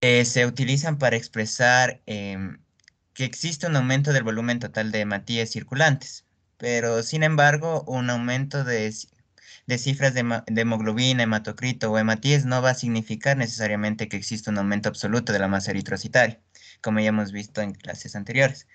Se utilizan para expresar que existe un aumento del volumen total de hematíes circulantes, pero sin embargo, un aumento de cifras de hemoglobina, hematocrito o hematíes no va a significar necesariamente que exista un aumento absoluto de la masa eritrocitaria, como ya hemos visto en clases anteriores,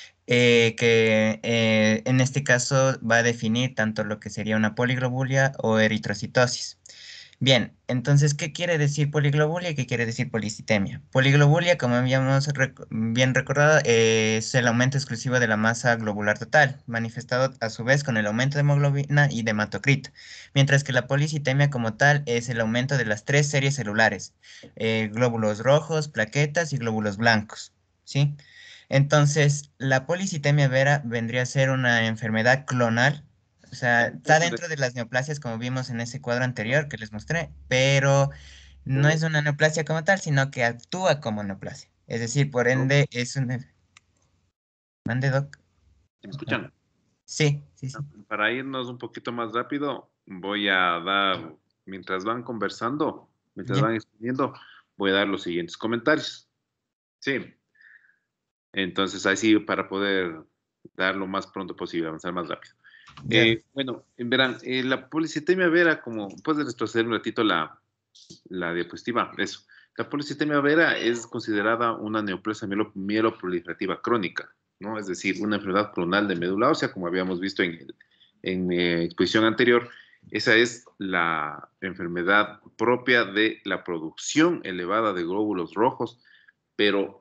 que en este caso va a definir tanto lo que sería una poliglobulia o eritrocitosis. Bien, entonces, ¿qué quiere decir poliglobulia y qué quiere decir policitemia? Poliglobulia, como habíamos bien recordado, es el aumento exclusivo de la masa globular total, manifestado a su vez con el aumento de hemoglobina y de hematocrito, mientras que la policitemia como tal es el aumento de las tres series celulares, glóbulos rojos, plaquetas y glóbulos blancos, ¿sí? Entonces, la policitemia vera vendría a ser una enfermedad clonal, o sea, está dentro de las neoplasias como vimos en ese cuadro anterior que les mostré, pero no es una neoplasia como tal, sino que actúa como neoplasia. Es decir, por ¿No? ende es un... ¿Mande, doc? ¿Me escuchan? Sí, sí, sí. Para irnos un poquito más rápido, voy a dar, mientras van conversando, mientras Ya, van exponiendo, voy a dar los siguientes comentarios. Sí, entonces ahí sí, para poder dar lo más pronto posible, avanzar más rápido. ya, doc. Bueno, verán, la policitemia vera, como puedes retroceder un ratito la diapositiva, eso. La policitemia vera es considerada una neoplasia mieloproliferativa crónica, ¿no? Es decir, una enfermedad clonal de médula ósea, como habíamos visto en mi exposición anterior. Esa es la enfermedad propia de la producción elevada de glóbulos rojos, pero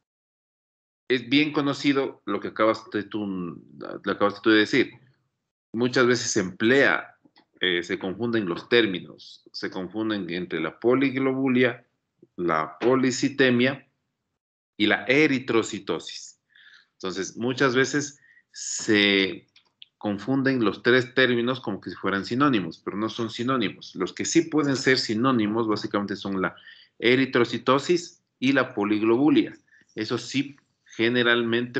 es bien conocido lo acabaste tú de decir. Muchas veces se emplea, se confunden los términos, se confunden entre la poliglobulia, la policitemia y la eritrocitosis. Entonces, muchas veces se confunden los tres términos como que si fueran sinónimos, pero no son sinónimos. Los que sí pueden ser sinónimos básicamente son la eritrocitosis y la poliglobulia. Eso sí, generalmente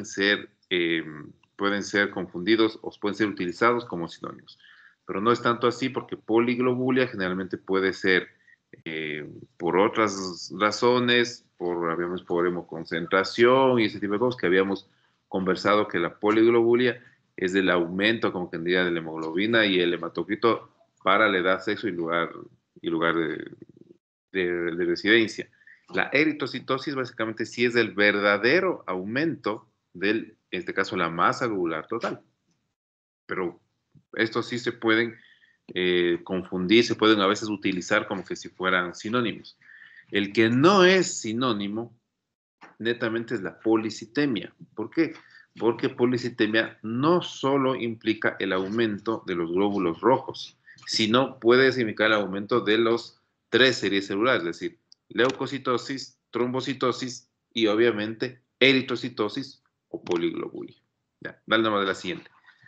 pueden ser confundidos o pueden ser utilizados como sinónimos. Pero no es tanto así porque poliglobulia generalmente puede ser por otras razones, por hemoconcentración y ese tipo de cosas que habíamos conversado que la poliglobulia es el aumento, como que diría, de la hemoglobina y el hematocrito para la edad, sexo y lugar de residencia. La eritrocitosis básicamente sí es el verdadero aumento del, en este caso, la masa globular total. Pero estos sí se pueden confundir, se pueden a veces utilizar como que si fueran sinónimos. El que no es sinónimo netamente es la policitemia. ¿Por qué? Porque policitemia no solo implica el aumento de los glóbulos rojos, sino puede significar el aumento de los tres series celulares, es decir, leucocitosis, trombocitosis y obviamente eritrocitosis o poliglobulia. Ya, dale nomás de la siguiente.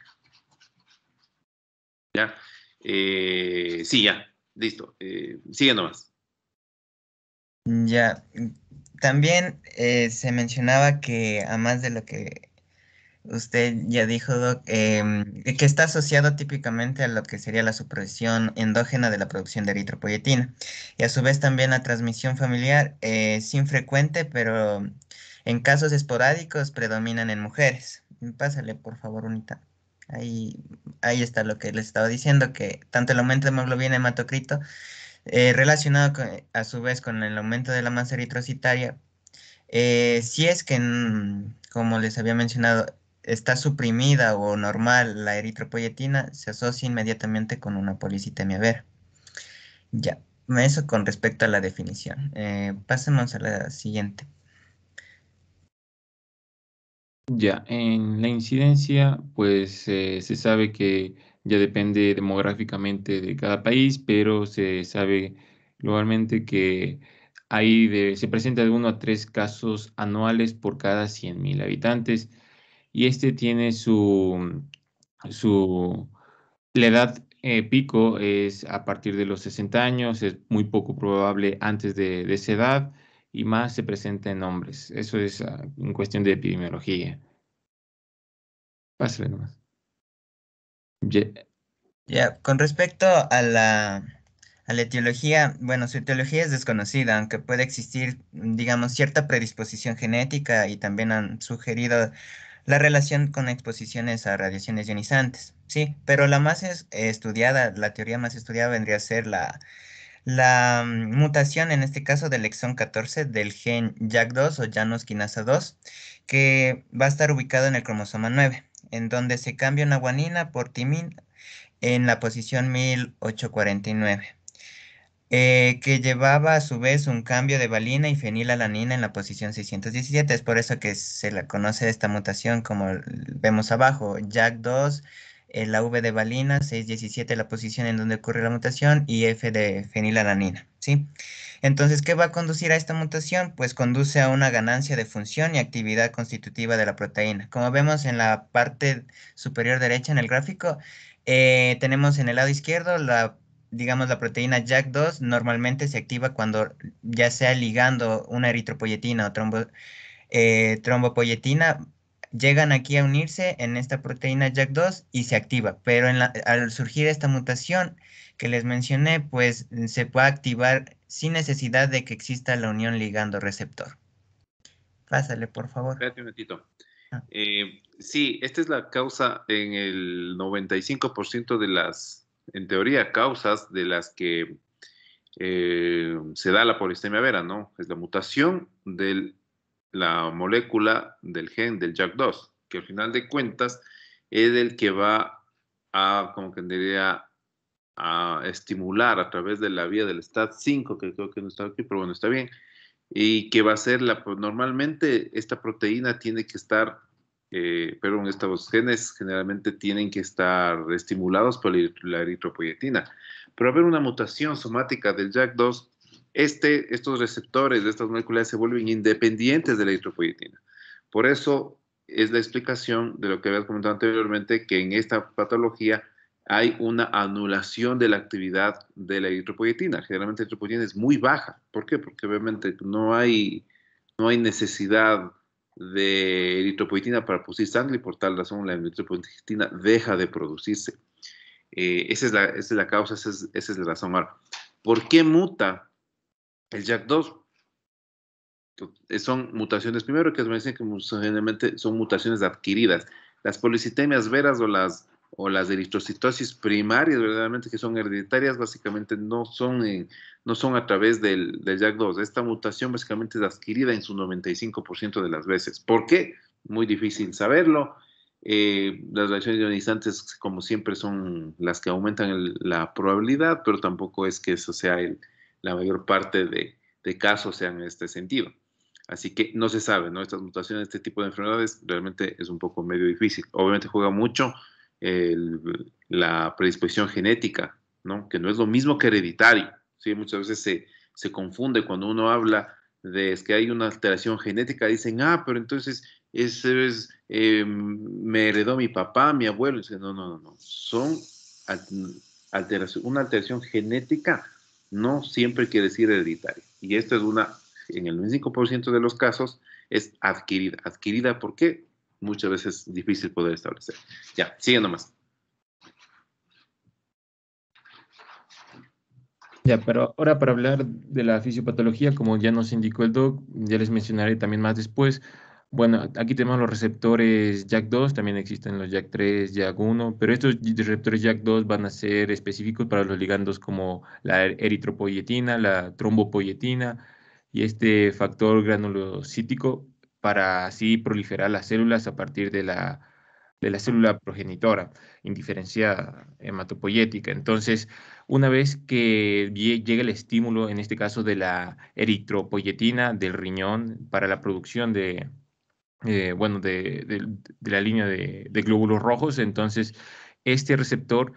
Ya, sí, ya, listo. Sigue nomás. Ya. También se mencionaba que, a más de lo que usted ya dijo, Doc, que está asociado típicamente a lo que sería la supresión endógena de la producción de eritropoyetina y a su vez también la transmisión familiar es infrecuente, pero en casos esporádicos predominan en mujeres. Pásale, por favor, Unita. Ahí, ahí está lo que les estaba diciendo, que tanto el aumento de hemoglobina y hematocrito, relacionado a su vez con el aumento de la masa eritrocitaria, si es que, como les había mencionado, está suprimida o normal la eritropoyetina, se asocia inmediatamente con una policitemia vera. Ya, eso con respecto a la definición. Pasemos a la siguiente. Ya, en la incidencia, pues se sabe que ya depende demográficamente de cada país, pero se sabe globalmente que se presenta de 1 a 3 casos anuales por cada 100.000 habitantes y este tiene su la edad pico es a partir de los 60 años, es muy poco probable antes de esa edad y más se presenta en hombres. Eso es en cuestión de epidemiología. Pásale nomás. Ya, Ya, con respecto a A la etiología, bueno, su etiología es desconocida, aunque puede existir, digamos, cierta predisposición genética y también han sugerido la relación con exposiciones a radiaciones ionizantes. Sí, pero la más estudiada, la teoría más estudiada vendría a ser la mutación, en este caso del exón 14 del gen JAK2 o Janus quinasa 2, que va a estar ubicado en el cromosoma 9, en donde se cambia una guanina por timina en la posición 1849, que llevaba a su vez un cambio de valina y fenilalanina en la posición 617. Es por eso que se la conoce esta mutación como vemos abajo, JAK2, la V de valina, 617 la posición en donde ocurre la mutación y F de fenilalanina, ¿sí? Entonces, ¿qué va a conducir a esta mutación? Pues conduce a una ganancia de función y actividad constitutiva de la proteína. Como vemos en la parte superior derecha en el gráfico, tenemos en el lado izquierdo digamos, la proteína JAK2 normalmente se activa cuando ya sea ligando una eritropoyetina o trombopoyetina, llegan aquí a unirse en esta proteína JAK2 y se activa. Pero al surgir esta mutación que les mencioné, pues se puede activar sin necesidad de que exista la unión ligando-receptor. Pásale, por favor. Espérate un momentito. Ah, Sí, esta es la causa en el 95% de las, en teoría, causas de las que se da la polistemia vera, ¿no? Es la mutación de la molécula del gen del JAK2, que al final de cuentas es el que va a, como que diría, a estimular a través de la vía del STAT5, que creo que no está aquí, pero bueno, está bien, y que va a ser pues, normalmente esta proteína tiene que estar, perdón, estos genes generalmente tienen que estar estimulados por la eritropoyetina, pero haber una mutación somática del JAK2, estos receptores de estas moléculas se vuelven independientes de la eritropoyetina. Por eso es la explicación de lo que habías comentado anteriormente, que en esta patología hay una anulación de la actividad de la eritropoyetina. Generalmente la eritropoyetina es muy baja. ¿Por qué? Porque obviamente no hay necesidad de eritropoyetina para producir sangre y por tal razón la eritropoyetina deja de producirse. Esa es la causa, esa es la razón. Ahora, ¿por qué muta el JAK2? Son mutaciones, primero que me dicen que generalmente son mutaciones adquiridas. Las policitemias veras o las eritrocitosis primarias, verdaderamente que son hereditarias, básicamente no son a través del JAK2. Esta mutación básicamente es adquirida en su 95% de las veces. ¿Por qué? Muy difícil saberlo. Las reacciones ionizantes, como siempre, son las que aumentan la probabilidad, pero tampoco es que eso sea la mayor parte de casos sean en este sentido. Así que no se sabe, ¿no? Estas mutaciones, este tipo de enfermedades, realmente es un poco medio difícil. Obviamente juega mucho la predisposición genética, ¿no? Que no es lo mismo que hereditario, ¿sí? Muchas veces se confunde cuando uno habla de es que hay una alteración genética, dicen, pero entonces me heredó mi papá, mi abuelo. Dicen, no. Son una alteración genética no siempre quiere decir hereditaria. Y esta es en el 95% de los casos, es adquirida. ¿Adquirida por qué? Muchas veces es difícil poder establecer. Ya, sigue nomás. Ya, pero ahora para hablar de la fisiopatología, como ya nos indicó el doc, ya les mencionaré también más después. Bueno, aquí tenemos los receptores JAK2, también existen los JAK3, JAK1, pero estos receptores JAK2 van a ser específicos para los ligandos como la eritropoyetina, la trombopoyetina y este factor granulocítico para así proliferar las células a partir de la célula progenitora, indiferenciada hematopoyética. Entonces, una vez que llega el estímulo, en este caso de la eritropoyetina del riñón para la producción bueno, de la línea de glóbulos rojos, entonces este receptor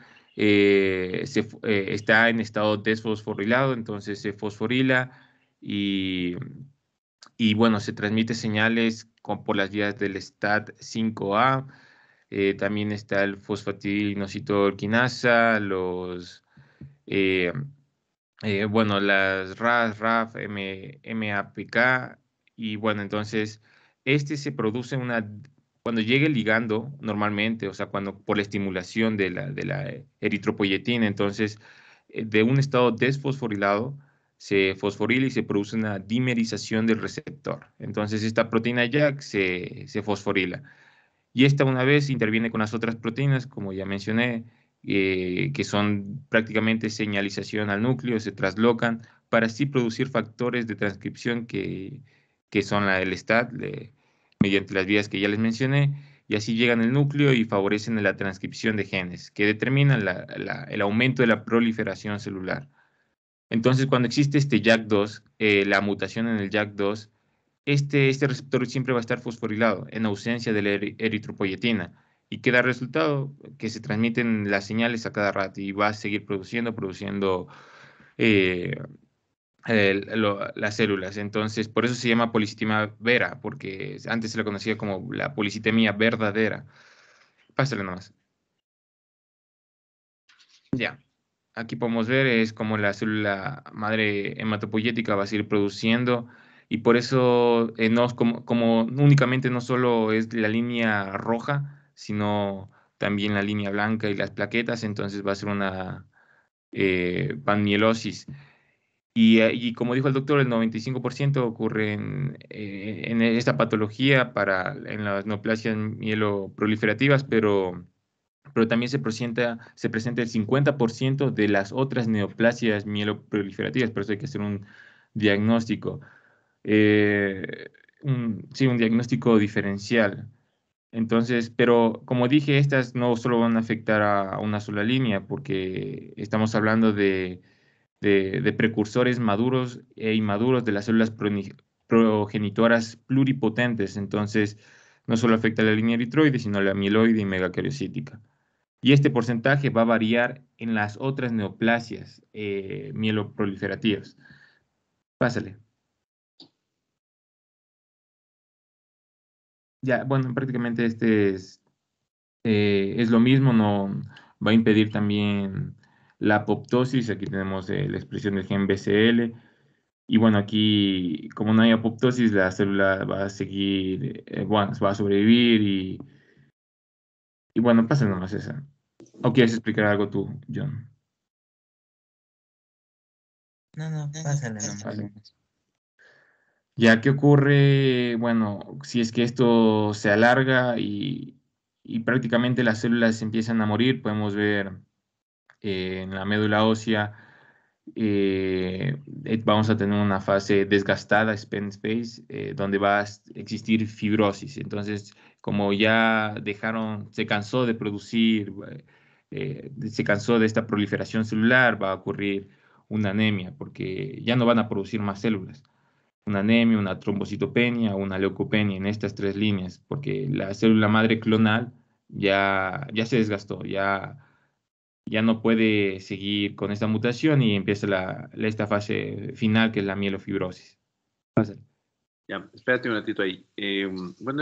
está en estado desfosforilado, entonces se fosforila y, y bueno, se transmite señales por las vías del STAT5A. También está el fosfatidinosinol quinasa, eh, bueno, las RAS, RAF, MAPK, y bueno, entonces este se produce cuando llega el ligando normalmente, o sea, cuando por la estimulación de la eritropoyetina, entonces de un estado desfosforilado se fosforila y se produce una dimerización del receptor. Entonces esta proteína JAK se fosforila. Y esta una vez interviene con las otras proteínas, como ya mencioné, que son prácticamente señalización al núcleo, se traslocan para así producir factores de transcripción que son el STAT, mediante las vías que ya les mencioné, y así llegan al núcleo y favorecen la transcripción de genes, que determinan el aumento de la proliferación celular. Entonces, cuando existe este JAK2, la mutación en el JAK2, este receptor siempre va a estar fosforilado en ausencia de la eritropoyetina y queda resultado que se transmiten las señales a cada rato y va a seguir produciendo eh, las células. Entonces, por eso se llama policitemia vera, porque antes se la conocía como la policitemia verdadera. Pásale nomás. Ya. Aquí podemos ver es como la célula madre hematopoyética va a seguir produciendo y por eso no es como únicamente no solo es la línea roja, sino también la línea blanca y las plaquetas, entonces va a ser una panmielosis. Y como dijo el doctor, el 95% ocurre en esta patología en las neoplasias mieloproliferativas, pero también se presenta el 50% de las otras neoplasias mieloproliferativas, por eso hay que hacer un diagnóstico, sí, un diagnóstico diferencial. Entonces, pero como dije, estas no solo van a afectar a una sola línea, porque estamos hablando de precursores maduros e inmaduros de las células progenitoras pluripotentes. Entonces, no solo afecta a la línea eritroide, sino a la mieloide y megacariocítica. Y este porcentaje va a variar en las otras neoplasias mieloproliferativas. Pásale. Ya, bueno, prácticamente es lo mismo, no va a impedir también la apoptosis. Aquí tenemos la expresión del gen BCL. Y bueno, aquí, como no hay apoptosis, la célula va a seguir, bueno, va a sobrevivir y bueno, pasa nomás esa. ¿O quieres explicar algo tú, John? No, no, pásale nomás. Vale. Ya, ¿qué ocurre? Bueno, si es que esto se alarga y prácticamente las células empiezan a morir, podemos ver en la médula ósea, vamos a tener una fase desgastada, spent space, donde va a existir fibrosis. Entonces, como ya se cansó de producir, se cansó de esta proliferación celular, va a ocurrir una anemia, porque ya no van a producir más células, una anemia, una trombocitopenia, una leucopenia en estas tres líneas, porque la célula madre clonal ya se desgastó, ya no puede seguir con esta mutación y empieza esta fase final que es la mielofibrosis. Pásale. Ya, espérate un ratito ahí. Bueno,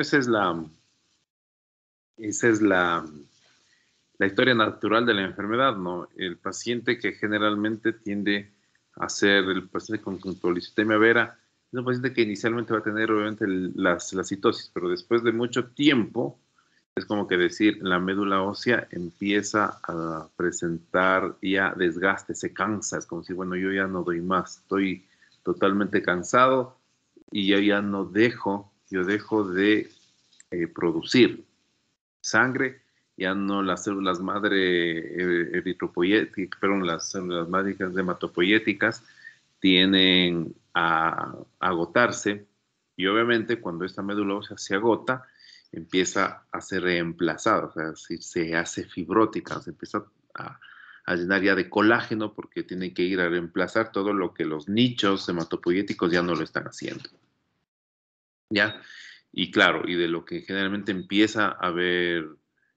esa es la historia natural de la enfermedad, ¿no? El paciente que generalmente tiende a ser el paciente con policitemia vera es un paciente que inicialmente va a tener obviamente la citosis, pero después de mucho tiempo, es como que decir, la médula ósea empieza a presentar ya desgaste, se cansa, es como si, bueno, yo ya no doy más, estoy totalmente cansado y yo ya no yo dejo de producir sangre, ya no las células madre eritropoyéticas, perdón, las células madre hematopoyéticas tienen a agotarse y obviamente cuando esta médula ósea se agota, empieza a ser reemplazada, o sea, se hace fibrótica, se empieza a llenar ya de colágeno porque tiene que ir a reemplazar todo lo que los nichos hematopoyéticos ya no lo están haciendo. ¿Ya? Y claro, y de lo que generalmente empieza a haber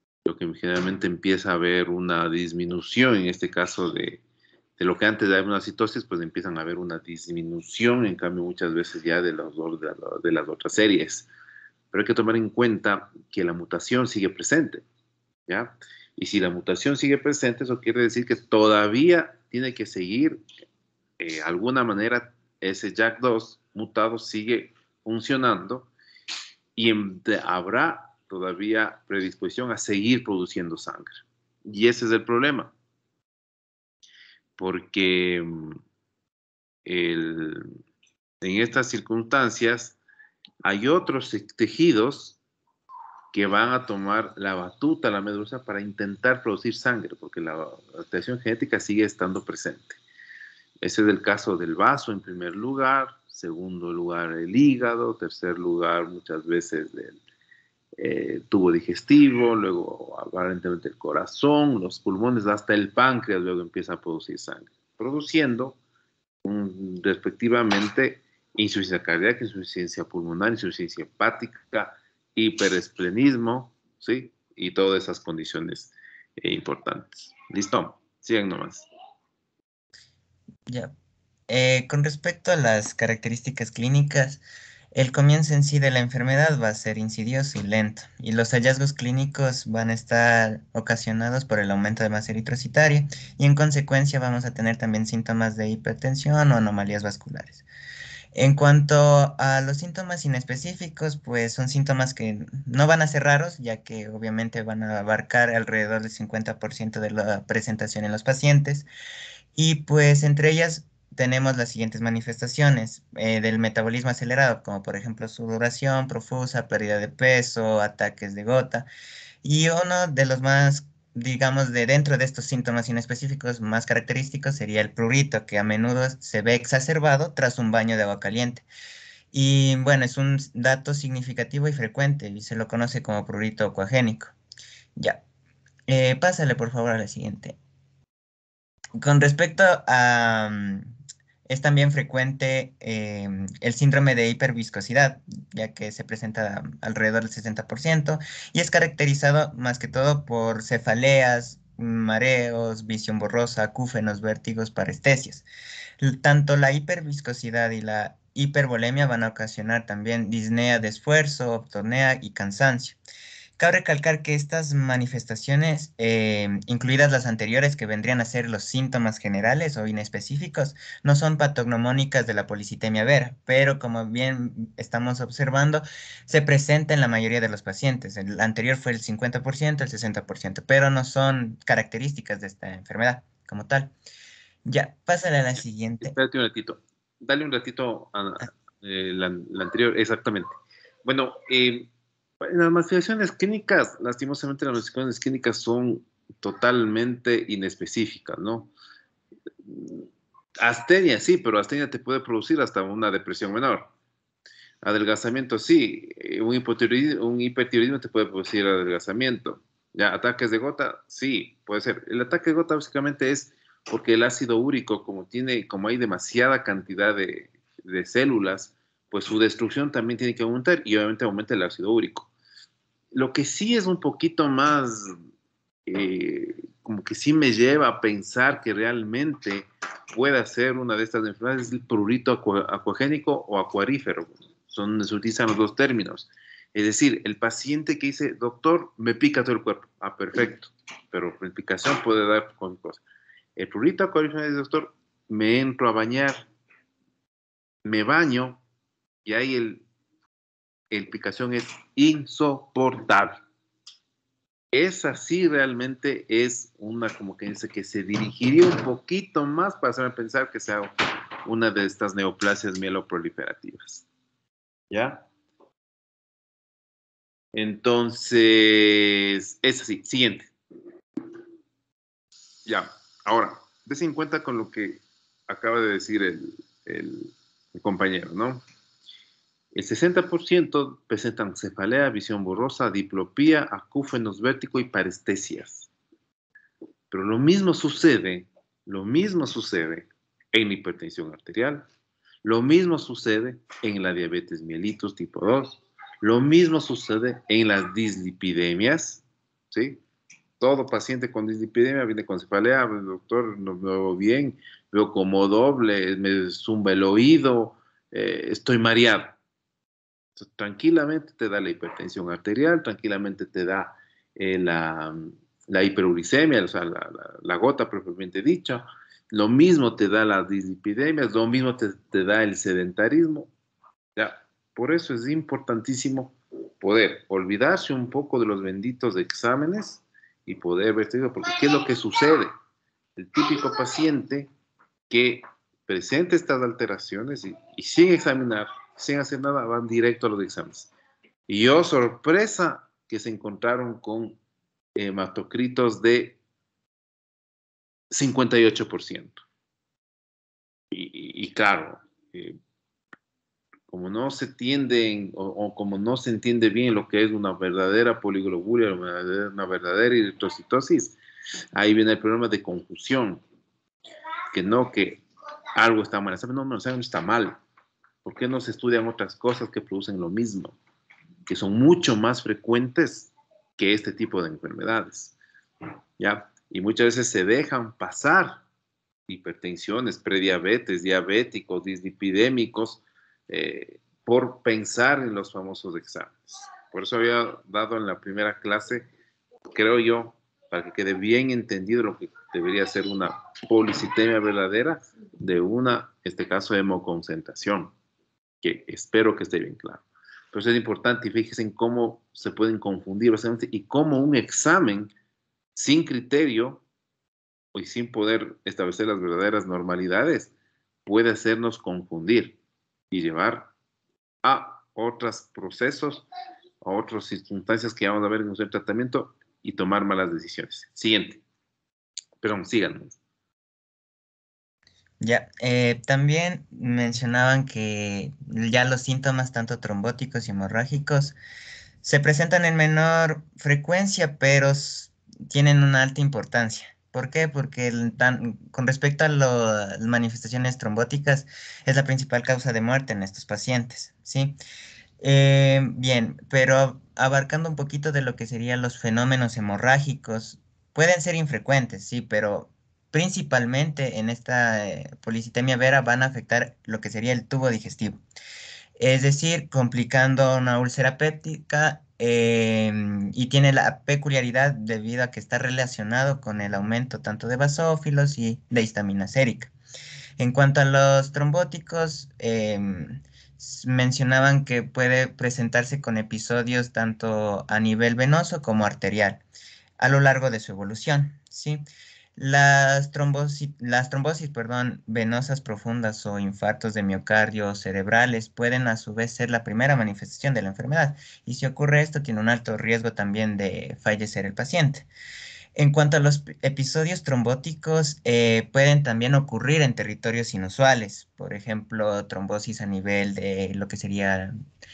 una disminución, en este caso de lo que antes de una citosis, pues empiezan a haber una disminución, en cambio muchas veces ya de las otras series. Pero hay que tomar en cuenta que la mutación sigue presente, ¿ya? Y si la mutación sigue presente, eso quiere decir que todavía tiene que seguir, de alguna manera, ese JAK2 mutado sigue funcionando y habrá todavía predisposición a seguir produciendo sangre. Y ese es el problema. porque en estas circunstancias hay otros tejidos que van a tomar la batuta, la medusa, para intentar producir sangre, porque la alteración genética sigue estando presente. Ese es el caso del vaso en primer lugar, segundo lugar el hígado, tercer lugar muchas veces del tubo digestivo, luego aparentemente el corazón, los pulmones, hasta el páncreas luego empieza a producir sangre, produciendo respectivamente insuficiencia cardíaca, insuficiencia pulmonar, insuficiencia hepática, hiperesplenismo, ¿sí? Y todas esas condiciones importantes. ¿Listo? Sigan nomás. Ya. Con respecto a las características clínicas, el comienzo en sí de la enfermedad va a ser insidioso y lento, y los hallazgos clínicos van a estar ocasionados por el aumento de masa eritrocitaria, y en consecuencia vamos a tener también síntomas de hipertensión o anomalías vasculares. En cuanto a los síntomas inespecíficos, pues son síntomas que no van a ser raros, ya que obviamente van a abarcar alrededor del 50% de la presentación en los pacientes. Y pues entre ellas tenemos las siguientes manifestaciones del metabolismo acelerado, como por ejemplo sudoración profusa, pérdida de peso, ataques de gota. Y uno de los más, digamos, de dentro de estos síntomas inespecíficos más característicos sería el prurito, que a menudo se ve exacerbado tras un baño de agua caliente. Y bueno, es un dato significativo y frecuente y se lo conoce como prurito acuagénico. Ya, pásale por favor a la siguiente. Con respecto a... es también frecuente el síndrome de hiperviscosidad, ya que se presenta alrededor del 60% y es caracterizado más que todo por cefaleas, mareos, visión borrosa, acúfenos, vértigos, parestesias. Tanto la hiperviscosidad y la hipervolemia van a ocasionar también disnea de esfuerzo, apnea y cansancio. Cabe recalcar que estas manifestaciones, incluidas las anteriores que vendrían a ser los síntomas generales o inespecíficos, no son patognomónicas de la policitemia vera, pero como bien estamos observando, se presenta en la mayoría de los pacientes. El anterior fue el 50%, el 60%, pero no son características de esta enfermedad como tal. Ya, pásale a la siguiente. Espérate un ratito. Dale un ratito a la anterior, exactamente. Bueno, en las manifestaciones clínicas, lastimosamente las manifestaciones clínicas son totalmente inespecíficas, ¿no? Astenia, sí, pero astenia te puede producir hasta una depresión menor. Adelgazamiento, sí. Un hipertiroidismo te puede producir adelgazamiento. Ya, ataques de gota, sí, puede ser. El ataque de gota básicamente es porque el ácido úrico, como hay demasiada cantidad de células, pues su destrucción también tiene que aumentar y obviamente aumenta el ácido úrico. Lo que sí es un poquito más, como que sí me lleva a pensar que realmente pueda ser una de estas enfermedades, es el prurito acuagénico o acuarífero. Se utilizan los dos términos. Es decir, el paciente que dice, doctor, me pica todo el cuerpo. Ah, perfecto. Pero la picazón puede dar con cosas. El prurito acuarífero es, doctor, me entro a bañar, me baño y ahí el picazón es insoportable. Esa sí realmente es una, como que dice, que se dirigiría un poquito más para hacerme pensar que sea una de estas neoplasias mieloproliferativas. ¿Ya? Entonces, es así. Siguiente. Ya. Ahora, des en cuenta con lo que acaba de decir el compañero, ¿no? El 60% presentan cefalea, visión borrosa, diplopía, acúfenos, vértigo y parestesias. Pero lo mismo sucede en la hipertensión arterial, lo mismo sucede en la diabetes mellitus tipo 2, lo mismo sucede en las dislipidemias, ¿sí? Todo paciente con dislipidemia viene con cefalea, doctor, no me veo bien, veo como doble, me zumba el oído, estoy mareado. Entonces, tranquilamente te da la hipertensión arterial, tranquilamente te da la hiperuricemia, o sea, la gota propiamente dicha. Lo mismo te da las dislipidemias, lo mismo te da el sedentarismo. Ya, por eso es importantísimo poder olvidarse un poco de los benditos exámenes y poder ver, porque ¿qué es lo que sucede? El típico paciente que presenta estas alteraciones y sin examinar, sin hacer nada, van directo a los exámenes. Y oh, sorpresa, que se encontraron con hematocritos de 58%. Y claro, eh, como no se tienden o como no se entiende bien lo que es una verdadera poliglobulia, una verdadera eritrocitosis, ahí viene el problema de confusión, que no que algo está mal, no, no, no está mal. ¿Por qué no se estudian otras cosas que producen lo mismo, que son mucho más frecuentes que este tipo de enfermedades? ¿Ya? Y muchas veces se dejan pasar hipertensiones, prediabetes, diabéticos, dislipidémicos, por pensar en los famosos exámenes. Por eso había dado en la primera clase, creo yo, para que quede bien entendido lo que debería ser una policitemia verdadera de una, en este caso, hemoconcentración, que espero que esté bien claro. Pero eso es importante y fíjense en cómo se pueden confundir básicamente y cómo un examen sin criterio y sin poder establecer las verdaderas normalidades puede hacernos confundir y llevar a otros procesos, a otras circunstancias que vamos a ver en nuestro tratamiento y tomar malas decisiones. Siguiente. Perdón, sigan. Ya, también mencionaban que ya los síntomas, tanto trombóticos y hemorrágicos, se presentan en menor frecuencia, pero tienen una alta importancia. ¿Por qué? Porque con respecto a las manifestaciones trombóticas, es la principal causa de muerte en estos pacientes, ¿sí? Bien, pero abarcando un poquito de lo que serían los fenómenos hemorrágicos, pueden ser infrecuentes, sí, pero principalmente en esta policitemia vera van a afectar lo que sería el tubo digestivo. Es decir, complicando una úlcera péptica, y tiene la peculiaridad debido a que está relacionado con el aumento tanto de basófilos y de histamina sérica. En cuanto a los trombóticos, mencionaban que puede presentarse con episodios tanto a nivel venoso como arterial a lo largo de su evolución, ¿sí? Las trombosis, perdón, venosas profundas o infartos de miocardio cerebrales pueden a su vez ser la primera manifestación de la enfermedad, y si ocurre esto tiene un alto riesgo también de fallecer el paciente. En cuanto a los episodios trombóticos, pueden también ocurrir en territorios inusuales, por ejemplo, trombosis a nivel de lo que sería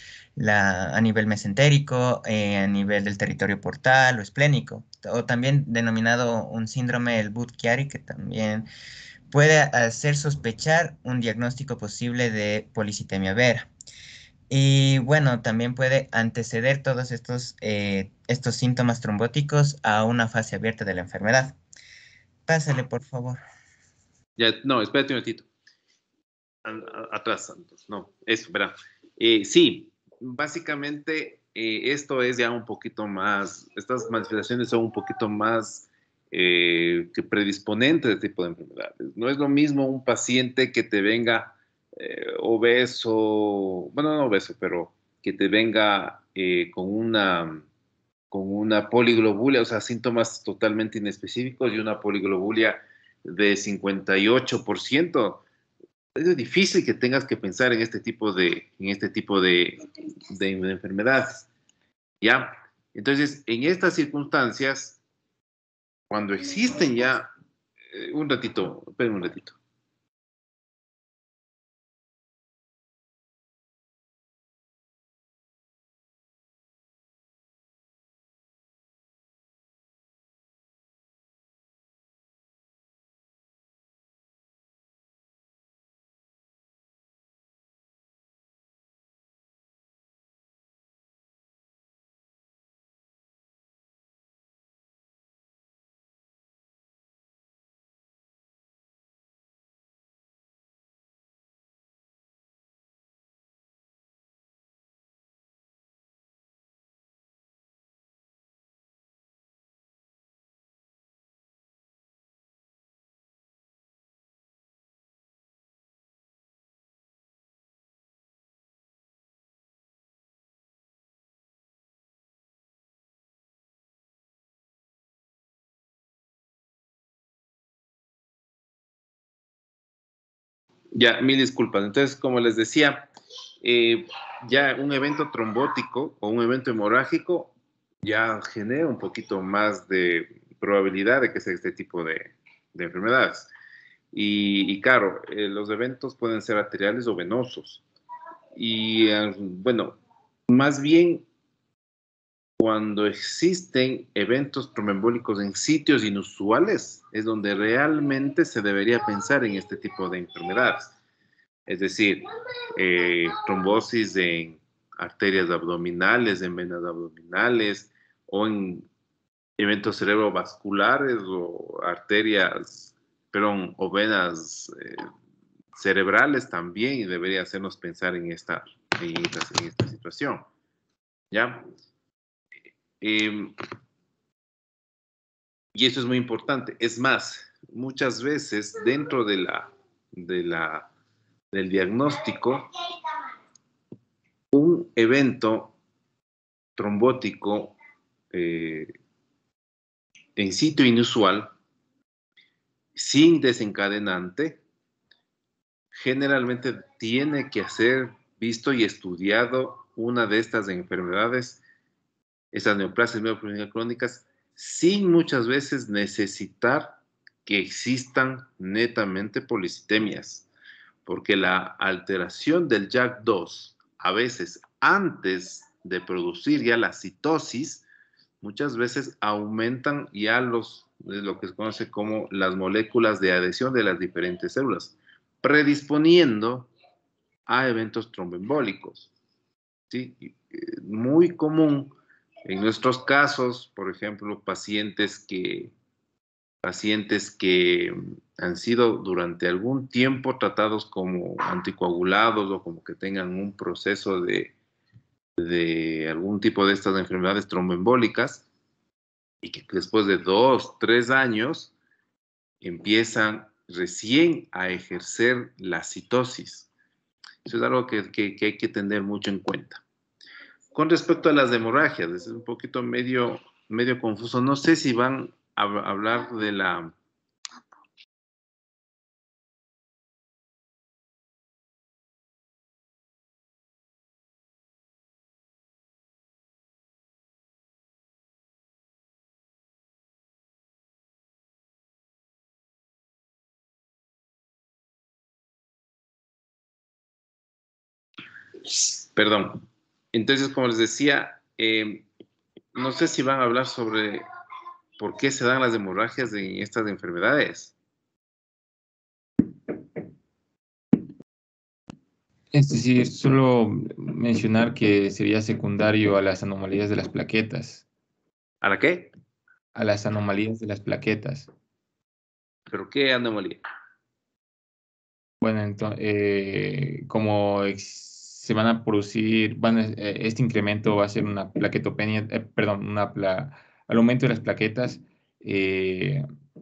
a nivel mesentérico, a nivel del territorio portal o esplénico, o también denominado un síndrome del Budd-Chiari, que también puede hacer sospechar un diagnóstico posible de policitemia vera. Y bueno, también puede anteceder todos estos síntomas trombóticos a una fase abierta de la enfermedad. Pásale, por favor. Ya, no, espérate un ratito. Atrás, Santos. No, eso, verá. Sí, básicamente esto es ya un poquito más, estas manifestaciones son un poquito más que predisponentes de este tipo de enfermedades. No es lo mismo un paciente que te venga obeso, bueno, no obeso, pero que te venga con una poliglobulia, o sea, síntomas totalmente inespecíficos y una poliglobulia de 58%. Es difícil que tengas que pensar en este tipo de enfermedades, ¿ya? Entonces, en estas circunstancias, cuando existen ya, un ratito, esperen un ratito. Ya, mil disculpas. Entonces, como les decía, ya un evento trombótico o un evento hemorrágico ya genera un poquito más de probabilidad de que sea este tipo de enfermedades. Y claro, los eventos pueden ser arteriales o venosos. Y bueno, más bien cuando existen eventos tromboembólicos en sitios inusuales, es donde realmente se debería pensar en este tipo de enfermedades. Es decir, trombosis en arterias abdominales, en venas abdominales, o en eventos cerebrovasculares o arterias, perdón, o venas cerebrales también, y debería hacernos pensar en esta situación. ¿Ya? Eh, y eso es muy importante. Es más, muchas veces dentro del diagnóstico, un evento trombótico en sitio inusual, sin desencadenante, generalmente tiene que ser visto y estudiado una de estas enfermedades, estas neoplasias mioclónicas crónicas, sin muchas veces necesitar que existan netamente policitemias, porque la alteración del JAK2, a veces antes de producir ya la citosis, muchas veces aumentan ya lo que se conoce como las moléculas de adhesión de las diferentes células, predisponiendo a eventos tromboembólicos. ¿Sí? Muy común en nuestros casos, por ejemplo, pacientes que han sido durante algún tiempo tratados como anticoagulados o como que tengan un proceso de algún tipo de estas enfermedades tromboembólicas, y que después de 2, 3 años empiezan recién a ejercer la citosis. Eso es algo que hay que tener mucho en cuenta. Con respecto a las hemorragias, es un poquito medio confuso. No sé si van a hablar de la... Perdón. Entonces, como les decía, no sé si van a hablar sobre por qué se dan las hemorragias en estas enfermedades. Es decir, solo mencionar que sería secundario a las anomalías de las plaquetas, ¿A la qué? a las anomalías de las plaquetas. ¿Pero qué anomalía? Bueno, como se van a producir, este incremento va a ser una plaquetopenia, perdón, al aumento de las plaquetas, eh,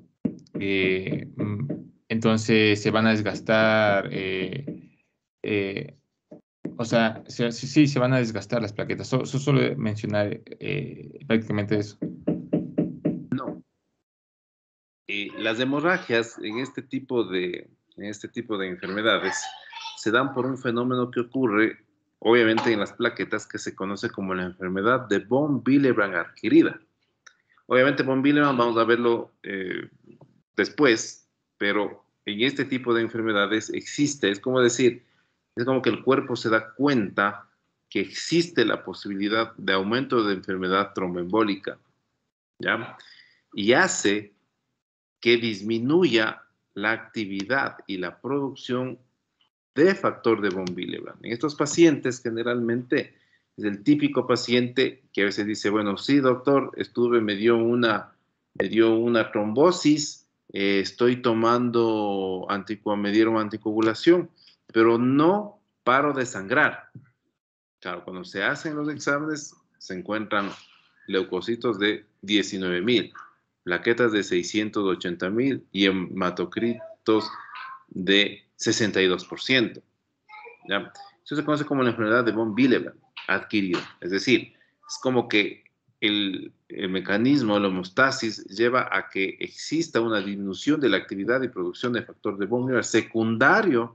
mm, entonces se van a desgastar, eh, o sea, sí, se van a desgastar las plaquetas. Solo mencionar prácticamente eso. No. Las hemorragias en este tipo de enfermedades se dan por un fenómeno que ocurre, obviamente, en las plaquetas, que se conoce como la enfermedad de von Willebrand adquirida. Obviamente, von Willebrand vamos a verlo después, pero en este tipo de enfermedades existe, es como decir, es como que el cuerpo se da cuenta que existe la posibilidad de aumento de enfermedad tromboembólica, ¿ya? Y hace que disminuya la actividad y la producción de factor de von Willebrand. En estos pacientes, generalmente, es el típico paciente que a veces dice, bueno, sí, doctor, me dio una trombosis, estoy tomando me dieron anticoagulación, pero no paro de sangrar. Claro, cuando se hacen los exámenes, se encuentran leucocitos de 19,000, plaquetas de 680,000 y hematocritos de 62%. ¿Ya? Eso se conoce como la enfermedad de von Willebrand adquirida. Es decir, es como que el mecanismo, la homeostasis, lleva a que exista una disminución de la actividad y producción de factor de von Willebrand secundario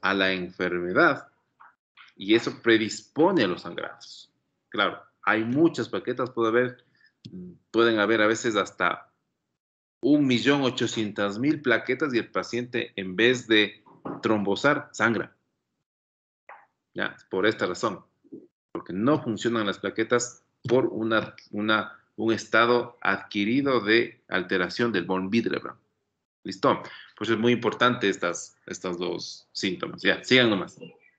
a la enfermedad y eso predispone a los sangrados. Claro, hay muchas plaquetas, pueden haber a veces hasta 1.800.000 plaquetas y el paciente en vez de trombosar, sangra. ¿Ya? Por esta razón, porque no funcionan las plaquetas por un estado adquirido de alteración del von Willebrand. ¿Listo? Pues es muy importante estas dos síntomas. Ya, sigan nomás.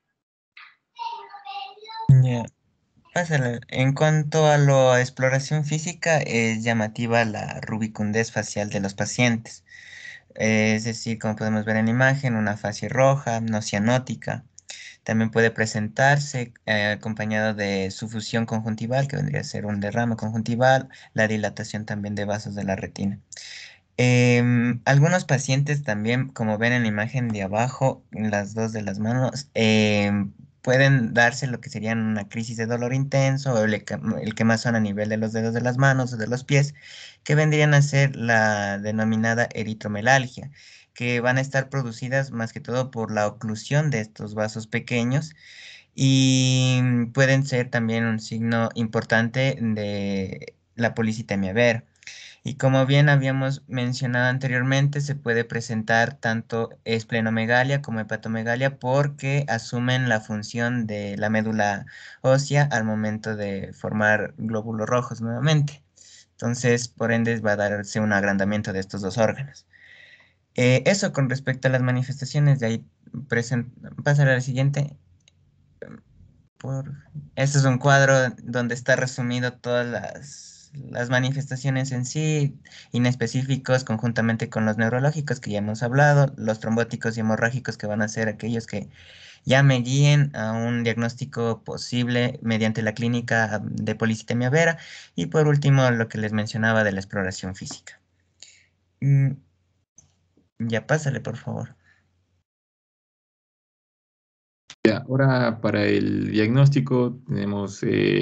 Ya, pásale. En cuanto a la exploración física, es llamativa la rubicundez facial de los pacientes. Es decir, como podemos ver en la imagen, una fase roja, no cianótica. También puede presentarse acompañado de sufusión conjuntival, que vendría a ser un derrame conjuntival, la dilatación también de vasos de la retina. Algunos pacientes también, como ven en la imagen de abajo, en las dos de las manos, pueden darse lo que serían una crisis de dolor intenso o el quemazón a nivel de los dedos de las manos o de los pies, que vendrían a ser la denominada eritromelalgia, que van a estar producidas más que todo por la oclusión de estos vasos pequeños y pueden ser también un signo importante de la policitemia vera. Y como bien habíamos mencionado anteriormente, se puede presentar tanto esplenomegalia como hepatomegalia porque asumen la función de la médula ósea al momento de formar glóbulos rojos nuevamente. Entonces, por ende, va a darse un agrandamiento de estos dos órganos. Eso con respecto a las manifestaciones, de ahí pasar a la siguiente. Por... Este es un cuadro donde está resumido todas las manifestaciones en sí, inespecíficos conjuntamente con los neurológicos que ya hemos hablado, los trombóticos y hemorrágicos que van a ser aquellos que ya me guíen a un diagnóstico posible mediante la clínica de policitemia vera y por último lo que les mencionaba de la exploración física. Mm, ya pásale, por favor. Ya, ahora para el diagnóstico tenemos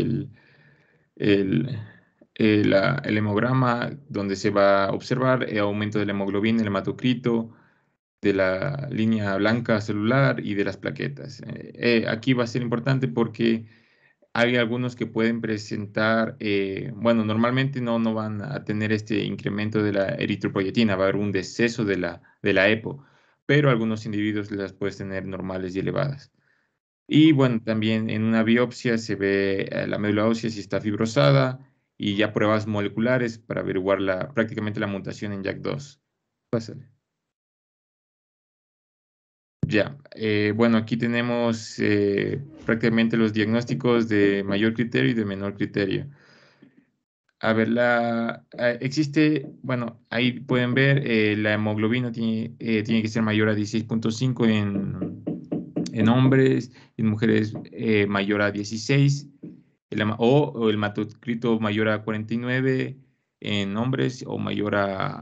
el, el hemograma donde se va a observar el aumento de la hemoglobina, el hematocrito, de la línea blanca celular y de las plaquetas. Aquí va a ser importante porque hay algunos que pueden presentar, bueno, normalmente no van a tener este incremento de la eritropoyetina, va a haber un deceso de la EPO, pero algunos individuos las pueden tener normales y elevadas. Y bueno, también en una biopsia se ve la médula ósea si está fibrosada y ya pruebas moleculares para averiguar prácticamente la mutación en JAK2. Pásale. Ya, bueno, aquí tenemos prácticamente los diagnósticos de mayor criterio y de menor criterio. A ver, existe, bueno, ahí pueden ver, la hemoglobina tiene que ser mayor a 16.5 en hombres, en mujeres mayor a 16, o el hematocrito mayor a 49 en hombres o mayor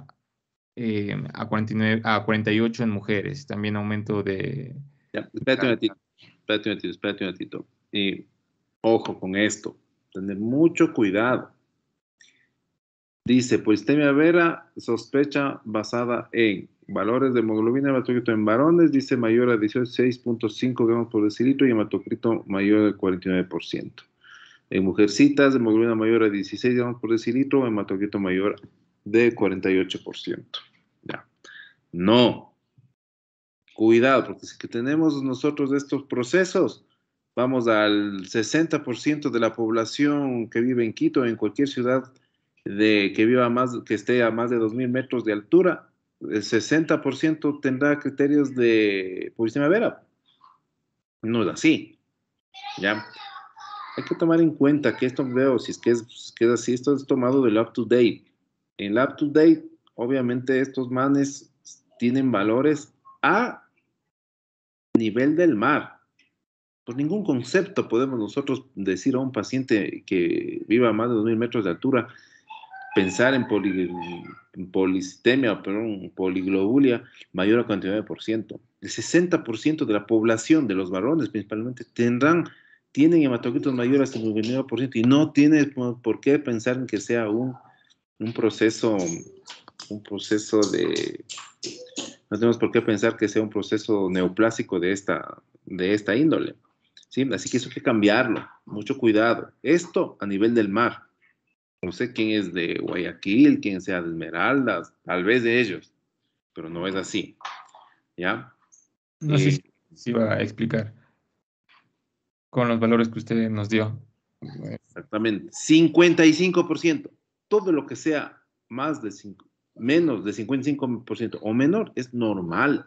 a 49, a 48 en mujeres. También aumento de... Ya, espérate un ratito. Y ojo con esto, tener mucho cuidado. Dice, policistemia vera, sospecha basada en valores de hemoglobina hematocrito en varones, dice mayor a 16.5 gramos por decilitro y hematocrito mayor al 49%. En mujercitas, hemoglobina mayor a 16 gramos por decilitro, hematocrito mayor de 48%. Ya. No. Cuidado, porque si que tenemos nosotros estos procesos, vamos al 60% de la población que vive en Quito, en cualquier ciudad que esté a más de 2.000 metros de altura, el 60% tendrá criterios de policistemia vera. No es así, ¿ya? Hay que tomar en cuenta que esto veo, si es que es así, esto es tomado del up to date. En el up to date, obviamente estos manes tienen valores a nivel del mar. Por ningún concepto podemos nosotros decir a un paciente que viva a más de 2.000 metros de altura, pensar en policistemia, perdón, poliglobulia mayor a 49%. El 60% de la población, de los varones principalmente, tienen hematocritos mayores al 99% y no tiene por qué pensar en que sea un proceso de No tenemos por qué pensar que sea un proceso neoplásico de esta índole. ¿Sí? Así que eso hay que cambiarlo. Mucho cuidado. Esto a nivel del mar. No sé quién es de Guayaquil, quién sea de Esmeraldas, tal vez de ellos, pero no es así. ¿Ya? No sé si va a explicar con los valores que usted nos dio. Exactamente. 55%. Todo lo que sea más de 5, menos de 55% o menor es normal.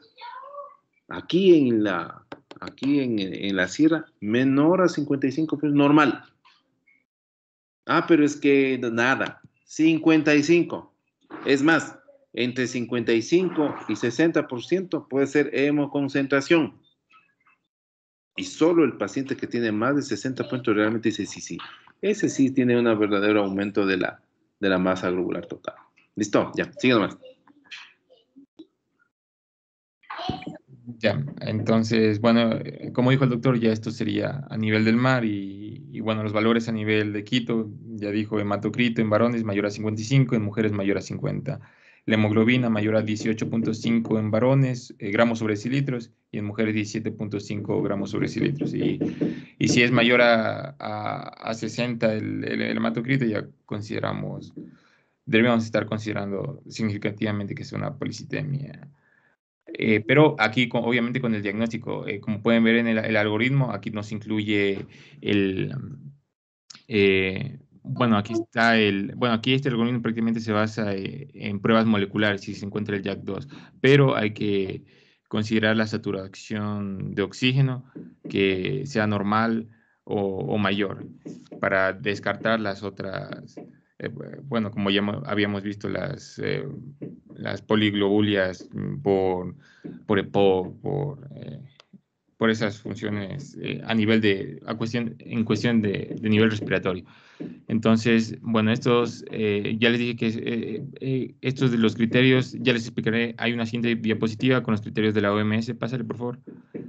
Aquí en la sierra, menor a 55% es normal. Ah, pero es que nada, 55. Es más, entre 55 y 60% puede ser hemoconcentración. Y solo el paciente que tiene más de 60 realmente dice sí, sí. Ese sí tiene un verdadero aumento de la masa globular total. Listo, ya, sigue nomás. Ya, entonces, bueno, como dijo el doctor, ya esto sería a nivel del mar y bueno, los valores a nivel de Quito, ya dijo hematocrito en varones mayor a 55, en mujeres mayor a 50. La hemoglobina mayor a 18.5 en varones, gramos sobre decilitros, y en mujeres 17.5 gramos sobre decilitros. Y si es mayor a 60 el hematocrito, ya debemos estar considerando significativamente que es una policitemia. Pero aquí, obviamente, con el diagnóstico, como pueden ver en el algoritmo, aquí nos incluye el, bueno, aquí este algoritmo prácticamente se basa en pruebas moleculares si se encuentra el JAK2, pero hay que considerar la saturación de oxígeno que sea normal o mayor para descartar las otras, bueno, como ya habíamos visto las poliglobulias por EPOC, por esas funciones en cuestión de nivel respiratorio. Entonces, bueno, ya les dije que estos de los criterios, ya les explicaré, hay una siguiente diapositiva con los criterios de la OMS, pásale por favor.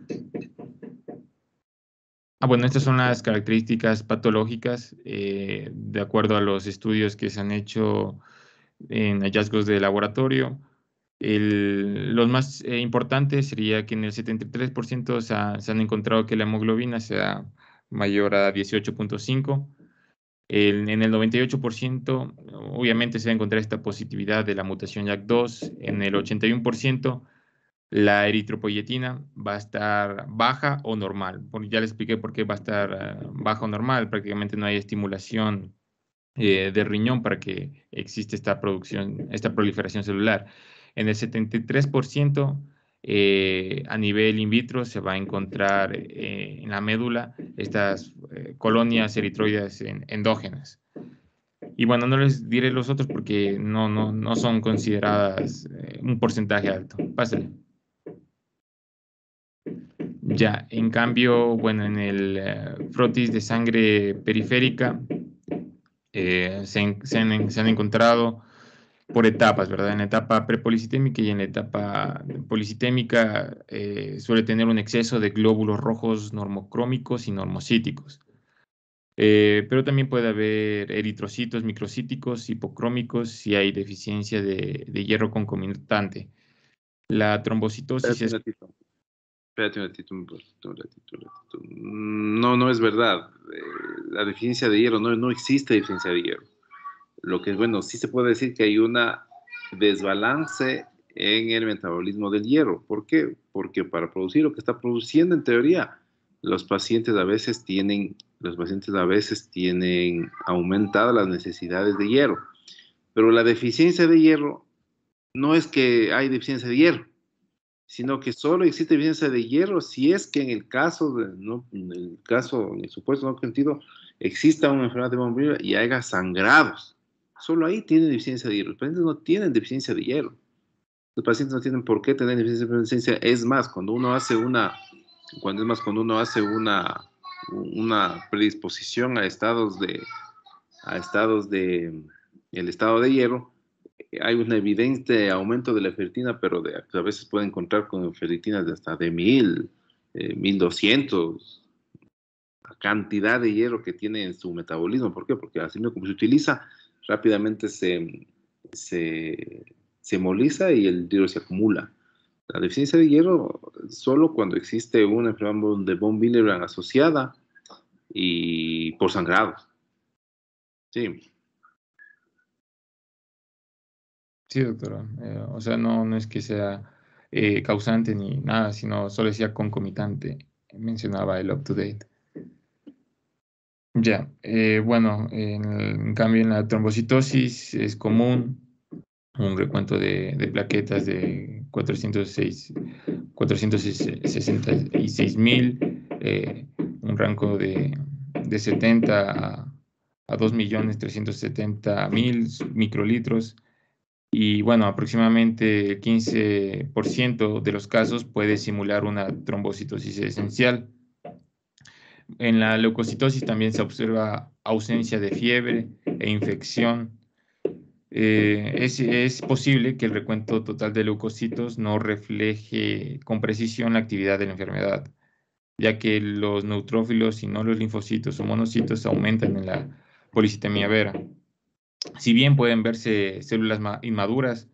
Bueno, estas son las características patológicas de acuerdo a los estudios que se han hecho en hallazgos de laboratorio. Los más importantes sería que en el 73% se han encontrado que la hemoglobina sea mayor a 18.5. En el 98%, obviamente, se va a encontrar esta positividad de la mutación JAK2. En el 81%, la eritropoyetina va a estar baja o normal. Ya les expliqué por qué va a estar baja o normal. Prácticamente no hay estimulación de riñón para que exista esta proliferación celular. En el 73%, a nivel in vitro se va a encontrar en la médula estas colonias eritroides endógenas. Y bueno, no les diré los otros porque no son consideradas un porcentaje alto. Pásale. Ya, en cambio, bueno, en el frotis de sangre periférica se han encontrado por etapas, ¿verdad? En la etapa prepolicitémica y en la etapa policitémica suele tener un exceso de glóbulos rojos normocrómicos y normocíticos. Pero también puede haber eritrocitos microcíticos hipocrómicos si hay deficiencia de hierro concomitante. La trombocitosis Espérate un es... ratito. Espérate un ratito. No es verdad. La deficiencia de hierro, no existe deficiencia de hierro. Lo que es bueno, sí se puede decir que hay una desbalance en el metabolismo del hierro. ¿Por qué? Porque para producir lo que está produciendo, en teoría, los pacientes a veces tienen aumentadas las necesidades de hierro. Pero la deficiencia de hierro no es que hay deficiencia de hierro, sino que solo existe deficiencia de hierro si es que en el supuesto no sentido, exista una enfermedad de hemorragia y haya sangrados. Solo ahí tienen deficiencia de hierro. Los pacientes no tienen deficiencia de hierro. Los pacientes no tienen por qué tener deficiencia. Es más, cuando uno hace una predisposición a estados de el estado de hierro, hay un evidente aumento de la ferritina, pero a veces puede encontrar con ferritinas de hasta de 1000, 1200, la cantidad de hierro que tiene en su metabolismo. ¿Por qué? Porque así como se utiliza, rápidamente se hemoliza y el hierro se acumula. La deficiencia de hierro solo cuando existe una enfermedad de von Willebrand asociada y por sangrado. Sí. Sí, doctora. O sea, no es que sea causante ni nada, sino solo decía concomitante. Mencionaba el up-to-date. Ya, bueno, en cambio en la trombocitosis es común un recuento de plaquetas de 466.000, un rango de 70 a 2.370.000 microlitros. Y bueno, aproximadamente el 15% de los casos puede simular una trombocitosis esencial. En la leucocitosis también se observa ausencia de fiebre e infección. Es posible que el recuento total de leucocitos no refleje con precisión la actividad de la enfermedad, ya que los neutrófilos y no los linfocitos o monocitos aumentan en la policitemia vera. Si bien pueden verse células inmaduras,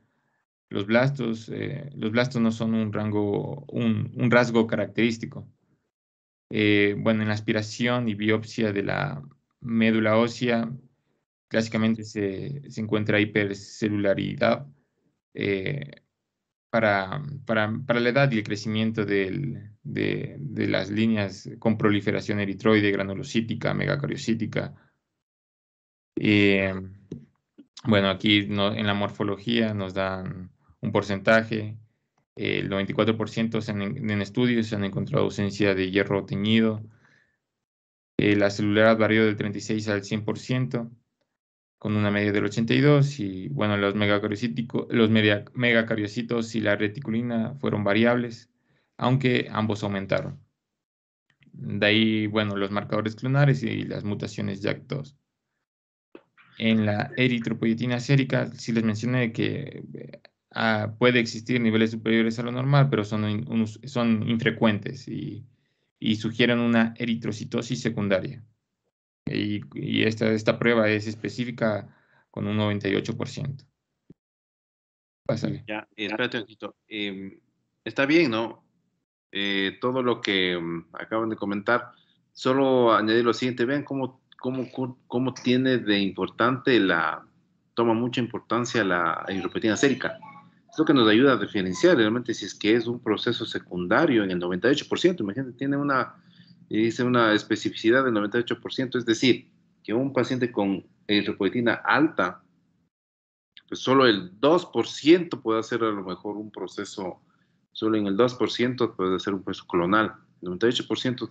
los blastos no son un rasgo característico. Bueno, en la aspiración y biopsia de la médula ósea, clásicamente se encuentra hipercelularidad eh, para la edad y el crecimiento de las líneas con proliferación eritroide, granulocítica, megacariocítica. Eh, bueno, aquí en la morfología nos dan un porcentaje. El 94% en estudios se han encontrado ausencia de hierro teñido. La celularidad varió del 36 al 100%, con una media del 82, y bueno, megacariocitos y la reticulina fueron variables, aunque ambos aumentaron. De ahí, bueno, los marcadores clonares y las mutaciones JAK2. En la eritropoyetina sérica, sí les mencioné que puede existir niveles superiores a lo normal, pero son infrecuentes y sugieren una eritrocitosis secundaria. Y esta prueba es específica con un 98%. Pásale. Ya, espérate un poquito. Está bien, ¿no? Todo lo que acaban de comentar, solo añadir lo siguiente, vean cómo tiene de importante toma mucha importancia la eritropoyetina sérica. Es lo que nos ayuda a diferenciar realmente si es que es un proceso secundario en el 98%. Imagínate, dice una especificidad del 98%, es decir, que un paciente con eritropoyetina alta, pues solo el 2% puede hacer a lo mejor un proceso, solo en el 2% puede hacer un proceso clonal. El 98%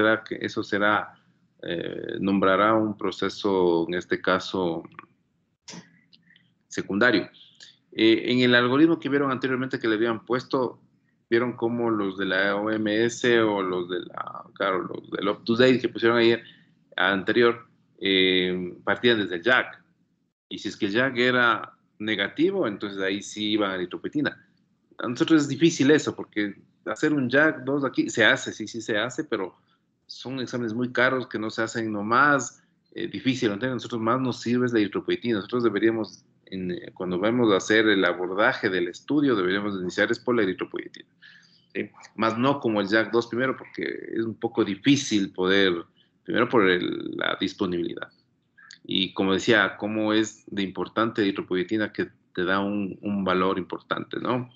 nombrará un proceso, en este caso, secundario. En el algoritmo que vieron anteriormente que le habían puesto, vieron cómo los de la OMS o los los del UpToDate que pusieron ayer anterior, partían desde el JAK. Y si es que el JAK era negativo, entonces ahí sí iban a eritropoyetina. A nosotros es difícil eso, porque hacer un JAK2 aquí se hace, sí se hace, pero son exámenes muy caros que no se hacen nomás, difícil. Entonces, a nosotros más nos sirve la eritropoyetina. Nosotros deberíamos, cuando vamos a hacer el abordaje del estudio, deberíamos iniciar es por la eritropoyetina. ¿Sí? Más no como el JAK2 primero, porque es un poco difícil primero por la disponibilidad. Y como decía, cómo es de importante la eritropoyetina que te da un valor importante, ¿no?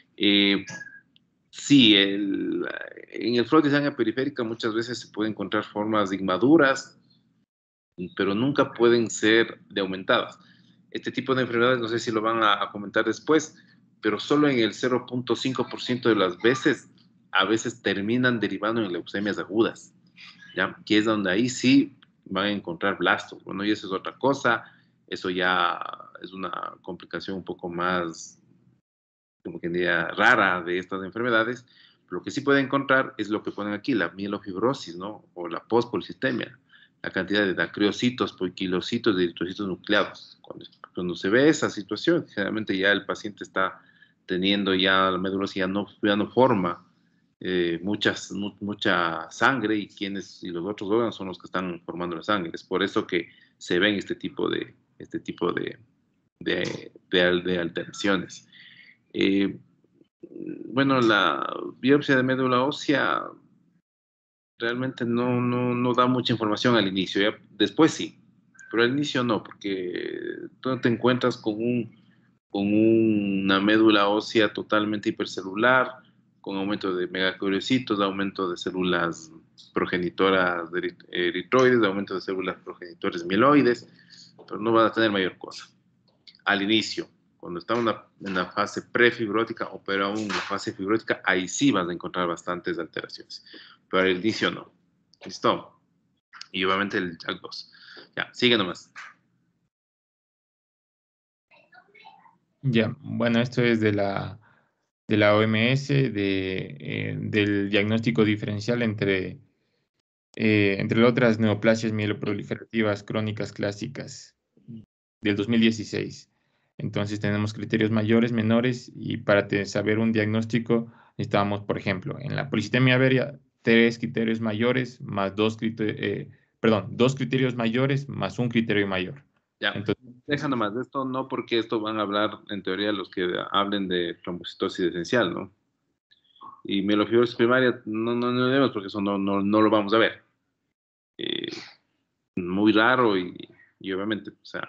Sí, en el flux de sangre periférica muchas veces se pueden encontrar formas inmaduras, pero nunca pueden ser de aumentadas. Este tipo de enfermedades, no sé si lo van a comentar después, pero solo en el 0.5% de las veces, a veces terminan derivando en leucemias agudas, ¿ya? Que es donde ahí sí van a encontrar blastos. Bueno, y eso es otra cosa, eso ya es una complicación un poco más, como que diría, rara de estas enfermedades. Lo que sí puede encontrar es lo que ponen aquí, la mielofibrosis, ¿no? O la postpolisistemia, la cantidad de dacriocitos, poiquilocitos, de eritrocitos nucleados. Cuando se ve esa situación, generalmente ya el paciente está teniendo ya la médula ósea ya no forma mucha sangre y los otros órganos son los que están formando la sangre. Es por eso que se ven este tipo de alteraciones. Bueno, la biopsia de médula ósea realmente no da mucha información al inicio, ¿ya? Después sí, pero al inicio no, porque tú te encuentras con una médula ósea totalmente hipercelular, con aumento de megacoriocitos, aumento de células progenitoras de eritroides, aumento de células progenitores mieloides, pero no van a tener mayor cosa. Al inicio, cuando está en la fase prefibrótica o pero aún en la fase fibrótica, ahí sí vas a encontrar bastantes alteraciones, pero al inicio no. ¿Listo? Y obviamente el Jack 2. Ya, sigue nomás. Ya, bueno, esto es de la OMS, del diagnóstico diferencial entre otras neoplasias mieloproliferativas crónicas clásicas del 2016. Entonces tenemos criterios mayores, menores, y para saber un diagnóstico necesitamos, por ejemplo, en la policitemia averia, tres criterios mayores más dos criterios mayores más un criterio mayor. Ya, Entonces, deja nomás de esto, no porque esto van a hablar en teoría los que hablen de trombocitosis esencial, ¿no? Y mielofibrosis primaria, no debemos porque eso no lo vamos a ver. Eh, muy raro y obviamente, o sea,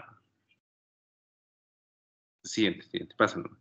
siguiente, pásenlo.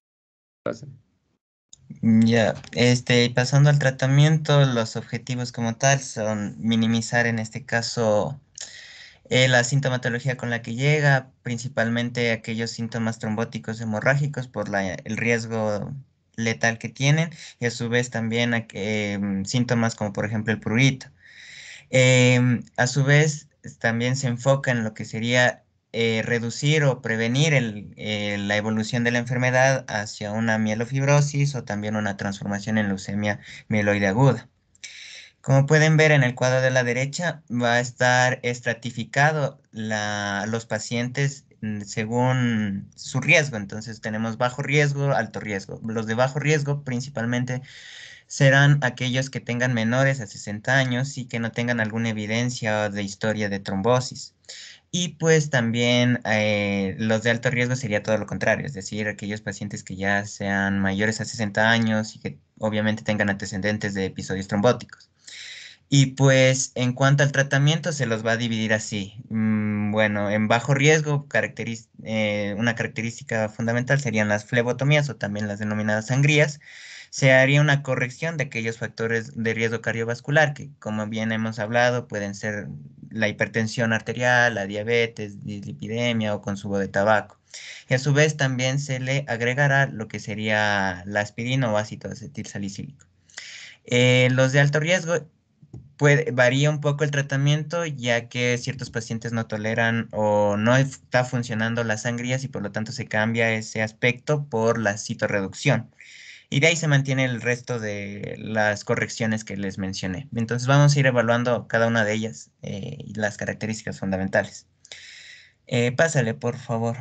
Ya, pasando al tratamiento, los objetivos como tal son minimizar en este caso la sintomatología con la que llega, principalmente aquellos síntomas trombóticos hemorrágicos por el riesgo letal que tienen y a su vez también síntomas como por ejemplo el prurito. A su vez, también se enfoca en lo que sería reducir o prevenir la evolución de la enfermedad hacia una mielofibrosis o también una transformación en leucemia mieloide aguda. Como pueden ver en el cuadro de la derecha, va a estar estratificado los pacientes según su riesgo. Entonces tenemos bajo riesgo, alto riesgo. Los de bajo riesgo principalmente serán aquellos que tengan menores a 60 años y que no tengan alguna evidencia de historia de trombosis. Y pues también los de alto riesgo sería todo lo contrario, es decir, aquellos pacientes que ya sean mayores a 60 años y que obviamente tengan antecedentes de episodios trombóticos. Y pues en cuanto al tratamiento se los va a dividir así. Bueno, en bajo riesgo, una característica fundamental serían las flebotomías o también las denominadas sangrías. Se haría una corrección de aquellos factores de riesgo cardiovascular que, como bien hemos hablado, pueden ser la hipertensión arterial, la diabetes, dislipidemia o consumo de tabaco. Y a su vez también se le agregará lo que sería la aspirina o ácido acetilsalicílico. Los de alto riesgo varía un poco el tratamiento, ya que ciertos pacientes no toleran o no está funcionando las sangrías y por lo tanto se cambia ese aspecto por la citorreducción. Y de ahí se mantiene el resto de las correcciones que les mencioné. Entonces vamos a ir evaluando cada una de ellas y las características fundamentales. Pásale, por favor.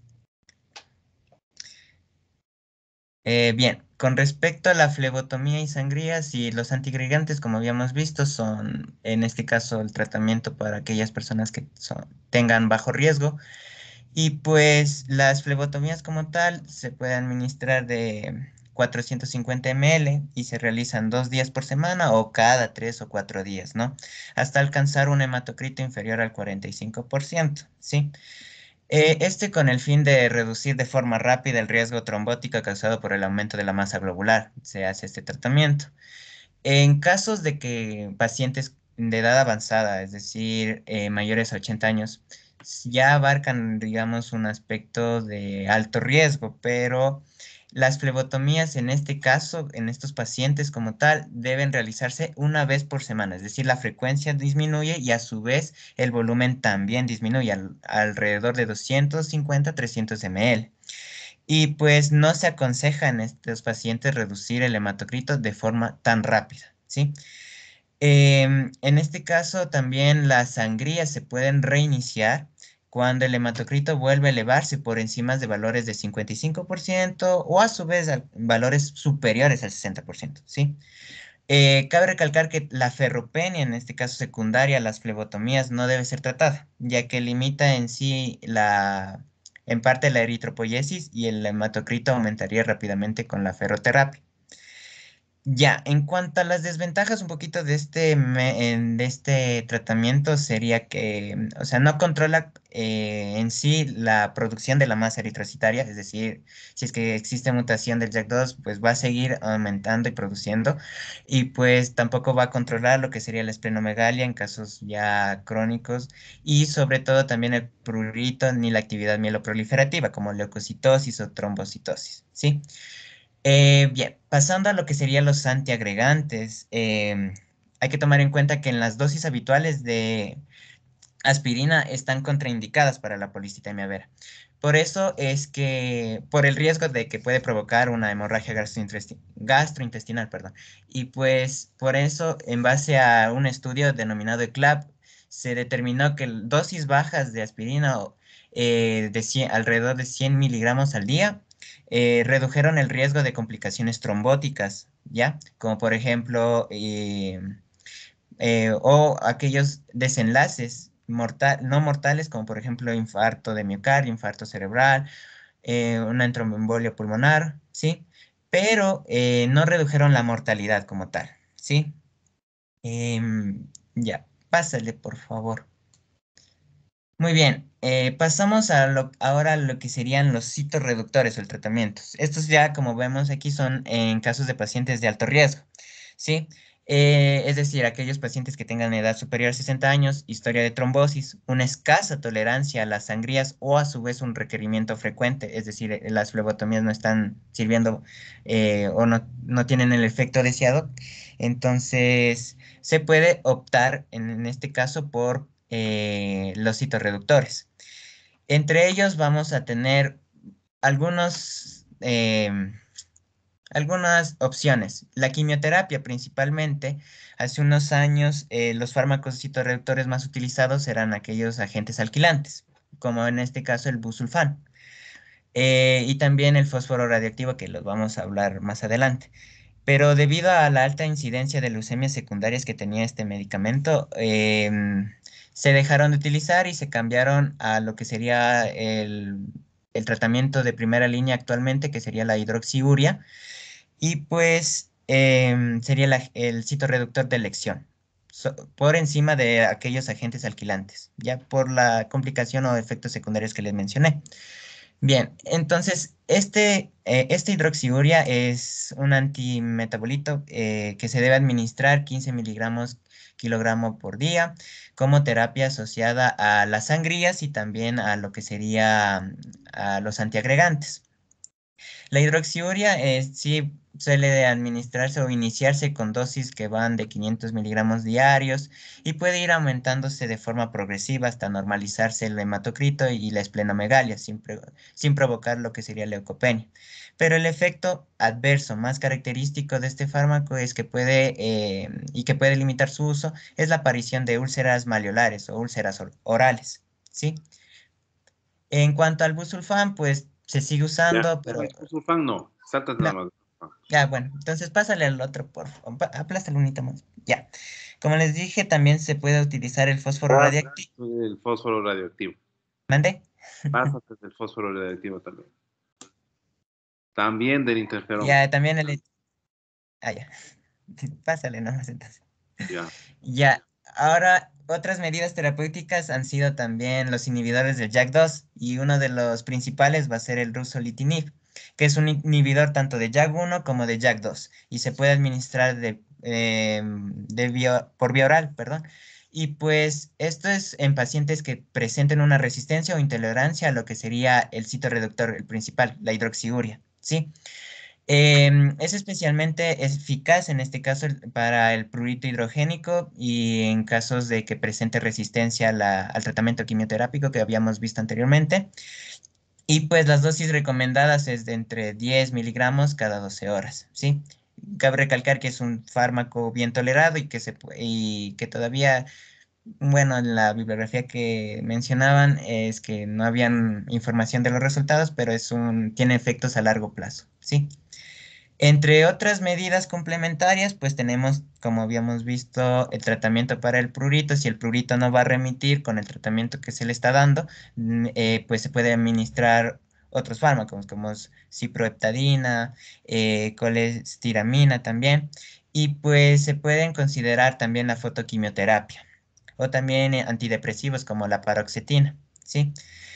Bien, con respecto a la flebotomía y sangrías y los antiagregantes, como habíamos visto, son en este caso el tratamiento para aquellas personas que tengan bajo riesgo. Y pues las flebotomías como tal se pueden administrar de 450 ml y se realizan 2 días por semana o cada 3 o 4 días, ¿no? Hasta alcanzar un hematocrito inferior al 45%, ¿sí? Con el fin de reducir de forma rápida el riesgo trombótico causado por el aumento de la masa globular, se hace este tratamiento. En casos de que pacientes de edad avanzada, es decir, mayores a 80 años, ya abarcan, digamos, un aspecto de alto riesgo, pero las flebotomías en este caso, en estos pacientes como tal, deben realizarse una vez por semana, es decir, la frecuencia disminuye y a su vez el volumen también disminuye alrededor de 250-300 ml. Y pues no se aconseja en estos pacientes reducir el hematocrito de forma tan rápida, ¿sí? En este caso también las sangrías se pueden reiniciar cuando el hematocrito vuelve a elevarse por encima de valores de 55% o a su vez valores superiores al 60%, ¿sí? Cabe recalcar que la ferropenia, en este caso secundaria a las flebotomías, no debe ser tratada, ya que limita en sí en parte la eritropoyesis y el hematocrito aumentaría rápidamente con la ferroterapia. Ya, en cuanto a las desventajas un poquito de de este tratamiento sería que, o sea, no controla en sí la producción de la masa eritrocitaria, es decir, si es que existe mutación del JAK2, pues va a seguir aumentando y produciendo, y pues tampoco va a controlar lo que sería la esplenomegalia en casos ya crónicos, y sobre todo también el prurito ni la actividad mieloproliferativa, como leucocitosis o trombocitosis, ¿sí? Bien, pasando a lo que serían los antiagregantes, hay que tomar en cuenta que en las dosis habituales de aspirina están contraindicadas para la policitemia vera. Por eso es que, por el riesgo de que puede provocar una hemorragia gastrointestinal, perdón. Y pues por eso, en base a un estudio denominado ECLAP, se determinó que dosis bajas de aspirina alrededor de 100 miligramos al día redujeron el riesgo de complicaciones trombóticas, ¿ya? Como por ejemplo, o aquellos desenlaces no mortales, como por ejemplo infarto de miocardio, infarto cerebral, una tromboembolia pulmonar, ¿sí? Pero no redujeron la mortalidad como tal, ¿sí? Ya, pásale, por favor. Muy bien, pasamos ahora a lo que serían los citorreductores o el tratamiento. Estos ya, como vemos aquí, son en casos de pacientes de alto riesgo, ¿sí? Es decir, aquellos pacientes que tengan edad superior a 60 años, historia de trombosis, una escasa tolerancia a las sangrías o a su vez un requerimiento frecuente, es decir, las flebotomías no están sirviendo o no tienen el efecto deseado. Entonces, se puede optar en este caso por los citorreductores. Entre ellos vamos a tener algunos, algunas opciones. La quimioterapia principalmente. Hace unos años los fármacos citorreductores más utilizados eran aquellos agentes alquilantes, como en este caso el busulfán. Y también el fósforo radioactivo, que los vamos a hablar más adelante. Pero debido a la alta incidencia de leucemias secundarias que tenía este medicamento, se dejaron de utilizar y se cambiaron a lo que sería el tratamiento de primera línea actualmente, que sería la hidroxiuria, y pues sería el citorreductor de elección, por encima de aquellos agentes alquilantes, ya por la complicación o efectos secundarios que les mencioné. Bien, entonces este hidroxiuria es un antimetabolito que se debe administrar 15 miligramos kilogramo por día como terapia asociada a las sangrías y también a lo que sería a los antiagregantes. La hidroxiuria sí suele administrarse o iniciarse con dosis que van de 500 miligramos diarios y puede ir aumentándose de forma progresiva hasta normalizarse el hematocrito y la esplenomegalia sin provocar lo que sería leucopenia. Pero el efecto adverso más característico de este fármaco es que que puede limitar su uso es la aparición de úlceras maleolares o úlceras orales, ¿sí? En cuanto al busulfán, pues se sigue Ya, usando, no, pero el Fusurfan no, saltas nada no, más. ya, bueno, entonces pásale al otro, por favor. Aplástalo un hito más. Ya. Como les dije, también se puede utilizar el fósforo radiactivo. El fósforo radioactivo. ¿Mande? Pásate del fósforo radioactivo también. También del interferón. Ya, también el... Ah, ya. Pásale nomás entonces. Ya. Ya. Ahora, otras medidas terapéuticas han sido también los inhibidores del JAK2 y uno de los principales va a ser el ruxolitinib, que es un inhibidor tanto de JAK1 como de JAK2 y se puede administrar por vía oral, perdón. Y pues esto es en pacientes que presenten una resistencia o intolerancia a lo que sería el citorreductor, el principal, la hidroxiuria, ¿sí? Es especialmente eficaz en este caso para el prurito hidrogénico y en casos de que presente resistencia al tratamiento quimioterápico que habíamos visto anteriormente. Y pues las dosis recomendadas es de entre 10 miligramos cada 12 horas, ¿sí? Cabe recalcar que es un fármaco bien tolerado y que todavía, bueno, en la bibliografía que mencionaban es que no habían información de los resultados, pero tiene efectos a largo plazo, ¿sí? Entre otras medidas complementarias, pues tenemos, como habíamos visto, el tratamiento para el prurito. Si el prurito no va a remitir con el tratamiento que se le está dando, pues se puede administrar otros fármacos como es ciproheptadina, colestiramina también, y pues se pueden considerar también la fotoquimioterapia o también antidepresivos como la paroxetina, ¿sí?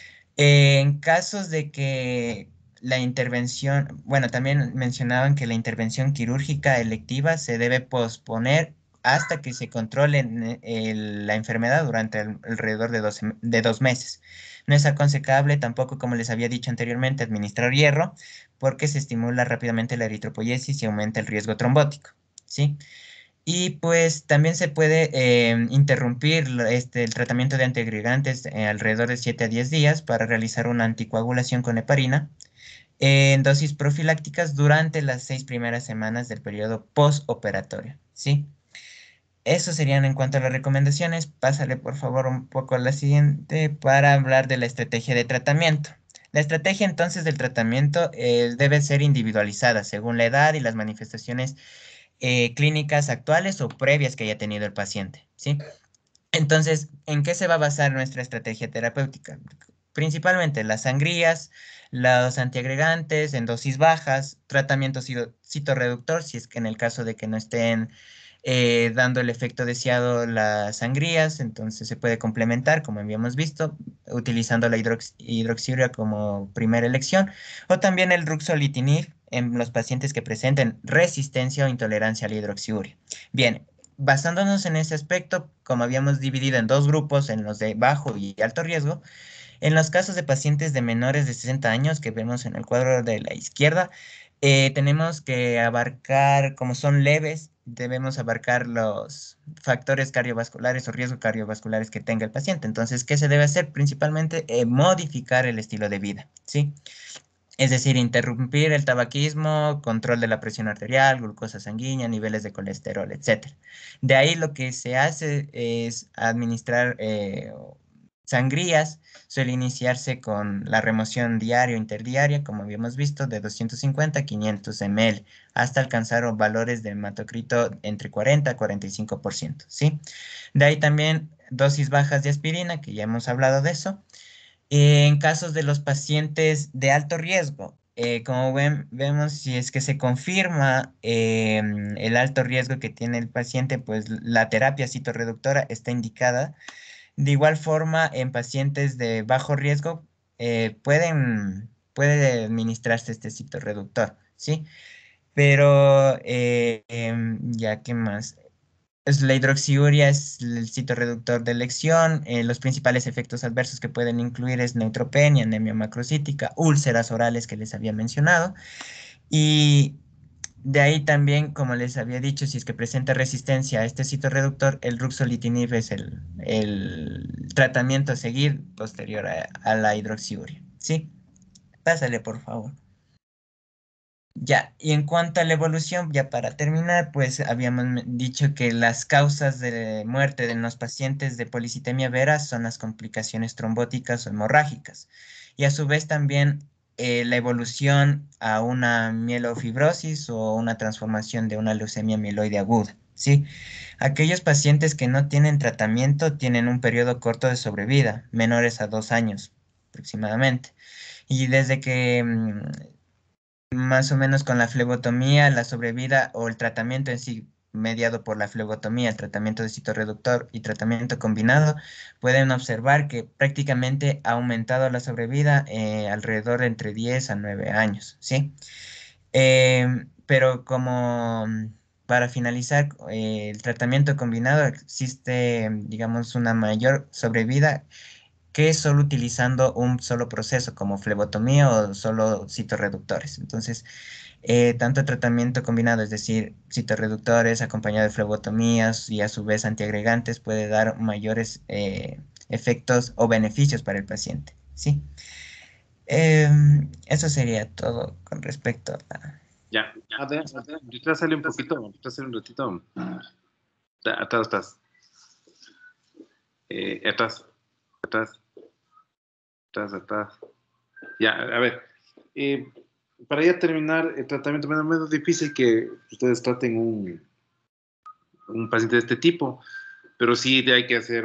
En casos de que la intervención, bueno, también mencionaban que la intervención quirúrgica electiva se debe posponer hasta que se controle la enfermedad durante alrededor de 2 meses. No es aconsejable tampoco, como les había dicho anteriormente, administrar hierro porque se estimula rápidamente la eritropoyesis y aumenta el riesgo trombótico, ¿sí? Y pues también se puede interrumpir el tratamiento de antiagregantes alrededor de 7 a 10 días para realizar una anticoagulación con heparina en dosis profilácticas durante las 6 primeras semanas del periodo postoperatorio, ¿sí? Eso serían en cuanto a las recomendaciones. Pásale por favor un poco a la siguiente para hablar de la estrategia de tratamiento. La estrategia entonces del tratamiento debe ser individualizada según la edad y las manifestaciones clínicas actuales o previas que haya tenido el paciente, ¿sí? Entonces, ¿en qué se va a basar nuestra estrategia terapéutica? Principalmente las sangrías, los antiagregantes en dosis bajas, tratamiento citorreductor, si es que en el caso de que no estén dando el efecto deseado las sangrías, entonces se puede complementar, como habíamos visto, utilizando la hidroxiurea como primera elección, o también el ruxolitinib en los pacientes que presenten resistencia o intolerancia a la hidroxiurea. Bien, basándonos en ese aspecto, como habíamos dividido en dos grupos, en los de bajo y alto riesgo, en los casos de pacientes de menores de 60 años que vemos en el cuadro de la izquierda, tenemos que abarcar, como son leves, debemos abarcar los factores cardiovasculares o riesgos cardiovasculares que tenga el paciente. Entonces, ¿qué se debe hacer? Principalmente modificar el estilo de vida, ¿sí? Es decir, interrumpir el tabaquismo, control de la presión arterial, glucosa sanguínea, niveles de colesterol, etcétera. De ahí lo que se hace es administrar sangrías. Suele iniciarse con la remoción diaria o interdiaria, como habíamos visto, de 250 a 500 ml, hasta alcanzar valores de hematocrito entre 40 a 45%, ¿sí? De ahí también dosis bajas de aspirina, que ya hemos hablado de eso. En casos de los pacientes de alto riesgo, como vemos, si es que se confirma el alto riesgo que tiene el paciente, pues la terapia citorreductora está indicada. De igual forma, en pacientes de bajo riesgo, puede administrarse este citorreductor, ¿sí? Pero, ya, ¿qué más? La hidroxiurea es el citorreductor de elección. Los principales efectos adversos que pueden incluir es neutropenia, anemia macrocítica, úlceras orales que les había mencionado. Y de ahí también, como les había dicho, si es que presenta resistencia a este citorreductor, el ruxolitinib es el tratamiento a seguir posterior a la hidroxiurea. ¿Sí? Pásale, por favor. Ya, y en cuanto a la evolución, ya para terminar, pues habíamos dicho que las causas de muerte en los pacientes de policitemia vera son las complicaciones trombóticas o hemorrágicas, y a su vez también la evolución a una mielofibrosis o una transformación de una leucemia mieloide aguda, ¿sí? Aquellos pacientes que no tienen tratamiento tienen un periodo corto de sobrevida, menores a 2 años aproximadamente. Y desde que más o menos con la flebotomía, la sobrevida o el tratamiento en sí, mediado por la flebotomía, el tratamiento de citorreductor y tratamiento combinado, pueden observar que prácticamente ha aumentado la sobrevida alrededor de entre 10 a 9 años, ¿sí? Pero como para finalizar, el tratamiento combinado existe, digamos, una mayor sobrevida que solo utilizando un solo proceso como flebotomía o solo citorreductores. Entonces, tanto tratamiento combinado, es decir, citorreductores acompañado de flebotomías y a su vez antiagregantes, puede dar mayores efectos o beneficios para el paciente. ¿Sí? Eso sería todo con respecto a... Ya, retrásale un poquito, retrásale un ratito. Atrás, atrás. Atrás, atrás, atrás, atrás. Ya, a ver. para ya terminar el tratamiento, menos difícil que ustedes traten un paciente de este tipo, pero sí hay que hacer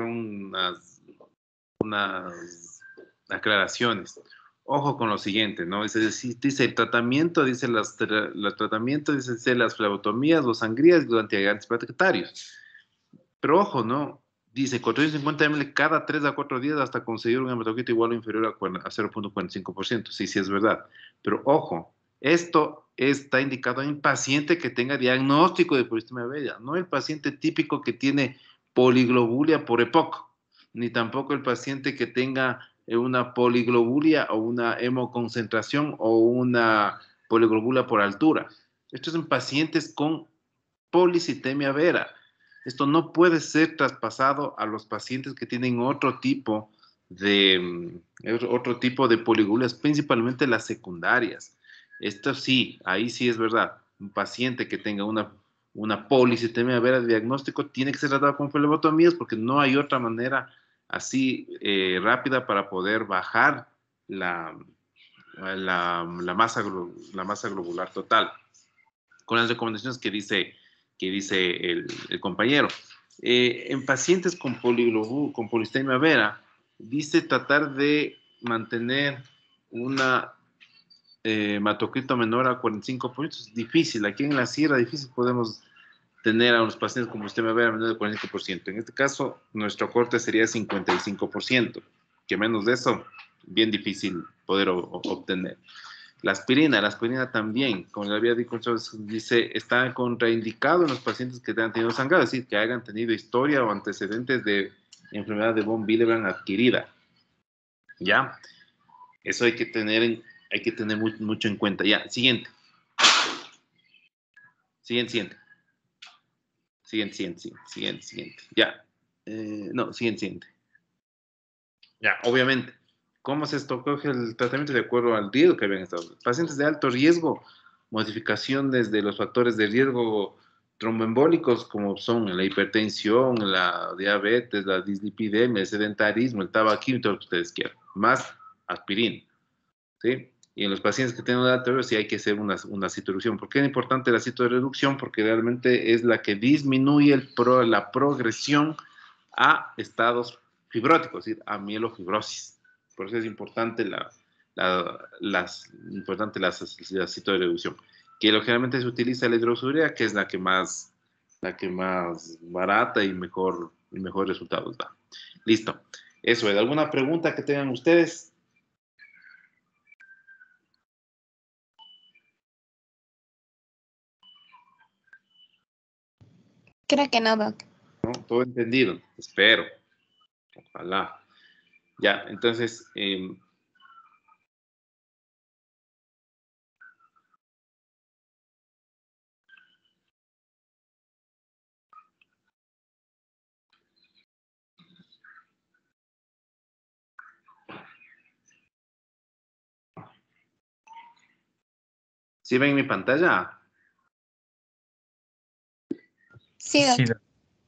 unas aclaraciones. Ojo con lo siguiente, ¿no? Dice el tratamiento, dice los tratamientos, dice las flebotomías, los sangrías, los antiplaquetarios. Pero ojo, ¿no? Dice 450 ml cada 3 a 4 días hasta conseguir un hematocrito igual o inferior a 0.45%. Sí, sí es verdad. Pero ojo, esto está indicado en el paciente que tenga diagnóstico de policistemia vera, no el paciente típico que tiene poliglobulia por EPOC, ni tampoco el paciente que tenga una poliglobulia o una hemoconcentración o una poliglobulia por altura. Estos son pacientes con policitemia vera. Esto no puede ser traspasado a los pacientes que tienen otro tipo de poliglulias, principalmente las secundarias. Esto sí, ahí sí es verdad. Un paciente que tenga una policitemia vera de diagnóstico tiene que ser tratado con flebotomías porque no hay otra manera así rápida para poder bajar la masa globular total, con las recomendaciones que dice el compañero. En pacientes con policistemia vera, dice tratar de mantener una hematocrito menor a 45%. Es difícil. Aquí en la sierra, difícil podemos tener a los pacientes con policistemia vera menor de 45%. En este caso, nuestro corte sería 55%, que menos de eso, bien difícil poder obtener. La aspirina también, como le había dicho, dice, está contraindicado en los pacientes que han tenido sangrado, es decir, que hayan tenido historia o antecedentes de enfermedad de von Willebrand adquirida. ¿Ya? Eso hay que tener mucho en cuenta. Ya, siguiente. Siguiente. Ya. No, siguiente. Ya, obviamente. ¿Cómo se escoge el tratamiento? De acuerdo al riesgo que habían estado? Pacientes de alto riesgo, modificaciones de los factores de riesgo tromboembólicos, como son la hipertensión, la diabetes, la dislipidemia, el sedentarismo, el tabaquismo, todo lo que ustedes quieran, más aspirina, ¿sí? Y en los pacientes que tienen alto riesgo sí hay que hacer una citorreducción. ¿Por qué es importante la citorreducción? Porque realmente es la que disminuye la progresión a estados fibróticos, es decir, a mielofibrosis. Por eso es importante la citorreducción. Que generalmente se utiliza la hidroxurea, que es la que más barata y mejores resultados da. Listo. Eso es. ¿Alguna pregunta que tengan ustedes? Creo que no, Doc. ¿No? Todo entendido. Espero. Ojalá. Ya, entonces, ¿sí ven mi pantalla? Sí, Doc. Sí, doc.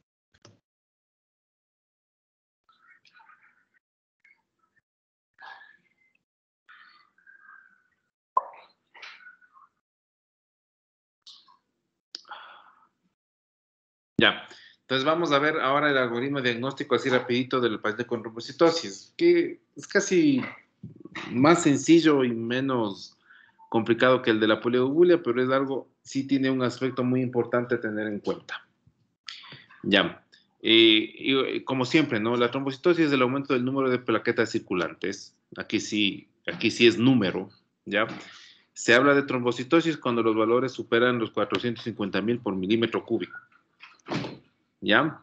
Ya. Entonces vamos a ver ahora el algoritmo diagnóstico así rapidito del paciente con trombocitosis, que es casi más sencillo y menos complicado que el de la poliogulia, pero es algo, sí tiene un aspecto muy importante a tener en cuenta. Ya. Y como siempre, ¿no? La trombocitosis es el aumento del número de plaquetas circulantes. Aquí sí es número, ¿ya? Se habla de trombocitosis cuando los valores superan los 450.000 por milímetro cúbico. ¿Ya?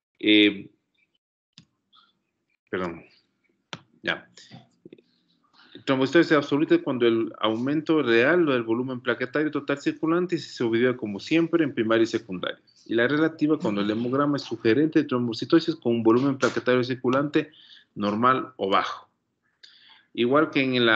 Perdón. Ya. Trombocitosis absoluta es cuando el aumento real del volumen plaquetario total circulante se subdivide como siempre en primaria y secundaria. Y la relativa cuando el hemograma es sugerente de trombocitosis con un volumen plaquetario circulante normal o bajo. Igual que en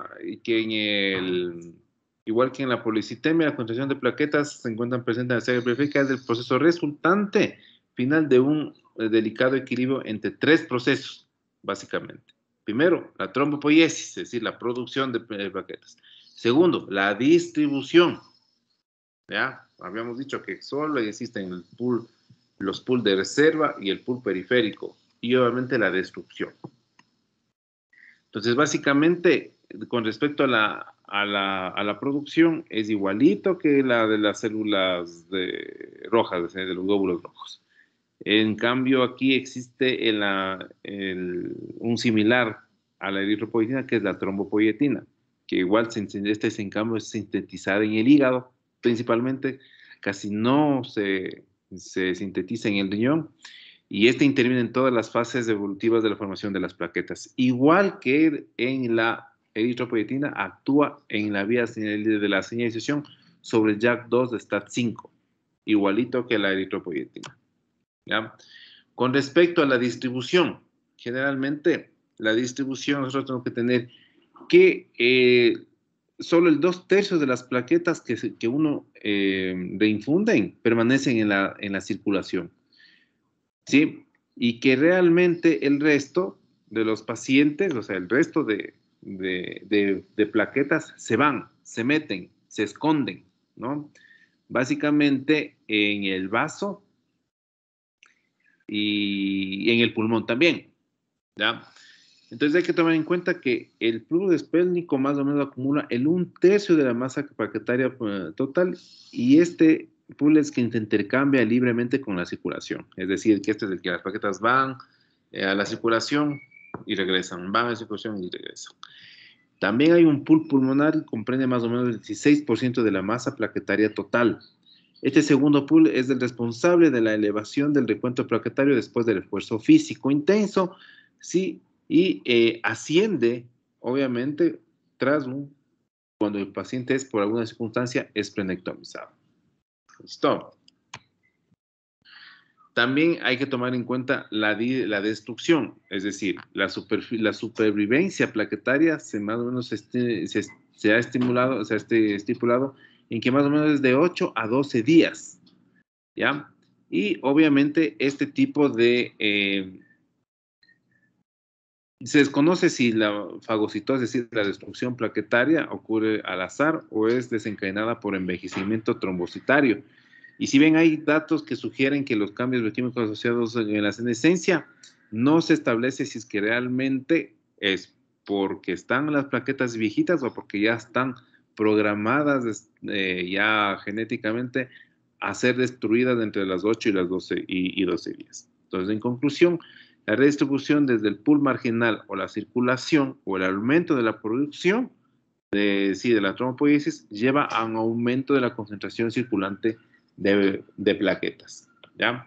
la policitemia, la concentración de plaquetas se encuentran presentes en la sangre periférica del proceso resultante final de un delicado equilibrio entre tres procesos, básicamente. Primero, la trombopoiesis, es decir, la producción de plaquetas. Segundo, la distribución. ¿Ya? Habíamos dicho que solo existen los pools de reserva y el pool periférico. Y obviamente la destrucción. Entonces, básicamente, con respecto a la producción, es igualito que la de las células rojas, de los glóbulos rojos. En cambio, aquí existe un similar a la eritropoyetina, que es la trombopoyetina, que igual, en cambio, es sintetizada en el hígado, principalmente, casi no se sintetiza en el riñón, y interviene en todas las fases evolutivas de la formación de las plaquetas. Igual que en la eritropoyetina, actúa en la vía de la señalización sobre el JAK2 de STAT5, igualito que la eritropoyetina. ¿Ya? Con respecto a la distribución, generalmente la distribución nosotros tenemos que tener que solo el 2/3 de las plaquetas que uno reinfunden permanecen en la circulación. ¿Sí? Y que realmente el resto de los pacientes, o sea, el resto de plaquetas se van, se meten, se esconden, ¿no? Básicamente en el vaso y en el pulmón también, ¿ya? Entonces hay que tomar en cuenta que el flujo esplénico más o menos acumula el 1/3 de la masa plaquetaria total, y pool es que se intercambia libremente con la circulación. Es decir, que este es el que las plaquetas van a la circulación y regresan, van a la circulación y regresan. También hay un pool pulmonar que comprende más o menos el 16% de la masa plaquetaria total. Este segundo pool es el responsable de la elevación del recuento plaquetario después del esfuerzo físico intenso, ¿sí? Y asciende, obviamente, cuando el paciente por alguna circunstancia, es esplenectomizado. ¿Listo? También hay que tomar en cuenta la destrucción, es decir, la supervivencia plaquetaria más o menos se ha estipulado en que más o menos es de 8 a 12 días, ¿ya? Y obviamente este tipo se desconoce si la fagocitosis, es decir, la destrucción plaquetaria, ocurre al azar o es desencadenada por envejecimiento trombocitario. Y si bien hay datos que sugieren que los cambios bioquímicos asociados en la senescencia, no se establece si es que realmente es porque están las plaquetas viejitas o porque ya están programadas ya genéticamente a ser destruidas entre las 8 y las 12 y 12 días. Entonces, en conclusión, la redistribución desde el pool marginal o la circulación o el aumento de la producción de la trombopoiesis lleva a un aumento de la concentración circulante de plaquetas, ¿ya?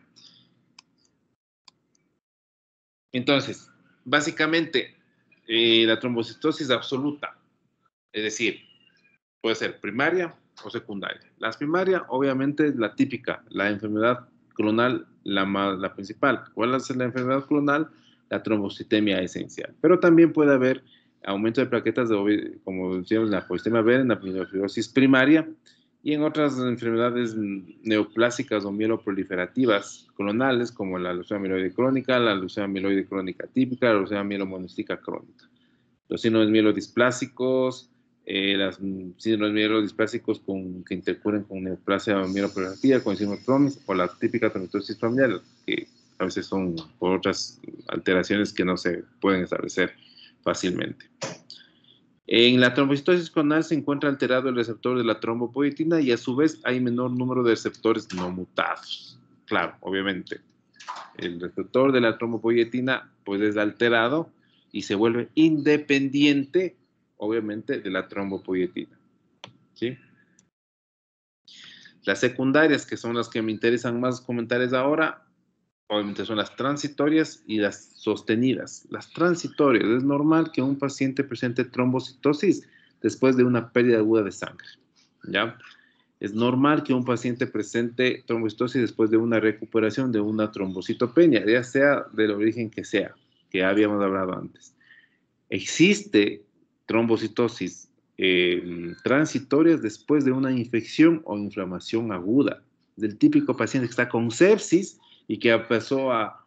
Entonces, básicamente, la trombocitosis absoluta, es decir, puede ser primaria o secundaria. La primaria, obviamente, es la típica, la enfermedad clonal, la principal. ¿Cuál es la enfermedad clonal? La trombocitemia esencial. Pero también puede haber aumento de plaquetas, como decíamos, la polistemia vera, en la pielonefrosis primaria, y en otras enfermedades neoplásicas o mieloproliferativas clonales, como la leucemia mieloide crónica, la leucemia mieloide crónica típica, la leucemia mielomonostítica crónica. Los síndromes mielodisplásicos, las síndromes mielodisplásicos que intercurren con neoplasia mieloproliferativa, con el síndrome Crohn, o la típica trombosis familiar, que a veces son por otras alteraciones que no se pueden establecer fácilmente. En la trombocitosis clonal se encuentra alterado el receptor de la trombopoietina y a su vez hay menor número de receptores no mutados. Claro, obviamente. El receptor de la trombopoietina pues es alterado y se vuelve independiente, obviamente, de la trombopoietina. ¿Sí? Las secundarias, que son las que me interesan más comentarles ahora, obviamente son las transitorias y las sostenidas. Las transitorias, es normal que un paciente presente trombocitosis después de una pérdida aguda de sangre, ¿ya? Es normal que un paciente presente trombocitosis después de una recuperación de una trombocitopenia, ya sea del origen que sea, que habíamos hablado antes. Existe trombocitosis transitorias después de una infección o inflamación aguda, del típico paciente que está con sepsis y que empezó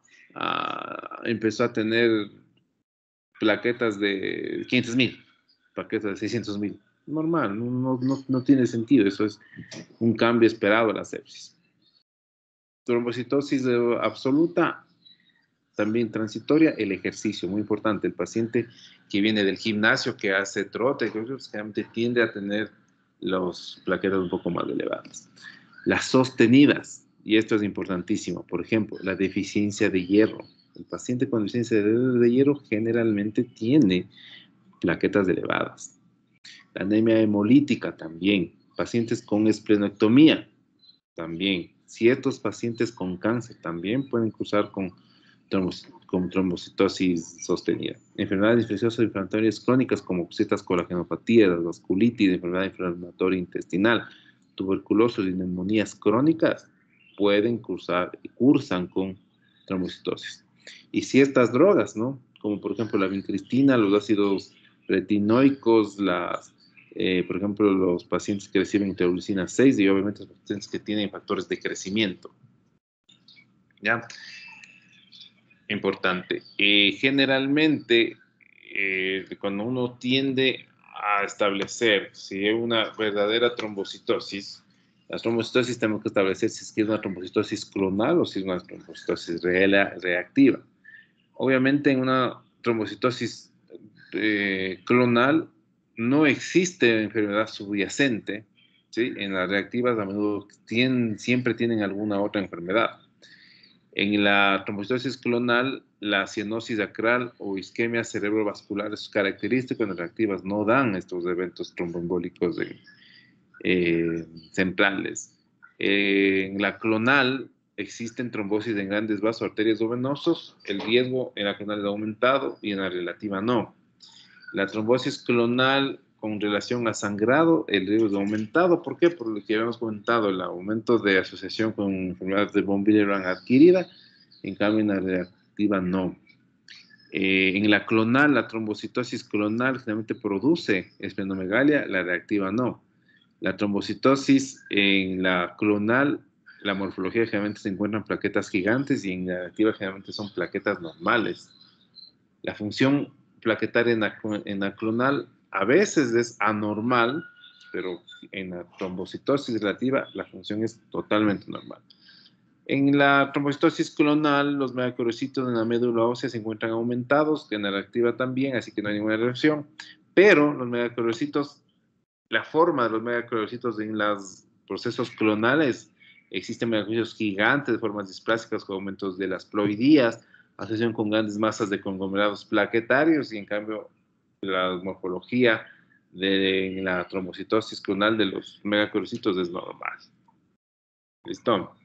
a tener plaquetas de 500,000, plaquetas de 600,000. normal, no tiene sentido. Eso es un cambio esperado a la sepsis. Trombocitosis absoluta, también transitoria, el ejercicio, muy importante. El paciente que viene del gimnasio, que hace trote, generalmente tiende a tener las plaquetas un poco más elevadas. Las sostenidas, y esto es importantísimo, por ejemplo, la deficiencia de hierro. El paciente con deficiencia de hierro generalmente tiene plaquetas elevadas. La anemia hemolítica también. Pacientes con esplenectomía también. Ciertos pacientes con cáncer también pueden cursar con trombocitosis sostenida. Enfermedades infecciosas inflamatorias crónicas como ciertas colagenopatías, vasculitis, enfermedad inflamatoria intestinal, tuberculosis y neumonías crónicas pueden cursan con trombocitosis. Y ciertas drogas, ¿no? Como por ejemplo la vincristina, los ácidos retinoicos, por ejemplo, los pacientes que reciben interleucina 6 y obviamente los pacientes que tienen factores de crecimiento. ¿Ya? Importante. Generalmente, cuando uno tiende a establecer si es una verdadera trombocitosis, la trombocitosis tenemos que establecer si es que es una trombocitosis clonal o si es una trombocitosis reactiva. Obviamente, en una trombocitosis clonal no existe enfermedad subyacente, ¿sí? En las reactivas a menudo siempre tienen alguna otra enfermedad. En la trombocitosis clonal, la cianosis acral o isquemia cerebrovascular es característico. En las reactivas no dan estos eventos tromboembólicos centrales. En la clonal existen trombosis en grandes vasos, arterias o venosos. El riesgo en la clonal ha aumentado y en la relativa no. La trombosis clonal con relación a sangrado, el riesgo ha aumentado. ¿Por qué? Por lo que habíamos comentado, el aumento de asociación con enfermedades de von Willebrand adquirida. En cambio, en la reactiva no. En la clonal, la trombocitosis clonal generalmente produce esplenomegalia, la reactiva no. La trombocitosis en la clonal, la morfología generalmente se encuentran plaquetas gigantes y en la reactiva generalmente son plaquetas normales. La función plaquetaria en la clonal a veces es anormal, pero en la trombocitosis relativa la función es totalmente normal. En la trombocitosis clonal, los megacorocitos en la médula ósea se encuentran aumentados, en la reactiva también, así que no hay ninguna reacción. Pero los megacorocitos, la forma de los megacorocitos en los procesos clonales, existen megacorocitos gigantes de formas displásicas con aumentos de las ploidías, asociación con grandes masas de conglomerados plaquetarios, y en cambio la morfología de la trombocitosis clonal de los megacorocitos es normal. ¿Listo?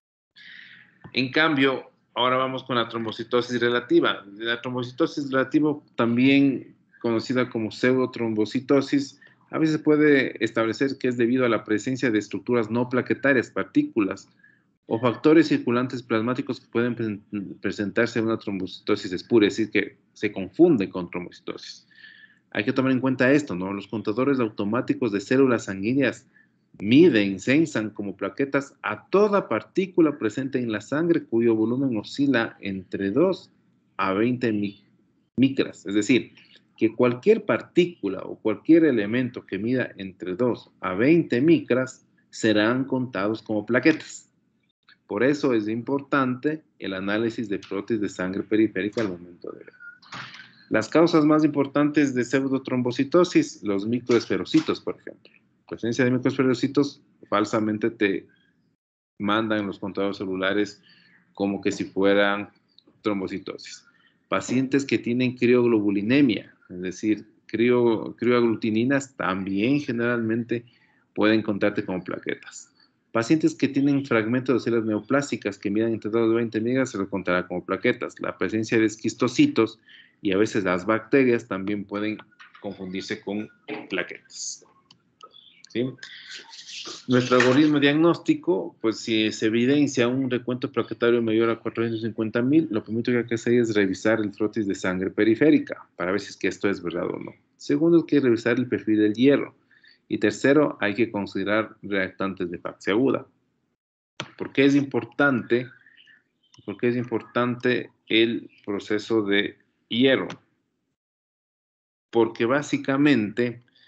En cambio, ahora vamos con la trombocitosis relativa. La trombocitosis relativa, también conocida como pseudotrombocitosis, a veces puede establecer que es debido a la presencia de estructuras no plaquetarias, partículas, o factores circulantes plasmáticos que pueden presentarse en una trombocitosis espúrea, es decir, que se confunde con trombocitosis. Hay que tomar en cuenta esto, ¿no? Los contadores automáticos de células sanguíneas miden, censan como plaquetas a toda partícula presente en la sangre cuyo volumen oscila entre 2 a 20 micras. Es decir, que cualquier partícula o cualquier elemento que mida entre 2 a 20 micras serán contados como plaquetas. Por eso es importante el análisis de prótesis de sangre periférica al momento de ver. Las causas más importantes de pseudotrombocitosis, los microesferocitos, por ejemplo. Presencia de microesferocitos, falsamente te mandan los contadores celulares como que si fueran trombocitosis. Pacientes que tienen crioglobulinemia, es decir, crioaglutininas, también generalmente pueden contarte como plaquetas. Pacientes que tienen fragmentos de células neoplásticas que midan entre 2 y 20 migas se los contará como plaquetas. La presencia de esquistocitos y a veces las bacterias también pueden confundirse con plaquetas. ¿Sí? Nuestro algoritmo diagnóstico, pues si se evidencia un recuento plaquetario mayor a 450,000, lo primero que hay que hacer es revisar el frotis de sangre periférica para ver si es que esto es verdad o no. Segundo, hay que revisar el perfil del hierro. Y tercero, hay que considerar reactantes de faxia aguda. ¿Por qué es importante? ¿Por qué es importante el proceso de hierro? Porque básicamente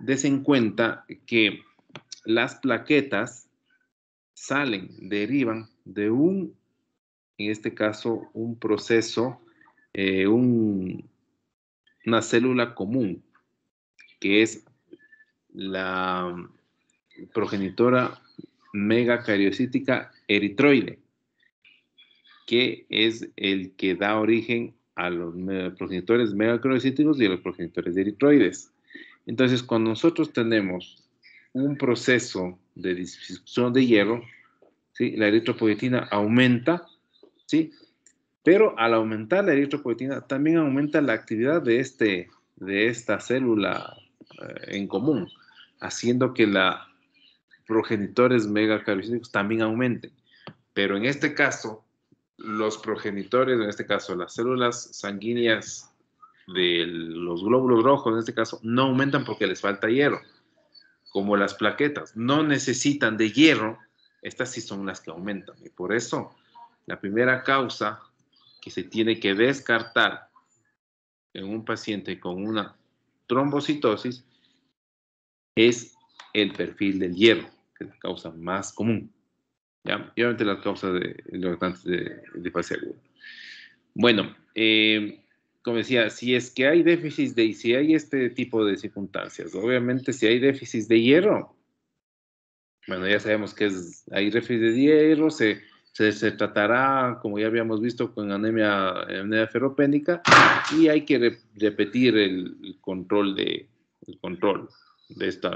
des en cuenta que las plaquetas derivan de en este caso, un proceso, una célula común, que es la progenitora megacariocítica eritroide, que es el que da origen a los progenitores megacariocíticos y a los progenitores eritroides. Entonces, cuando nosotros tenemos un proceso de disminución de hierro, ¿sí? La eritropoyetina aumenta, ¿sí? Pero al aumentar la eritropoyetina, también aumenta la actividad de esta célula en común, haciendo que los progenitores megacariocíticos también aumenten. Pero en este caso, los progenitores, en este caso las células sanguíneas de los glóbulos rojos, en este caso, no aumentan porque les falta hierro. Como las plaquetas no necesitan de hierro, estas sí son las que aumentan. Y por eso, la primera causa que se tiene que descartar en un paciente con una trombocitosis es el perfil del hierro, que es la causa más común. ¿Ya? Y obviamente las causas de fase aguda. Bueno, como decía, si es que hay déficit si hay este tipo de circunstancias, obviamente si hay déficit de hierro, bueno, ya sabemos que hay déficit de hierro, se tratará, como ya habíamos visto, con anemia ferropénica, y hay que repetir el control de esta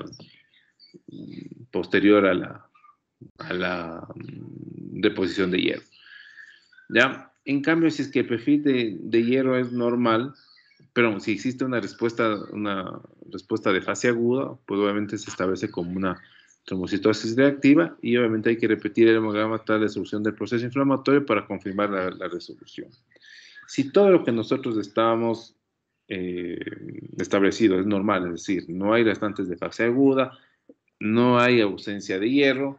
posterior a la deposición de hierro. ¿Ya? En cambio, si es que el perfil de hierro es normal, pero si existe una respuesta de fase aguda, pues obviamente se establece como una trombocitosis reactiva y obviamente hay que repetir el hemograma tras la resolución del proceso inflamatorio para confirmar la resolución. Si todo lo que nosotros estábamos establecido es normal, es decir, no hay restantes de fase aguda, no hay ausencia de hierro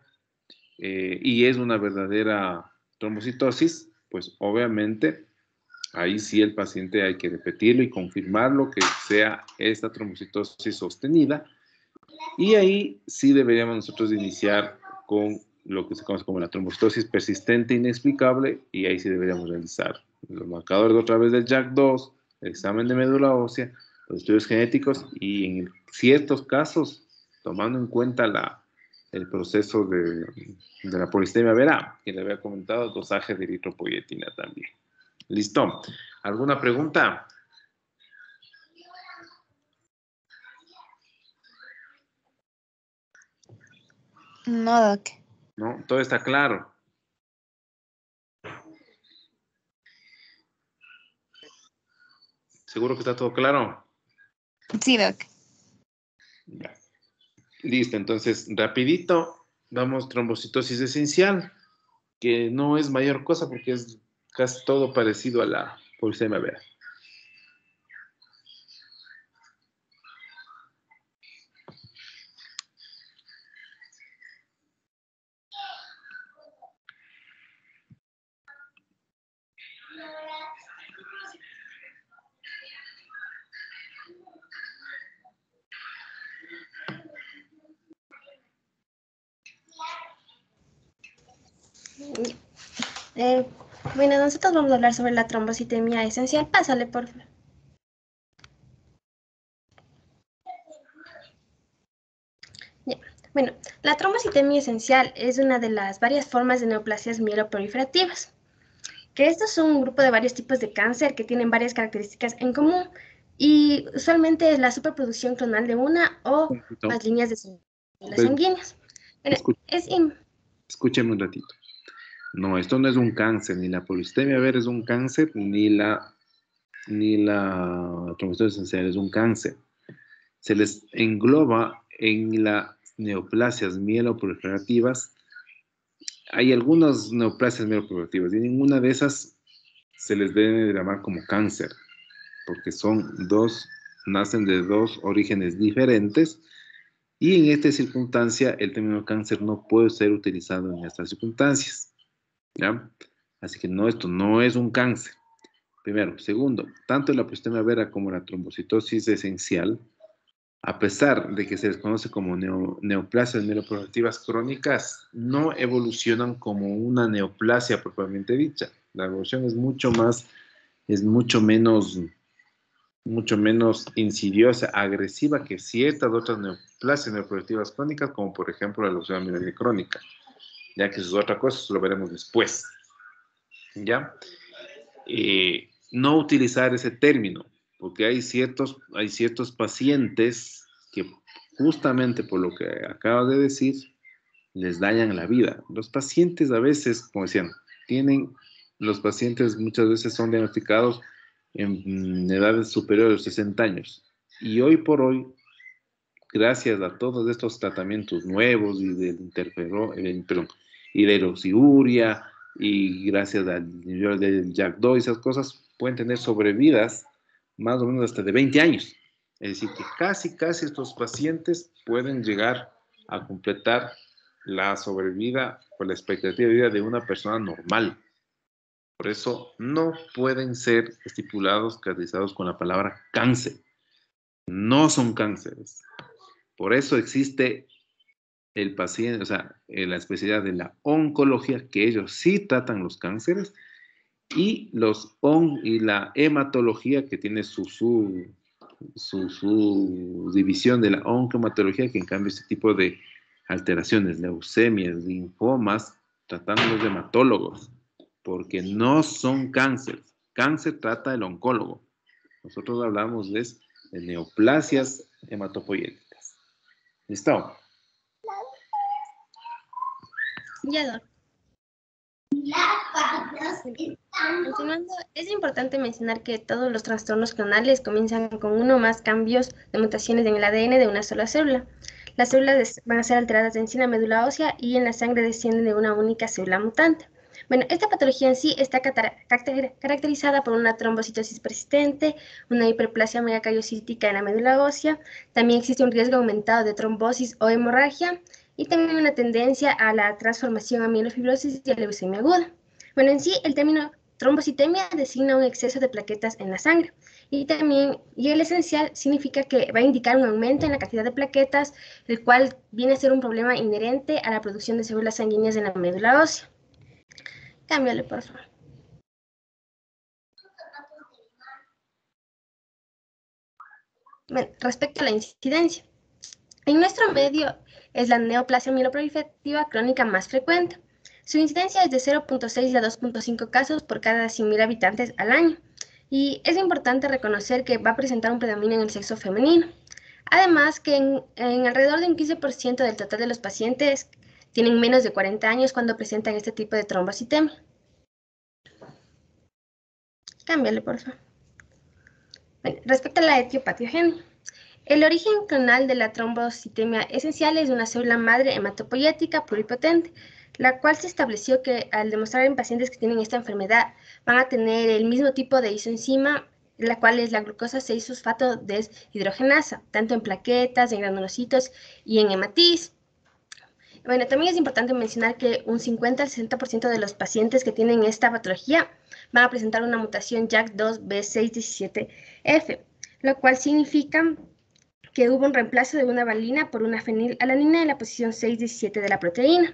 y es una verdadera trombocitosis, pues obviamente ahí sí el paciente hay que repetirlo y confirmarlo que sea esta trombocitosis sostenida. Y ahí sí deberíamos nosotros iniciar con lo que se conoce como la trombocitosis persistente inexplicable, y ahí sí deberíamos realizar los marcadores otra vez del JAK2, el examen de médula ósea, los estudios genéticos y en ciertos casos, tomando en cuenta el proceso de la polistemia vera, que le había comentado, dosaje de eritropoyetina también. ¿Listo? ¿Alguna pregunta? No, Doc. ¿No? Todo está claro. ¿Seguro que está todo claro? Sí, Doc. Ya. Listo, entonces, rapidito, vamos trombocitosis esencial, que no es mayor cosa porque es casi todo parecido a la polistemia vera. Bueno, nosotros vamos a hablar sobre la trombocitemia esencial. Pásale, por favor. Ya. Bueno, la trombocitemia esencial es una de las varias formas de neoplasias mieloproliferativas, que estos son un grupo de varios tipos de cáncer que tienen varias características en común y usualmente es la superproducción clonal de una o más líneas de células sanguíneas. Bueno, Escúcheme un ratito. No, esto no es un cáncer, ni la polistemia vera es un cáncer, ni la trombocitosis esencial es un cáncer. Se les engloba en las neoplasias mieloproliferativas. Hay algunas neoplasias mieloproliferativas y ninguna de esas se les debe llamar como cáncer, porque nacen de dos orígenes diferentes, y en esta circunstancia el término cáncer no puede ser utilizado en estas circunstancias. ¿Ya? Así que no, esto no es un cáncer. Primero. Segundo, tanto la polistemia vera como la trombocitosis esencial a pesar de que se les conoce como neoplasias mieloproliferativas crónicas, no evolucionan como una neoplasia propiamente dicha. La evolución es mucho menos insidiosa, agresiva que ciertas otras neoplasias mieloproliferativas crónicas, como por ejemplo la leucemia mieloide crónica, ya que eso es otra cosa, eso lo veremos después. ¿Ya? No utilizar ese término, porque hay ciertos pacientes que justamente por lo que acabo de decir, les dañan la vida. Los pacientes a veces, como decían, los pacientes muchas veces son diagnosticados en edades superiores a los 60 años. Y hoy por hoy, gracias a todos estos tratamientos nuevos y del y de la urosiguria, y gracias al nivel del JAK2 y esas cosas, pueden tener sobrevidas más o menos hasta de 20 años. Es decir, que casi estos pacientes pueden llegar a completar la sobrevida o la expectativa de vida de una persona normal. Por eso no pueden ser estipulados, caracterizados con la palabra cáncer. No son cánceres. Por eso existe el paciente, o sea, la especialidad de la oncología, que ellos sí tratan los cánceres, y la hematología, que tiene su división de la oncohematología, que en cambio este tipo de alteraciones, leucemias, linfomas, tratan los hematólogos, porque no son cánceres. Cáncer trata el oncólogo. Nosotros hablamos de neoplasias hematopoyéticas. ¿Listo? Ya, Doc. Continuando, es importante mencionar que todos los trastornos clonales comienzan con uno o más cambios de mutaciones en el ADN de una sola célula. Las células van a ser alteradas en la médula ósea y en la sangre descienden de una única célula mutante. Bueno, esta patología en sí está caracterizada por una trombocitosis persistente, una hiperplasia megacariocítica en la médula ósea, también existe un riesgo aumentado de trombosis o hemorragia, y también una tendencia a la transformación a mielofibrosis y a leucemia aguda. Bueno, en sí, el término trombocitemia designa un exceso de plaquetas en la sangre, y el esencial significa que va a indicar un aumento en la cantidad de plaquetas, el cual viene a ser un problema inherente a la producción de células sanguíneas en la médula ósea. Cámbiale, por favor. Bueno, respecto a la incidencia, en nuestro medio es la neoplasia mieloproliferativa crónica más frecuente. Su incidencia es de 0.6 a 2.5 casos por cada 100.000 habitantes al año, y es importante reconocer que va a presentar un predominio en el sexo femenino. Además, que en alrededor de un 15% del total de los pacientes tienen menos de 40 años cuando presentan este tipo de trombocitemia. Cámbiale, por favor. Bueno, respecto a la etiopatogenia, el origen clonal de la trombocitemia esencial es una célula madre hematopoyética pluripotente, la cual se estableció que al demostrar en pacientes que tienen esta enfermedad van a tener el mismo tipo de isoenzima, la cual es la glucosa 6-fosfato deshidrogenasa, tanto en plaquetas, en granulocitos y en hematis. Bueno, también es importante mencionar que un 50 al 60% de los pacientes que tienen esta patología van a presentar una mutación JAK2B617F, lo cual significa que hubo un reemplazo de una valina por una fenilalanina en la posición 6-17 de la proteína.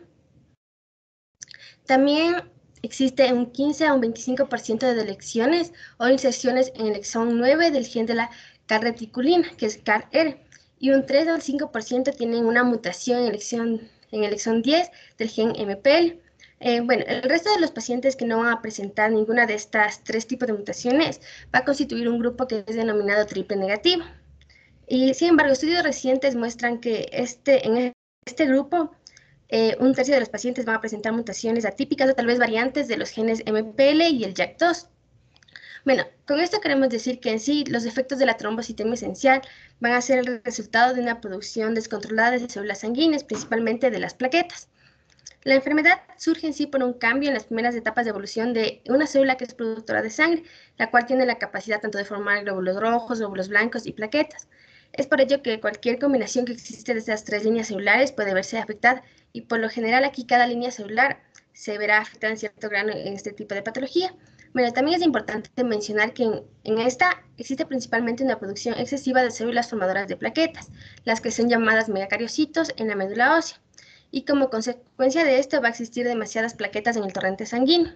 También existe un 15 a un 25% de deleciones o inserciones en el exón 9 del gen de la carreticulina, que es CAR-R, y un 3 al 5% tienen una mutación en el exón 10 del gen MPL. Bueno, el resto de los pacientes que no van a presentar ninguna de estas tres tipos de mutaciones va a constituir un grupo que es denominado triple negativo. Y sin embargo, estudios recientes muestran que en este grupo, un tercio de los pacientes van a presentar mutaciones atípicas o tal vez variantes de los genes MPL y el JAK2. Bueno, con esto queremos decir que en sí los efectos de la trombocitemia esencial van a ser el resultado de una producción descontrolada de células sanguíneas, principalmente de las plaquetas. La enfermedad surge en sí por un cambio en las primeras etapas de evolución de una célula que es productora de sangre, la cual tiene la capacidad tanto de formar glóbulos rojos, glóbulos blancos y plaquetas. Es por ello que cualquier combinación que existe de estas tres líneas celulares puede verse afectada, y por lo general aquí cada línea celular se verá afectada en cierto grado en este tipo de patología. Bueno, también es importante mencionar que en esta existe principalmente una producción excesiva de células formadoras de plaquetas, las que son llamadas megacariocitos en la médula ósea, y como consecuencia de esto va a existir demasiadas plaquetas en el torrente sanguíneo.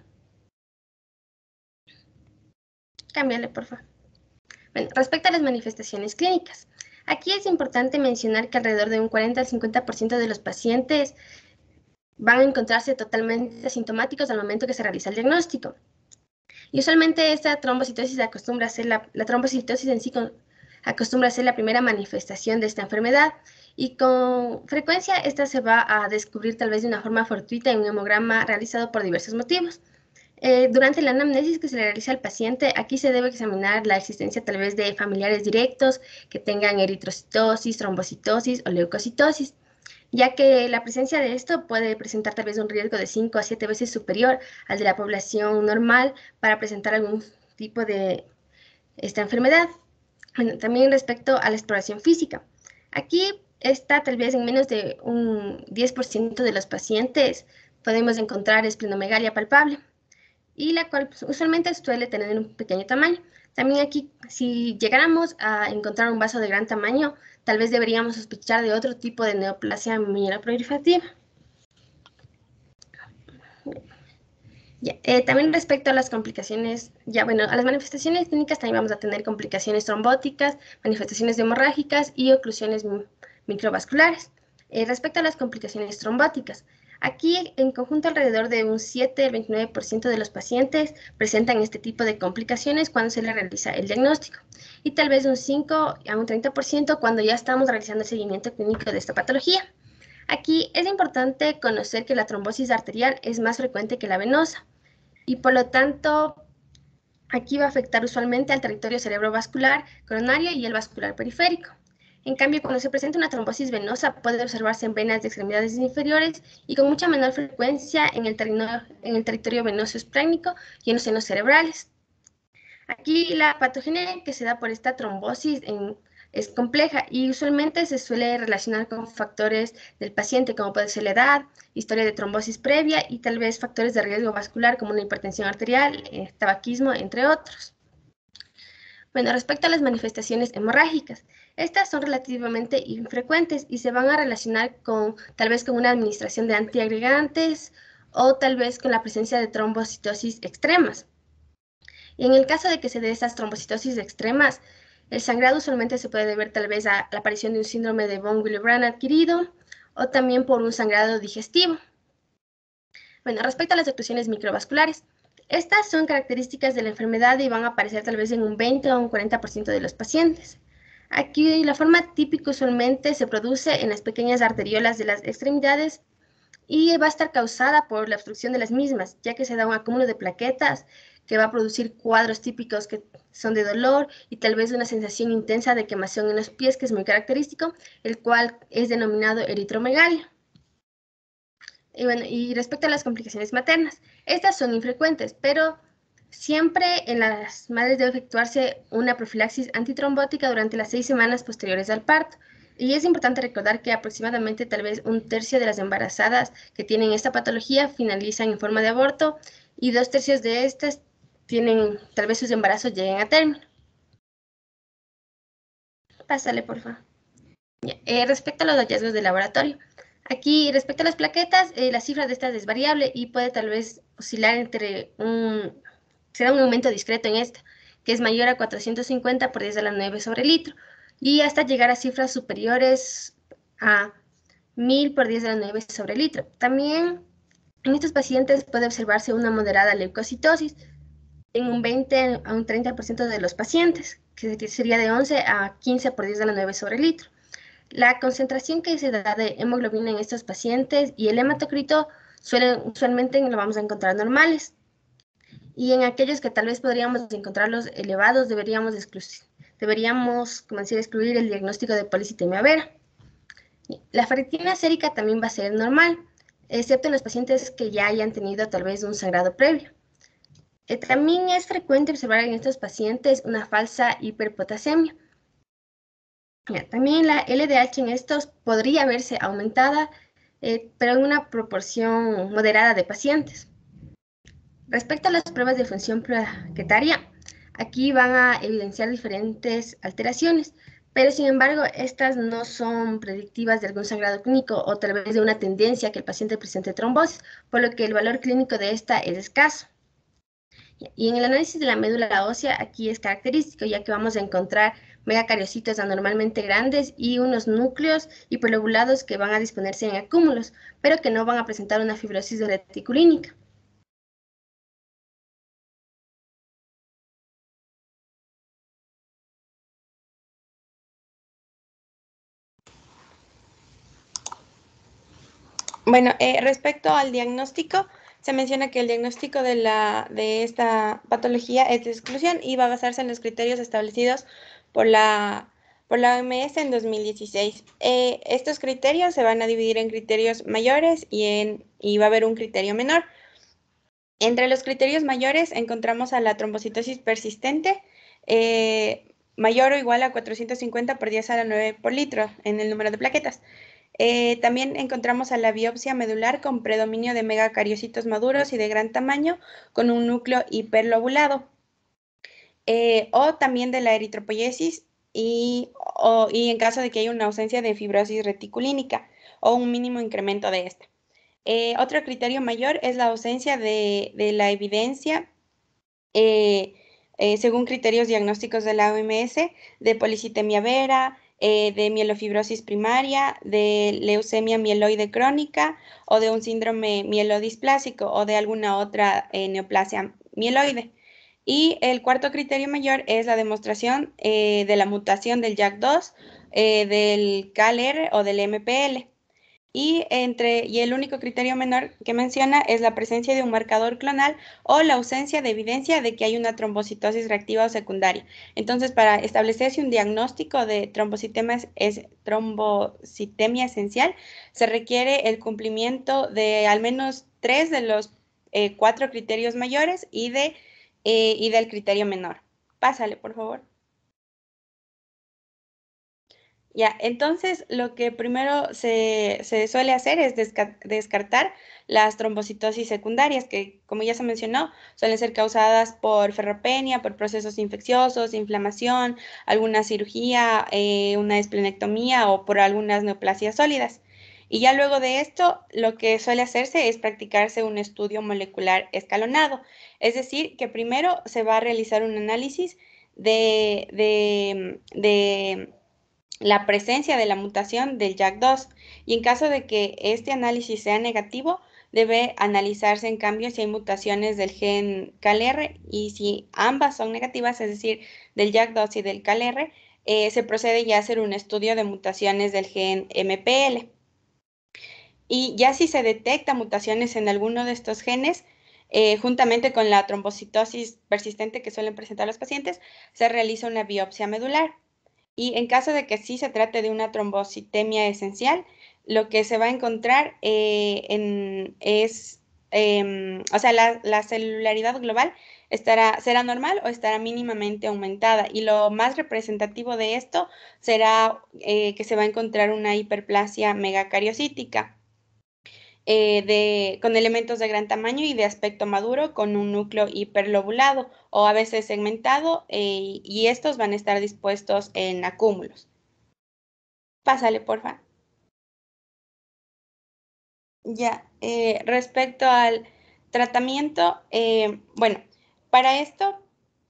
Cámbiale, por favor. Bueno, respecto a las manifestaciones clínicas, aquí es importante mencionar que alrededor de un 40 al 50% de los pacientes van a encontrarse totalmente asintomáticos al momento que se realiza el diagnóstico. Y usualmente esta trombocitosis acostumbra a ser la trombocitosis en sí acostumbra a ser la primera manifestación de esta enfermedad, y con frecuencia esta se va a descubrir tal vez de una forma fortuita en un hemograma realizado por diversos motivos. Durante la anamnesis que se le realiza al paciente, aquí se debe examinar la existencia tal vez de familiares directos que tengan eritrocitosis, trombocitosis o leucocitosis, ya que la presencia de esto puede presentar tal vez un riesgo de 5 a 7 veces superior al de la población normal para presentar algún tipo de esta enfermedad. Bueno, también respecto a la exploración física. Aquí está tal vez en menos de un 10% de los pacientes podemos encontrar esplenomegalia palpable, y la cual pues, usualmente suele tener un pequeño tamaño. También aquí, si llegáramos a encontrar un vaso de gran tamaño, tal vez deberíamos sospechar de otro tipo de neoplasia mieloproliferativa. También respecto a las complicaciones, a las manifestaciones clínicas también vamos a tener complicaciones trombóticas, manifestaciones hemorrágicas y oclusiones microvasculares. Respecto a las complicaciones trombóticas, aquí en conjunto alrededor de un 7 al 29% de los pacientes presentan este tipo de complicaciones cuando se les realiza el diagnóstico, y tal vez un 5 a un 30% cuando ya estamos realizando el seguimiento clínico de esta patología. Aquí es importante conocer que la trombosis arterial es más frecuente que la venosa, y por lo tanto aquí va a afectar usualmente al territorio cerebrovascular, coronario y el vascular periférico. En cambio, cuando se presenta una trombosis venosa puede observarse en venas de extremidades inferiores y con mucha menor frecuencia en el territorio venoso esplénico y en los senos cerebrales. Aquí la patogenia que se da por esta trombosis es compleja y usualmente se suele relacionar con factores del paciente, como puede ser la edad, historia de trombosis previa y tal vez factores de riesgo vascular como una hipertensión arterial, tabaquismo, entre otros. Bueno, respecto a las manifestaciones hemorrágicas, estas son relativamente infrecuentes y se van a relacionar tal vez con una administración de antiagregantes o tal vez con la presencia de trombocitosis extremas. Y en el caso de que se dé estas trombocitosis extremas, el sangrado usualmente se puede deber tal vez a la aparición de un síndrome de von Willebrand adquirido o también por un sangrado digestivo. Bueno, respecto a las oclusiones microvasculares, estas son características de la enfermedad y van a aparecer tal vez en un 20 o un 40% de los pacientes. Aquí la forma típica usualmente se produce en las pequeñas arteriolas de las extremidades y va a estar causada por la obstrucción de las mismas, ya que se da un acúmulo de plaquetas que va a producir cuadros típicos que son de dolor y tal vez una sensación intensa de quemación en los pies, que es muy característico, el cual es denominado eritromegalia. Y bueno, y respecto a las complicaciones maternas, estas son infrecuentes, pero siempre en las madres debe efectuarse una profilaxis antitrombótica durante las 6 semanas posteriores al parto. Y es importante recordar que aproximadamente tal vez un tercio de las embarazadas que tienen esta patología finalizan en forma de aborto y 2/3 de estas tienen, tal vez sus embarazos lleguen a término. Pásale, por favor. Respecto a los hallazgos de laboratorio, aquí respecto a las plaquetas, la cifra de estas es variable y puede tal vez oscilar será un aumento discreto en esta, que es mayor a 450 por 10 a la 9 sobre litro, y hasta llegar a cifras superiores a 1000 por 10 a la 9 sobre litro. También en estos pacientes puede observarse una moderada leucocitosis en un 20 a un 30% de los pacientes, que sería de 11 a 15 por 10 a la 9 sobre litro. La concentración que se da de hemoglobina en estos pacientes y el hematocrito usualmente lo vamos a encontrar normales. Y en aquellos que tal vez podríamos encontrarlos elevados, deberíamos excluir el diagnóstico de policitemia vera. La ferritina sérica también va a ser normal, excepto en los pacientes que ya hayan tenido tal vez un sangrado previo. También es frecuente observar en estos pacientes una falsa hiperpotasemia. También la LDH en estos podría verse aumentada, pero en una proporción moderada de pacientes. Respecto a las pruebas de función plaquetaria, aquí van a evidenciar diferentes alteraciones, pero sin embargo, estas no son predictivas de algún sangrado clínico o tal vez de una tendencia que el paciente presente trombosis, por lo que el valor clínico de esta es escaso. Y en el análisis de la médula ósea, aquí es característico, ya que vamos a encontrar megacariocitos anormalmente grandes y unos núcleos hiperlobulados que van a disponerse en acúmulos, pero que no van a presentar una fibrosis reticulínica. Bueno, respecto al diagnóstico, se menciona que el diagnóstico de esta patología es de exclusión y va a basarse en los criterios establecidos por la OMS en 2016. Estos criterios se van a dividir en criterios mayores y va a haber un criterio menor. Entre los criterios mayores encontramos a la trombocitosis persistente, mayor o igual a 450 por 10 a la 9 por litro en el número de plaquetas. También encontramos a la biopsia medular con predominio de megacariocitos maduros y de gran tamaño con un núcleo hiperlobulado. O también de la eritropoyesis y en caso de que haya una ausencia de fibrosis reticulínica o un mínimo incremento de esta. Otro criterio mayor es la ausencia de la evidencia según criterios diagnósticos de la OMS, de policitemia vera, de mielofibrosis primaria, de leucemia mieloide crónica o de un síndrome mielodisplásico o de alguna otra neoplasia mieloide. Y el cuarto criterio mayor es la demostración de la mutación del JAK2, del KLR o del MPL. Y el único criterio menor que menciona es la presencia de un marcador clonal o la ausencia de evidencia de que hay una trombocitosis reactiva o secundaria. Entonces, para establecerse un diagnóstico de trombocitemia esencial, se requiere el cumplimiento de al menos 3 de los 4 criterios mayores y del criterio menor. Pásale, por favor. Ya, entonces lo que primero se suele hacer es descartar las trombocitosis secundarias, que como ya se mencionó, suelen ser causadas por ferropenia, por procesos infecciosos, inflamación, alguna cirugía, una esplenectomía o por algunas neoplasias sólidas. Y ya luego de esto, lo que suele hacerse es practicarse un estudio molecular escalonado. Es decir, que primero se va a realizar un análisis de la presencia de la mutación del JAK2 y en caso de que este análisis sea negativo, debe analizarse en cambio si hay mutaciones del gen KLR y si ambas son negativas, es decir, del JAK2 y del KLR, se procede ya a hacer un estudio de mutaciones del gen MPL. Y ya si se detecta mutaciones en alguno de estos genes, juntamente con la trombocitosis persistente que suelen presentar los pacientes, se realiza una biopsia medular. Y en caso de que sí se trate de una trombocitemia esencial, lo que se va a encontrar o sea, la celularidad global será normal o estará mínimamente aumentada. Y lo más representativo de esto será que se va a encontrar una hiperplasia megacariocítica. Con elementos de gran tamaño y de aspecto maduro con un núcleo hiperlobulado o a veces segmentado y estos van a estar dispuestos en acúmulos. Pásale, porfa. Ya, respecto al tratamiento, bueno, para esto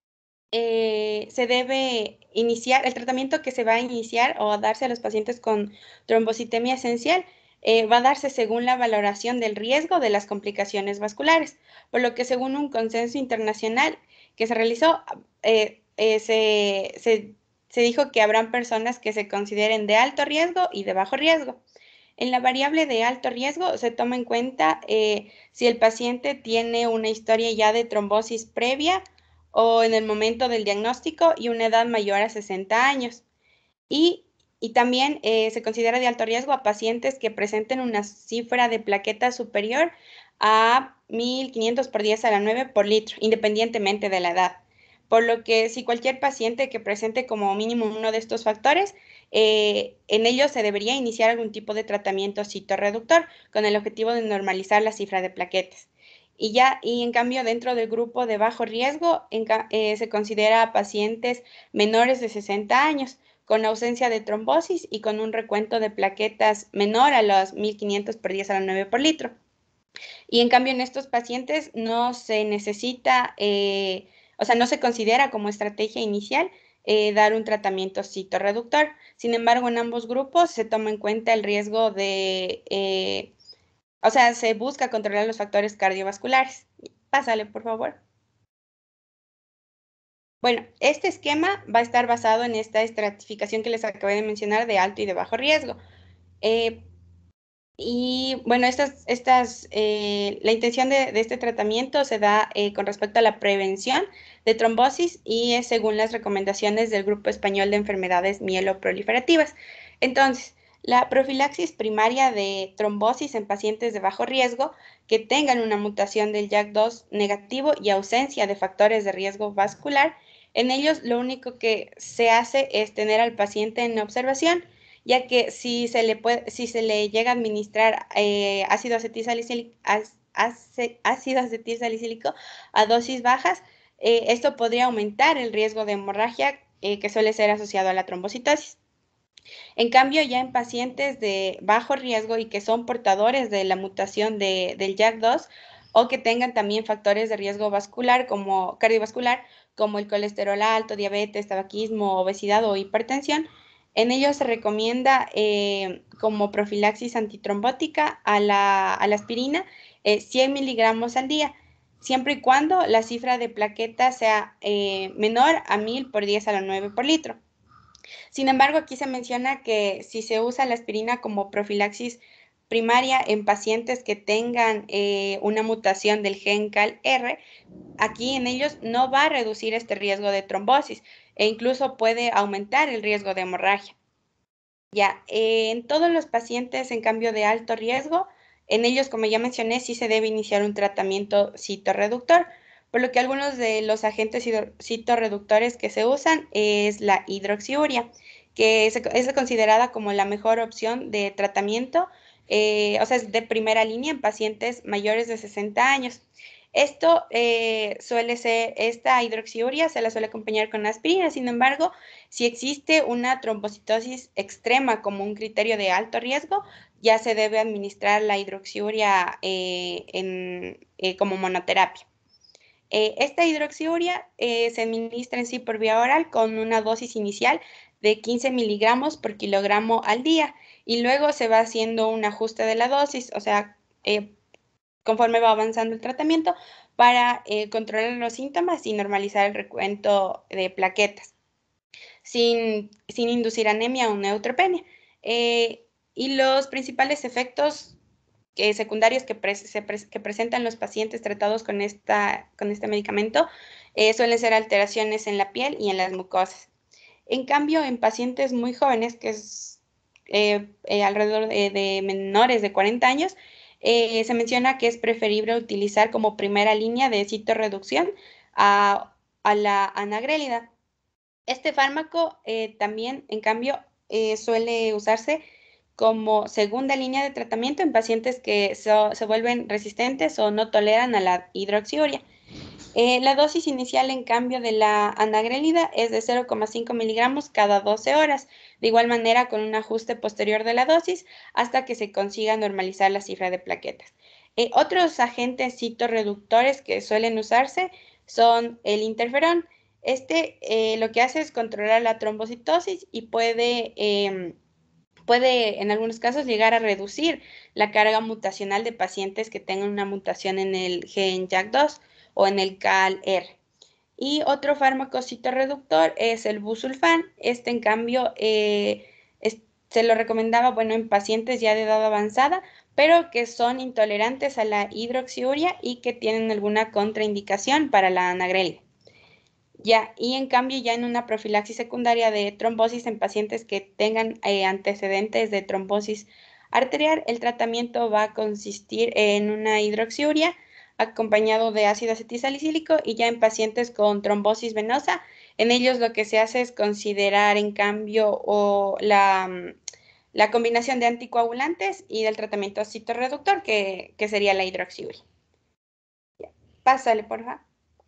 se debe iniciar, el tratamiento que se va a iniciar o a darse a los pacientes con trombocitemia esencial va a darse según la valoración del riesgo de las complicaciones vasculares, por lo que según un consenso internacional que se realizó, se dijo que habrán personas que se consideren de alto riesgo y de bajo riesgo. En la variable de alto riesgo se toma en cuenta si el paciente tiene una historia ya de trombosis previa o en el momento del diagnóstico y una edad mayor a 60 años. Y también se considera de alto riesgo a pacientes que presenten una cifra de plaquetas superior a 1500 por 10 a la 9 por litro, independientemente de la edad. Por lo que si cualquier paciente que presente como mínimo uno de estos factores, en ellos se debería iniciar algún tipo de tratamiento citorreductor con el objetivo de normalizar la cifra de plaquetas. Y en cambio, dentro del grupo de bajo riesgo, se considera pacientes menores de 60 años, con ausencia de trombosis y con un recuento de plaquetas menor a los 1500 por 10 a la 9 por litro. Y en cambio, en estos pacientes no se necesita, o sea, no se considera como estrategia inicial dar un tratamiento citorreductor. Sin embargo, en ambos grupos se toma en cuenta el riesgo de, o sea, se busca controlar los factores cardiovasculares. Pásale, por favor. Bueno, este esquema va a estar basado en esta estratificación que les acabé de mencionar de alto y de bajo riesgo. Y bueno, la intención de este tratamiento se da con respecto a la prevención de trombosis y es según las recomendaciones del Grupo Español de Enfermedades Mieloproliferativas. Entonces, la profilaxis primaria de trombosis en pacientes de bajo riesgo que tengan una mutación del JAK2 negativo y ausencia de factores de riesgo vascular, en ellos lo único que se hace es tener al paciente en observación, ya que si se le llega a administrar ácido acetilsalicílico a dosis bajas, esto podría aumentar el riesgo de hemorragia que suele ser asociado a la trombocitosis. En cambio, ya en pacientes de bajo riesgo y que son portadores de la mutación del JAK2 o que tengan también factores de riesgo vascular como cardiovascular, como el colesterol alto, diabetes, tabaquismo, obesidad o hipertensión, en ellos se recomienda como profilaxis antitrombótica a la aspirina 100 miligramos al día, siempre y cuando la cifra de plaquetas sea menor a 1000 por 10 a la 9 por litro. Sin embargo, aquí se menciona que si se usa la aspirina como profilaxis primaria en pacientes que tengan una mutación del gen CAL-R, aquí en ellos no va a reducir este riesgo de trombosis e incluso puede aumentar el riesgo de hemorragia. Ya, en todos los pacientes en cambio de alto riesgo, en ellos, como ya mencioné, sí se debe iniciar un tratamiento citorreductor, por lo que algunos de los agentes citorreductores que se usan es la hidroxiuria, que es considerada como la mejor opción de tratamiento, o sea, es de primera línea en pacientes mayores de 60 años. Esto esta hidroxiuria se la suele acompañar con aspirina. Sin embargo, si existe una trombocitosis extrema como un criterio de alto riesgo, ya se debe administrar la hidroxiuria como monoterapia. Esta hidroxiuria se administra en sí por vía oral con una dosis inicial de 15 miligramos por kilogramo al día y luego se va haciendo un ajuste de la dosis, o sea, conforme va avanzando el tratamiento para controlar los síntomas y normalizar el recuento de plaquetas sin inducir anemia o neutropenia. Y los principales efectos secundarios que presentan los pacientes tratados con este medicamento suelen ser alteraciones en la piel y en las mucosas. En cambio, en pacientes muy jóvenes, que es alrededor de menores de 40 años, se menciona que es preferible utilizar como primera línea de citorreducción a la anagrelida. Este fármaco también, en cambio, suele usarse como segunda línea de tratamiento en pacientes que se vuelven resistentes o no toleran a la hidroxiuria. La dosis inicial, en cambio, de la anagrelida es de 0,5 miligramos cada 12 horas, de igual manera con un ajuste posterior de la dosis hasta que se consiga normalizar la cifra de plaquetas. Otros agentes citorreductores que suelen usarse son el interferón. Lo que hace es controlar la trombocitosis y puede en algunos casos llegar a reducir la carga mutacional de pacientes que tengan una mutación en el gen JAK2 o en el CAL-R. Y otro fármaco citorreductor es el busulfán. En cambio, se lo recomendaba, bueno, en pacientes ya de edad avanzada, pero que son intolerantes a la hidroxiuria y que tienen alguna contraindicación para la anagrelida. Y en cambio, ya en una profilaxis secundaria de trombosis en pacientes que tengan antecedentes de trombosis arterial, el tratamiento va a consistir en una hidroxiuria acompañado de ácido acetilsalicílico, y ya en pacientes con trombosis venosa, en ellos lo que se hace es considerar en cambio la combinación de anticoagulantes y del tratamiento citorreductor, que sería la hidroxiuria. Pásale, por favor.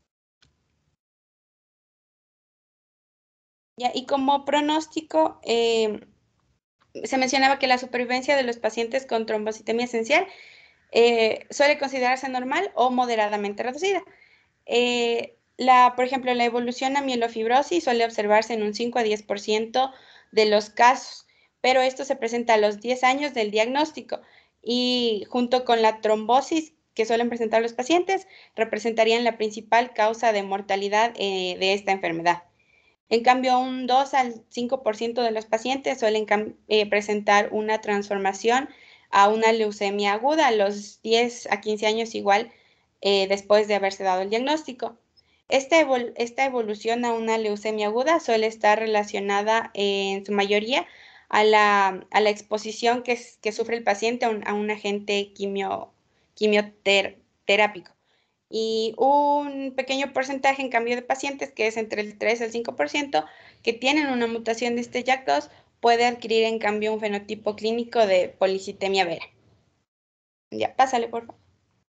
Ya, y como pronóstico, se mencionaba que la supervivencia de los pacientes con trombocitemia esencial suele considerarse normal o moderadamente reducida. Por ejemplo, la evolución a mielofibrosis suele observarse en un 5 a 10% de los casos, pero esto se presenta a los 10 años del diagnóstico y junto con la trombosis que suelen presentar los pacientes, representarían la principal causa de mortalidad de esta enfermedad. En cambio, un 2 al 5% de los pacientes suelen presentar una transformación a una leucemia aguda a los 10 a 15 años igual después de haberse dado el diagnóstico. Esta evolución a una leucemia aguda suele estar relacionada en su mayoría a la exposición que sufre el paciente a un agente quimioterápico. Y un pequeño porcentaje, en cambio, de pacientes, que es entre el 3 al 5%, que tienen una mutación de este JAK2, puede adquirir, en cambio, un fenotipo clínico de policitemia vera. Ya, pásale, por favor.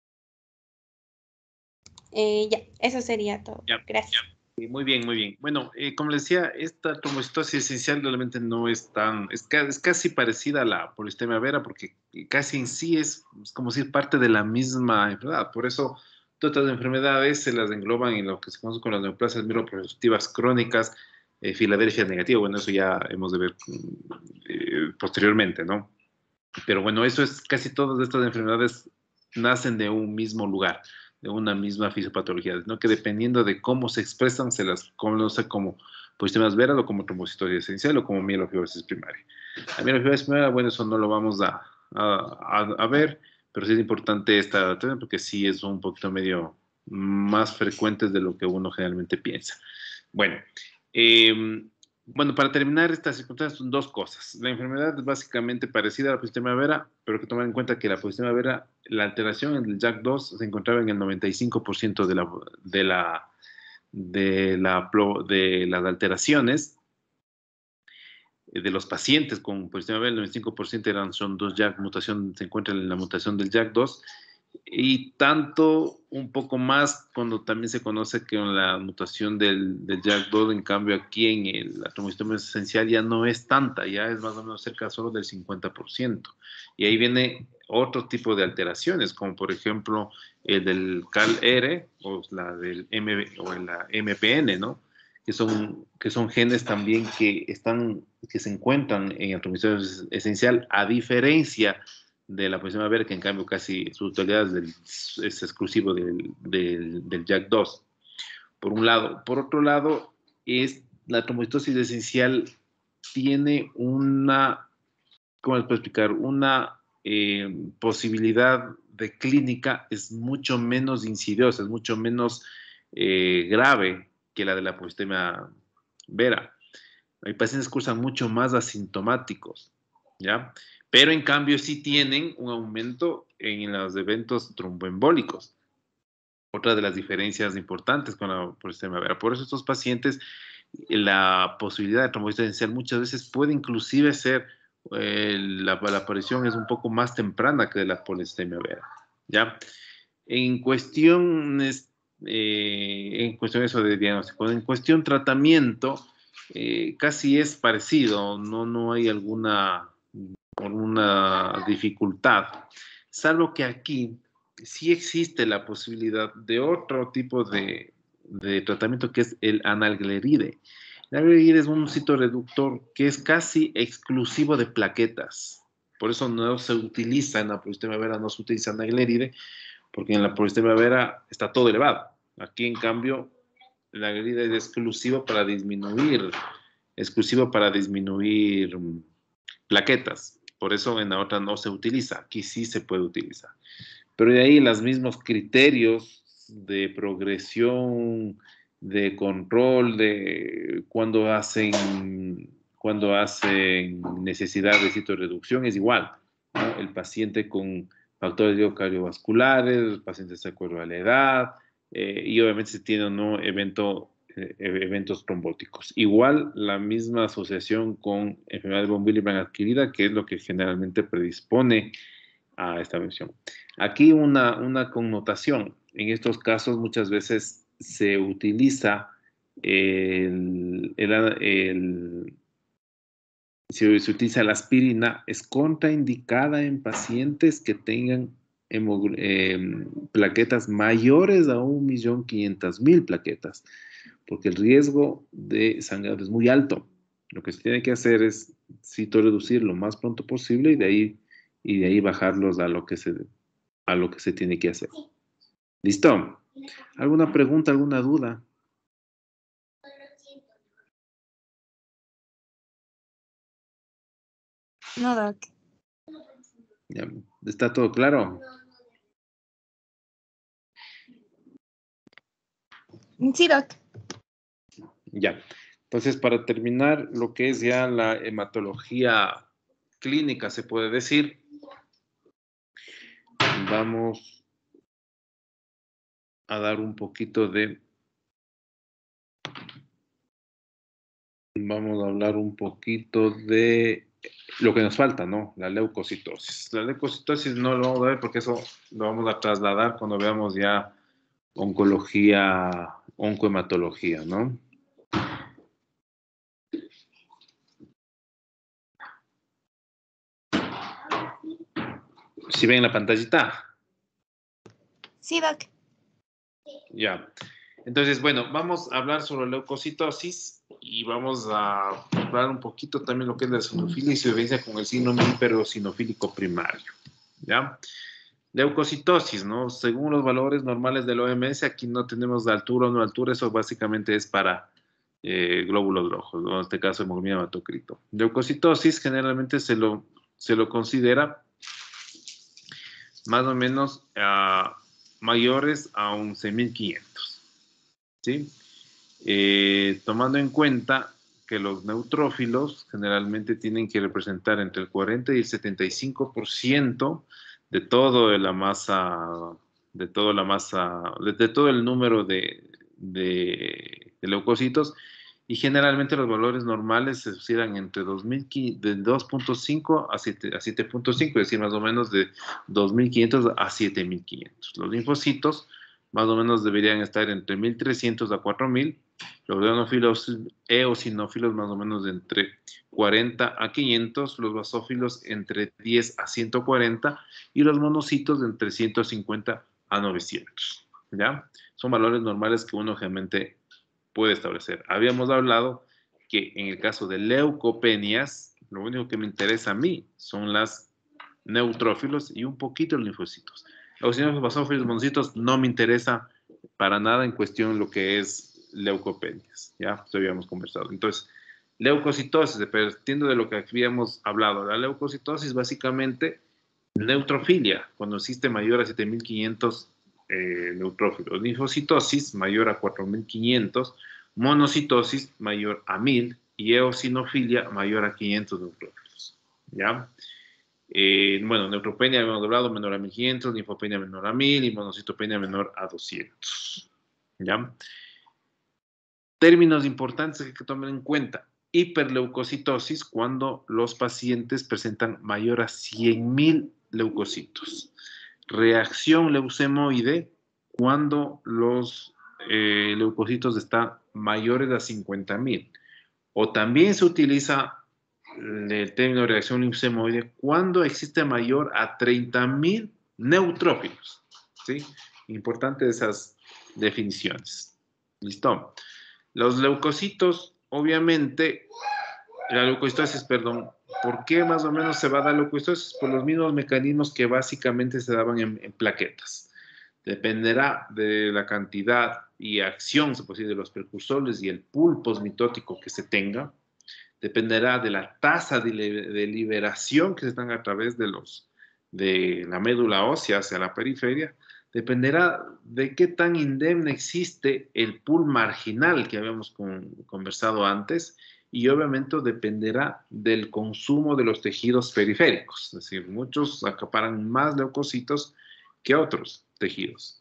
Ya, eso sería todo. Ya, Gracias. ya. Muy bien, muy bien. Bueno, como les decía, esta trombocitosis esencial realmente no es tan, es casi parecida a la policistemia vera porque casi en sí es como si parte de la misma enfermedad. Por eso todas las enfermedades se las engloban en lo que se conoce como las neoplasias mieloproliferativas crónicas, Filadelfia negativa. Bueno, eso ya hemos de ver posteriormente, ¿no? Pero bueno, eso es, casi todas estas enfermedades nacen de un mismo lugar, de una misma fisiopatología, ¿no? Que dependiendo de cómo se expresan, se las conoce como policistemia vera o como trombocitosis esencial o como mielofibrosis primaria. La mielofibrosis primaria, bueno, eso no lo vamos a ver, pero sí es importante esta porque sí es un poquito medio más frecuente de lo que uno generalmente piensa. Bueno, bueno, para terminar estas circunstancias son dos cosas. La enfermedad es básicamente parecida a la policistemia vera, pero hay que tomar en cuenta que la policistemia vera, la alteración en el JAK2 se encontraba en el 95% de las alteraciones de los pacientes con policistemia vera. El 95% son dos JAK mutación, se encuentran en la mutación del JAK2. Y tanto un poco más cuando también se conoce que en la mutación del JAK2, en cambio aquí en la trombocitomía esencial ya no es tanta, ya es más o menos cerca solo del 50%. Y ahí viene otro tipo de alteraciones, como por ejemplo el del CAL-R o la del la MPN, ¿no? Que son genes también que se encuentran en la trombocitomía esencial, a diferencia de la policistemia vera, que en cambio casi su totalidad es exclusivo del JAK2, por un lado. Por otro lado, la trombocitosis esencial tiene una, ¿cómo les puedo explicar? Una posibilidad de clínica es mucho menos insidiosa, es mucho menos grave que la de la policistemia vera. Hay pacientes que cursan mucho más asintomáticos, ¿ya? Pero en cambio sí tienen un aumento en los eventos tromboembólicos. Otra de las diferencias importantes con la policistemia vera. Por eso estos pacientes, la posibilidad de trombocitis esencial muchas veces puede inclusive ser, la aparición es un poco más temprana que de la policistemia vera, ¿ya? En cuestión eso de diagnóstico, en cuestión tratamiento, casi es parecido, no hay alguna dificultad, salvo que aquí sí existe la posibilidad de otro tipo de tratamiento que es el analgleride. El analgleride es un citoreductor que es casi exclusivo de plaquetas, por eso no se utiliza en la policistemia vera, no se utiliza analgleride, porque en la policistemia vera está todo elevado. Aquí, en cambio, la analgleride es exclusivo para disminuir plaquetas. Por eso en la otra no se utiliza. Aquí sí se puede utilizar. Pero de ahí los mismos criterios de progresión, de control, de cuando hacen necesidad de citoreducción es igual, ¿no? El paciente con factores cardiovasculares, pacientes de acuerdo a la edad, y obviamente si tiene o no eventos trombóticos. Igual la misma asociación con enfermedad de von Willebrand adquirida, que es lo que generalmente predispone a esta mención. Aquí una connotación. en estos casos muchas veces se utiliza se utiliza la aspirina, es contraindicada en pacientes que tengan plaquetas mayores a 1.500.000 plaquetas, porque el riesgo de sangrado es muy alto. Lo que se tiene que hacer es reducir lo más pronto posible y de ahí bajarlos a lo que se tiene que hacer. ¿Listo? ¿Alguna pregunta, alguna duda? No, Doc. Ya, ¿está todo claro? Sí, Doc. Ya. Entonces, para terminar, lo que es ya la hematología clínica, se puede decir, vamos a dar un poquito de... Vamos a hablar un poquito de lo que nos falta, ¿no? La leucocitosis. La leucocitosis no lo vamos a ver porque eso lo vamos a trasladar cuando veamos ya oncología, oncohematología, ¿no? ¿Sí ven la pantallita? Sí, Doc. Ya. Entonces, bueno, vamos a hablar sobre leucocitosis y vamos a hablar un poquito también lo que es la eosinofilia y su evidencia con el síndrome hipereosinofílico primario. ¿Ya? Leucocitosis, ¿no? Según los valores normales del OMS, aquí no tenemos de altura o no altura, eso básicamente es para glóbulos rojos, ¿no? En este caso, hemoglobina hematocrito. Leucocitosis generalmente se lo considera más o menos mayores a 11.500, ¿sí? Tomando en cuenta que los neutrófilos generalmente tienen que representar entre el 40 y el 75% de toda la masa, de todo el número de leucocitos, y generalmente los valores normales se oscilan entre de 2.5 a 7.5, es decir, más o menos de 2.500 a 7.500. Los linfocitos más o menos deberían estar entre 1.300 a 4.000, los eosinófilos más o menos de entre 40 a 500, los basófilos entre 10 a 140 y los monocitos de entre 150 a 900, ¿ya? Son valores normales que uno realmente puede establecer. Habíamos hablado que en el caso de leucopenias, lo único que me interesa a mí son las neutrófilos y un poquito los linfocitos. Los basófilos, monocitos, no me interesa para nada en cuestión lo que es leucopenias, ¿ya? Eso habíamos conversado. Entonces, leucocitosis, partiendo de lo que habíamos hablado, la leucocitosis básicamente neutrofilia, cuando existe mayor a 7.500 neutrófilos, linfocitosis mayor a 4.500, monocitosis mayor a 1.000 y eosinofilia mayor a 500 neutrófilos, ¿ya? Bueno, neutropenia habíamos hablado menor a 1.500, linfopenia menor a 1.000 y monocitopenia menor a 200, ¿ya? Términos importantes que hay que tomar en cuenta. Hiperleucocitosis cuando los pacientes presentan mayor a 100.000 leucocitos. Reacción leucemoide cuando los leucocitos están mayores a 50.000. O también se utiliza el término reacción leucemoide cuando existe mayor a 30.000 neutrófilos. ¿Sí? Importante esas definiciones. ¿Listo? Los leucocitos, obviamente, la leucocitosis, perdón, ¿por qué más o menos se va a dar leucocitosis? Por los mismos mecanismos que básicamente se daban en plaquetas. Dependerá de la cantidad y acción, se puede decir, de los precursores y el pool posmitótico que se tenga. Dependerá de la tasa de liberación que se están a través de la médula ósea hacia la periferia. Dependerá de qué tan indemne existe el pool marginal que habíamos conversado antes, y obviamente dependerá del consumo de los tejidos periféricos. Es decir, muchos acaparan más leucocitos que otros tejidos.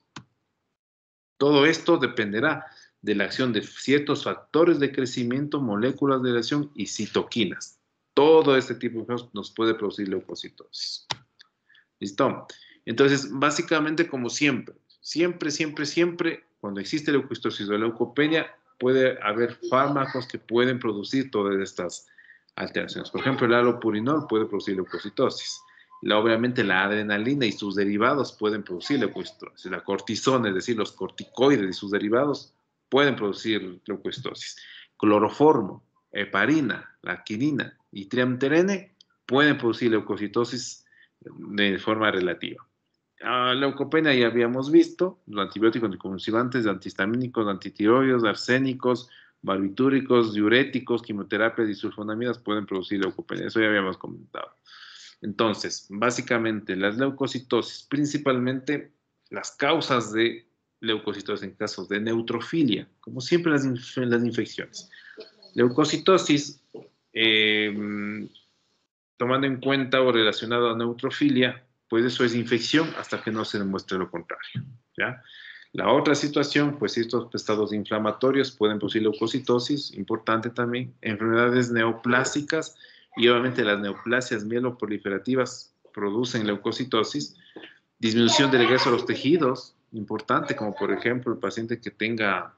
Todo esto dependerá de la acción de ciertos factores de crecimiento, moléculas de lesión y citoquinas. Todo este tipo de cosas nos puede producir leucocitosis. ¿Listo? Entonces, básicamente, como siempre, Siempre, siempre, siempre, cuando existe leucocistosis o leucopenia, puede haber fármacos que pueden producir todas estas alteraciones. Por ejemplo, el allopurinol puede producir leucocitosis. Obviamente la adrenalina y sus derivados pueden producir leucocitosis. La cortisona, es decir, los corticoides y sus derivados pueden producir leucocitosis. Cloroformo, heparina, la quinina y triamterene pueden producir leucocitosis de forma relativa. Leucopenia ya habíamos visto, los antibióticos anticonvulsivantes, antihistamínicos, antitiroides, arsénicos, barbitúricos, diuréticos, quimioterapias y sulfonamidas pueden producir leucopenia. Eso ya habíamos comentado. Entonces, básicamente, las leucocitosis, principalmente las causas de leucocitosis en casos de neutrofilia, como siempre las infecciones. Leucocitosis, tomando en cuenta o relacionado a neutrofilia, pues eso es infección hasta que no se demuestre lo contrario, ¿ya? La otra situación, pues estos estados inflamatorios pueden producir leucocitosis, importante también, enfermedades neoplásicas y obviamente las neoplasias mieloproliferativas producen leucocitosis, disminución del egreso a los tejidos, importante, como por ejemplo el paciente que tenga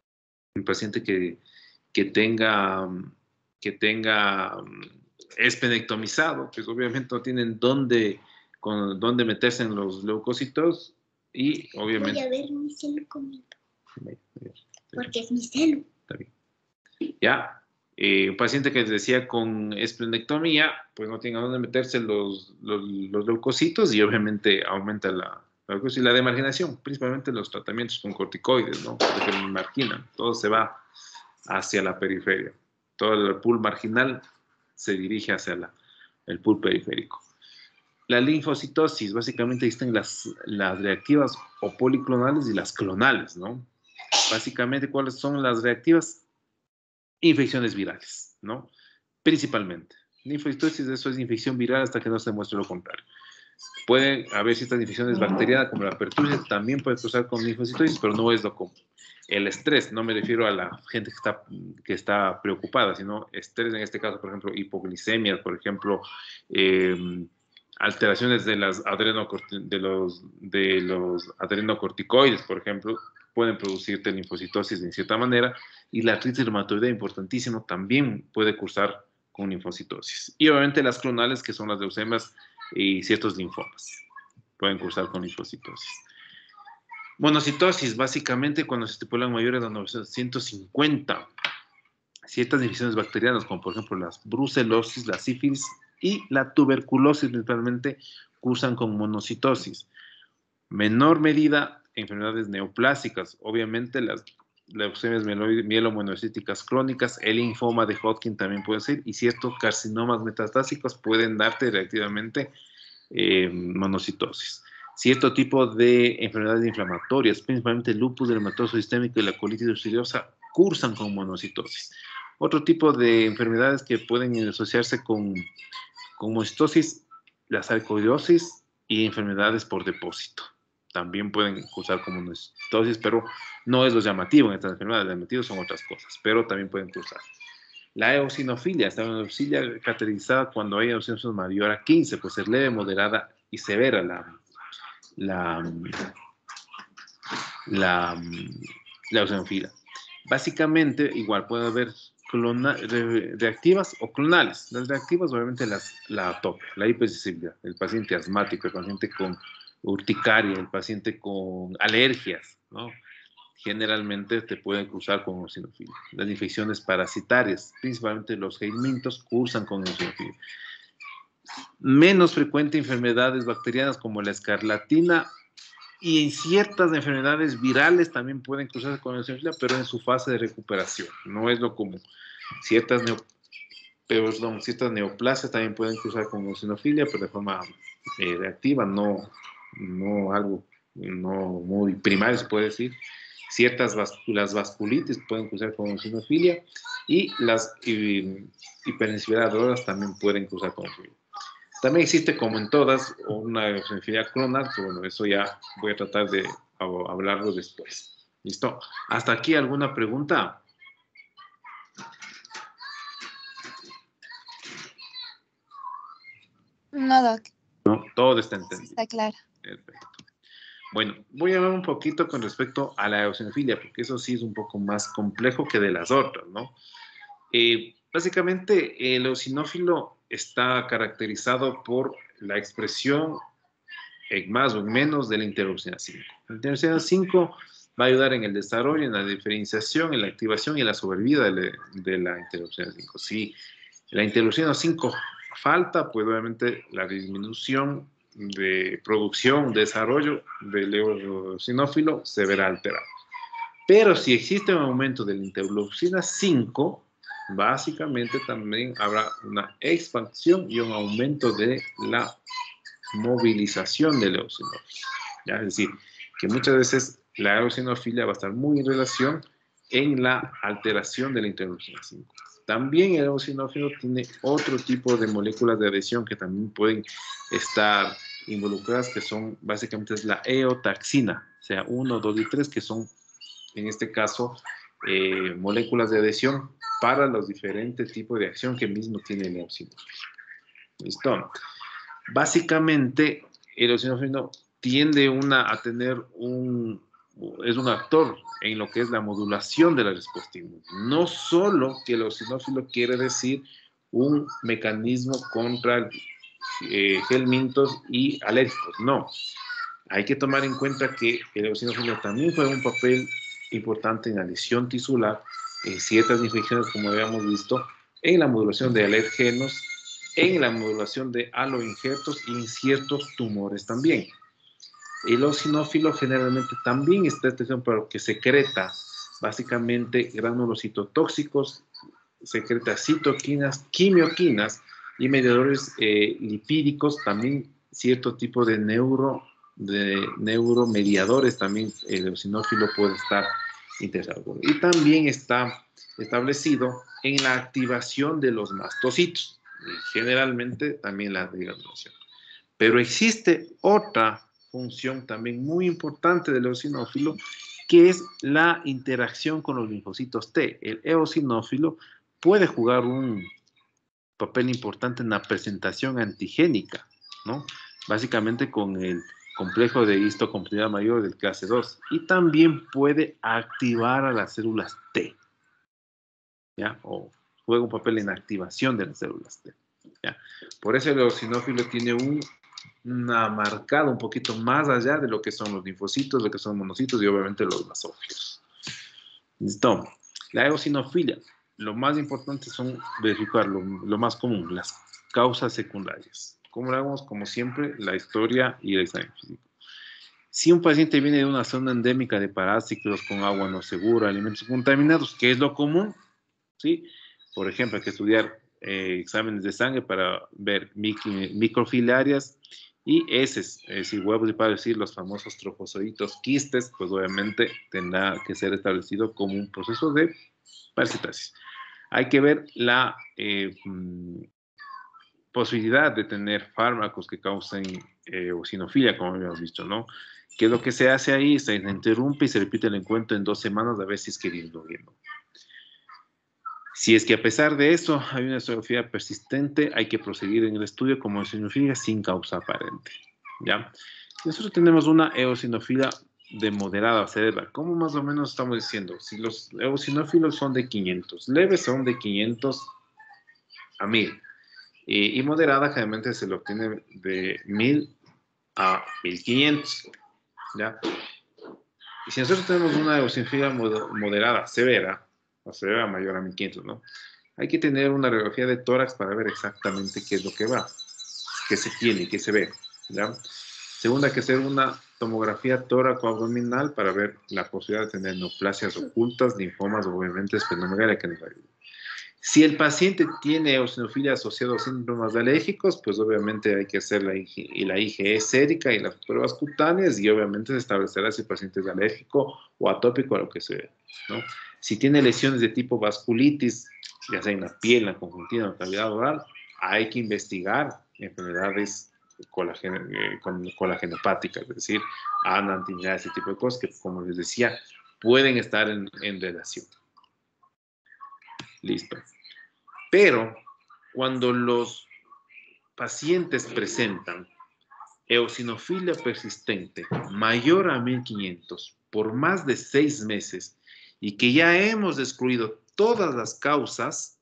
esplenectomizado, pues obviamente no tienen dónde meterse en los leucocitos y obviamente... Voy a ver mi celu conmigo. Porque es mi celu. Está bien. Ya, un paciente que les decía con esplenectomía, pues no tiene a dónde meterse los leucocitos y obviamente aumenta la demarginación, principalmente los tratamientos con corticoides, ¿no? Que me marginan, todo se va hacia la periferia. Todo el pool marginal se dirige hacia el pool periférico. La linfocitosis, básicamente existen las reactivas o policlonales y las clonales, ¿no? Básicamente, ¿cuáles son las reactivas? Infecciones virales, ¿no? Principalmente. Linfocitosis, eso es infección viral hasta que no se demuestre lo contrario. Pueden haber ciertas infecciones bacterianas como la pertussis, también puede causar con linfocitosis, pero no es lo común. El estrés, no me refiero a la gente que está preocupada, sino estrés en este caso, por ejemplo, hipoglicemia, por ejemplo, alteraciones de los adrenocorticoides, por ejemplo, pueden producirte linfocitosis de cierta manera, y la artritis reumatoidea, importantísimo, también puede cursar con linfocitosis. Y obviamente las clonales, que son las leucemias y ciertos linfomas, pueden cursar con linfocitosis. Monocitosis, básicamente cuando se estipulan mayores de 950, ciertas infecciones bacterianas, como por ejemplo las brucelosis, la sífilis y la tuberculosis, principalmente, cursan con monocitosis. Menor medida, enfermedades neoplásicas, obviamente las leucemias mielomonocíticas crónicas, el linfoma de Hodgkin también puede ser, y ciertos carcinomas metastásicos pueden darte reactivamente monocitosis. Cierto tipo de enfermedades inflamatorias, principalmente el lupus eritematoso sistémico y la colitis ulcerosa, cursan con monocitosis. Otro tipo de enfermedades que pueden asociarse con monocitosis, la sarcoidosis y enfermedades por depósito. También pueden cursar con monocitosis, pero no es lo llamativo en estas enfermedades. Lo llamativo son otras cosas, pero también pueden cursar. La eosinofilia, esta eosinofilia caracterizada cuando hay eosinofilia mayor a 15, pues es leve, moderada y severa la eosinofilia. Básicamente, igual puede haber reactivas o clonales. Las reactivas, obviamente, la atopia, la hipersensibilidad, el paciente asmático, el paciente con urticaria, el paciente con alergias, ¿no? Generalmente te pueden cursar con eosinofilia. Las infecciones parasitarias, principalmente los helmintos, cursan con eosinofilia. Menos frecuente enfermedades bacterianas como la escarlatina y en ciertas enfermedades virales también pueden cursarse con eosinofilia, pero en su fase de recuperación. No es lo común. Ciertas neoplasias también pueden cursar con eosinofilia, pero de forma reactiva, no algo muy primario, se puede decir. Las vasculitis pueden cursar con eosinofilia y las hipersensibilidades también pueden cursar con eosinofilia. También existe, como en todas, una eosinofilia clonal, que bueno, eso ya voy a tratar de hablarlo después. ¿Listo? ¿Hasta aquí alguna pregunta? No, Doc. No, todo está entendido. Está claro. Perfecto. Bueno, voy a hablar un poquito con respecto a la eosinofilia, porque eso sí es un poco más complejo que de las otras, ¿no? Básicamente, el eosinófilo está caracterizado por la expresión en más o en menos de la interleucina 5. La interleucina 5 va a ayudar en el desarrollo, en la diferenciación, en la activación y en la sobrevida de la interleucina 5. Si la interleucina 5 falta, pues obviamente la disminución de producción, desarrollo del eosinófilo se verá alterada. Pero si existe un aumento de la interleucina 5, básicamente también habrá una expansión y un aumento de la movilización del eosinófilo. ¿Ya? Es decir, que muchas veces la eosinofilia va a estar muy en relación en la alteración de la interleucina 5. También el eosinófilo tiene otro tipo de moléculas de adhesión que también pueden estar involucradas, que son básicamente es la eotaxina, o sea, 1, 2 y 3, que son en este caso moléculas de adhesión para los diferentes tipos de acción que mismo tiene el eosinófilo. ¿Listo? Básicamente, el eosinófilo tiende a tener es un actor en lo que es la modulación de la respuesta inmune. No solo que el eosinófilo quiere decir un mecanismo contra helmintos y alérgicos, no. Hay que tomar en cuenta que el eosinófilo también juega un papel importante en la lesión tisular, en ciertas infecciones, como habíamos visto, en la modulación de alergenos, en la modulación de aloinjertos y en ciertos tumores también. El eosinófilo generalmente también está atención para lo que secreta básicamente gránulos citotóxicos, secreta citoquinas, quimioquinas y mediadores lipídicos, también cierto tipo de neuromediadores, también el eosinófilo puede estar interesado. Y también está establecido en la activación de los mastocitos, y generalmente también la degranulación. Pero existe otra función también muy importante del eosinófilo, que es la interacción con los linfocitos T. El eosinófilo puede jugar un papel importante en la presentación antigénica, ¿no? Básicamente con el complejo de histocompletividad mayor del clase 2. Y también puede activar a las células T, ¿ya? O juega un papel en la activación de las células T, ¿ya? Por eso el eosinófilo tiene una marcada un poquito más allá de lo que son los linfocitos, lo que son monocitos y obviamente los basófilos. ¿Listo? La eosinofilia, lo más importante son verificar lo más común, las causas secundarias. ¿Cómo lo hagamos? Como siempre, la historia y el examen físico. Si un paciente viene de una zona endémica de parásitos con agua no segura, alimentos contaminados, ¿qué es lo común? ¿Sí? Por ejemplo, hay que estudiar exámenes de sangre para ver microfilarias y heces, es decir, huevos y para decir los famosos trofozoitos quistes, pues obviamente tendrá que ser establecido como un proceso de parasitasis. Hay que ver la posibilidad de tener fármacos que causen eosinofilia, como habíamos visto, ¿no? ¿Qué es lo que se hace ahí? Se interrumpe y se repite el encuentro en 2 semanas a ver si es que disminuye. Si es que a pesar de eso hay una eosinofilia persistente, hay que proseguir en el estudio como eosinofilia sin causa aparente, ¿ya? Nosotros tenemos una eosinofilia de moderada a severa. ¿Cómo más o menos estamos diciendo? Si los eosinófilos son de 500, leves son de 500 a 1000. Y moderada generalmente se lo obtiene de 1000 a 1500, ¿ya? Y si nosotros tenemos una eosinofilia moderada severa, o severa mayor a 1500, ¿no? Hay que tener una radiografía de tórax para ver exactamente qué es lo que va, qué se tiene, qué se ve, ¿ya? Segunda, hay que hacer una tomografía tóraco-abdominal para ver la posibilidad de tener neoplasias ocultas, linfomas, obviamente esplenomegalia que nos ayuda. Si el paciente tiene eosinofilia asociada a síntomas alérgicos, pues obviamente hay que hacer la IgE sérica y las pruebas cutáneas y obviamente se establecerá si el paciente es alérgico o atópico a lo que sea, ¿no? Si tiene lesiones de tipo vasculitis, ya sea en la piel, en la conjuntiva, en la cavidad oral, hay que investigar enfermedades colagenopáticas, es decir, anantiñas, ese tipo de cosas que, como les decía, pueden estar en relación. Listo. Pero cuando los pacientes presentan eosinofilia persistente mayor a 1500 por más de 6 meses y que ya hemos excluido todas las causas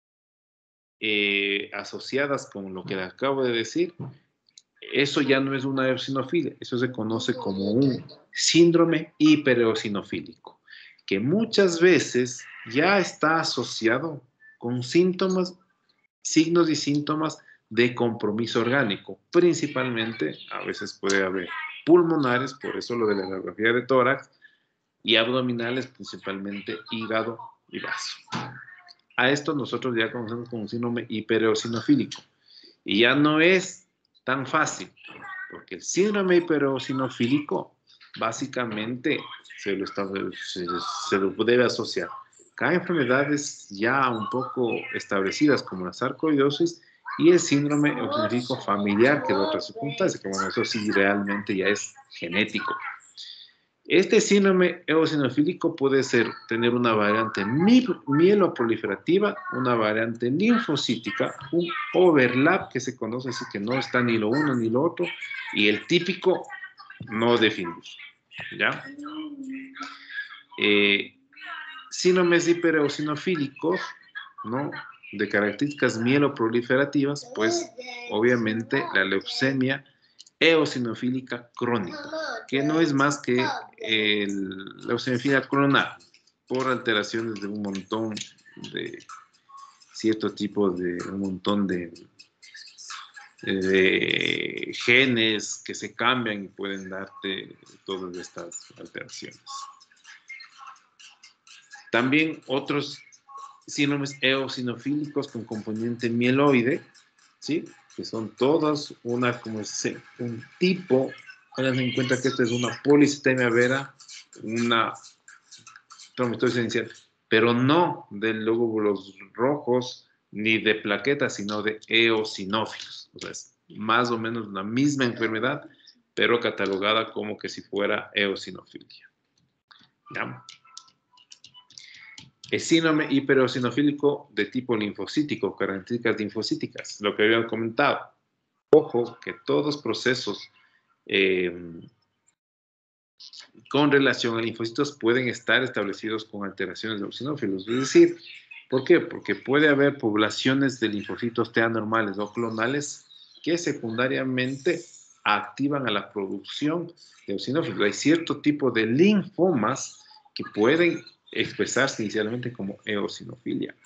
asociadas con lo que le acabo de decir, eso ya no es una eosinofilia, eso se conoce como un síndrome hipereosinofílico, que muchas veces ya está asociado con síntomas, signos y síntomas de compromiso orgánico, principalmente, a veces puede haber pulmonares, por eso lo de la radiografía de tórax, y abdominales, principalmente hígado y vaso. A esto nosotros ya conocemos como síndrome hipereosinofílico. Y ya no es tan fácil, porque el síndrome hipereosinofílico básicamente se lo debe asociar a enfermedades ya un poco establecidas como la sarcoidosis y el síndrome eosinofílico familiar, que es otra circunstancia, que bueno, eso sí realmente ya es genético. Este síndrome eosinofílico puede tener una variante mieloproliferativa, una variante linfocítica, un overlap que se conoce así que no está ni lo uno ni lo otro, y el típico no definido. ¿Ya? Síndromes hipereosinofílicos, ¿no? De características mieloproliferativas, pues obviamente la leucemia eosinofílica crónica, que no es más que la eosinofilia clonal por alteraciones de un montón de ciertos tipos de un montón de genes que se cambian y pueden darte todas estas alteraciones. También otros síndromes eosinofílicos con componente mieloide, ¿sí? Que son todas un tipo, hagan en cuenta que esta es una policitemia vera, una trombocitosis inicial, pero no de glóbulos rojos ni de plaquetas, sino de eosinófilos. O sea, es más o menos la misma enfermedad, pero catalogada como que si fuera eosinofilia. ¿Ya? El síndrome hipereosinofílico de tipo linfocítico, características linfocíticas, lo que habían comentado. Ojo que todos procesos con relación a linfocitos pueden estar establecidos con alteraciones de eosinófilos. Es decir, ¿por qué? Porque puede haber poblaciones de linfocitos T anormales o clonales que secundariamente activan a la producción de eosinófilos. Hay cierto tipo de linfomas que pueden expresarse inicialmente como eosinofilia.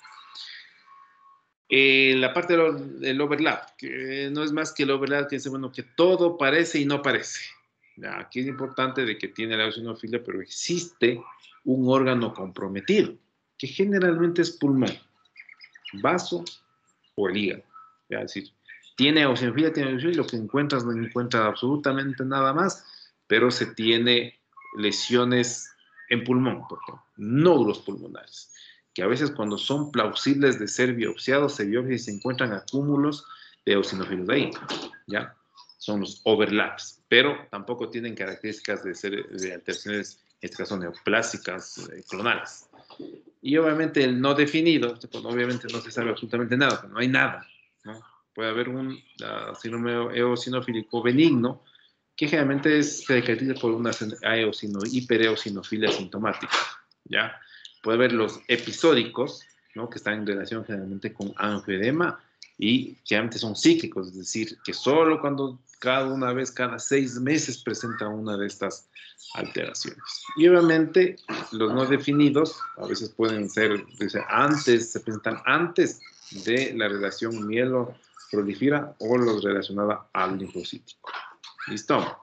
La parte del overlap, que no es más que el overlap que dice, bueno, que todo parece y no parece. Aquí es importante de que tiene la eosinofilia, pero existe un órgano comprometido, que generalmente es pulmón, vaso o el hígado. Es decir, tiene eosinofilia, lo que encuentras no encuentras absolutamente nada más, pero se tiene lesiones en pulmón, por ejemplo, nódulos pulmonares, que a veces cuando son plausibles de ser biopsiados, se biopsian y se encuentran acúmulos de eosinofilos de ahí, ¿ya? Son los overlaps, pero tampoco tienen características de alteraciones, en este caso neoplásicas, clonales. Y obviamente el no definido, pues obviamente no se sabe absolutamente nada, no hay nada, ¿no? Puede haber un síndrome eosinofílico benigno, que generalmente se caracteriza por una hipereosinofilia sintomática, ¿ya? Puede haber los episódicos, ¿no? Que están en relación generalmente con angioedema y generalmente son cíclicos, es decir, que solo cada 6 meses presenta una de estas alteraciones. Y obviamente los no definidos a veces pueden ser, se presentan antes de la relación mieloprolífera o los relacionada al linfocítico. ¿Listo?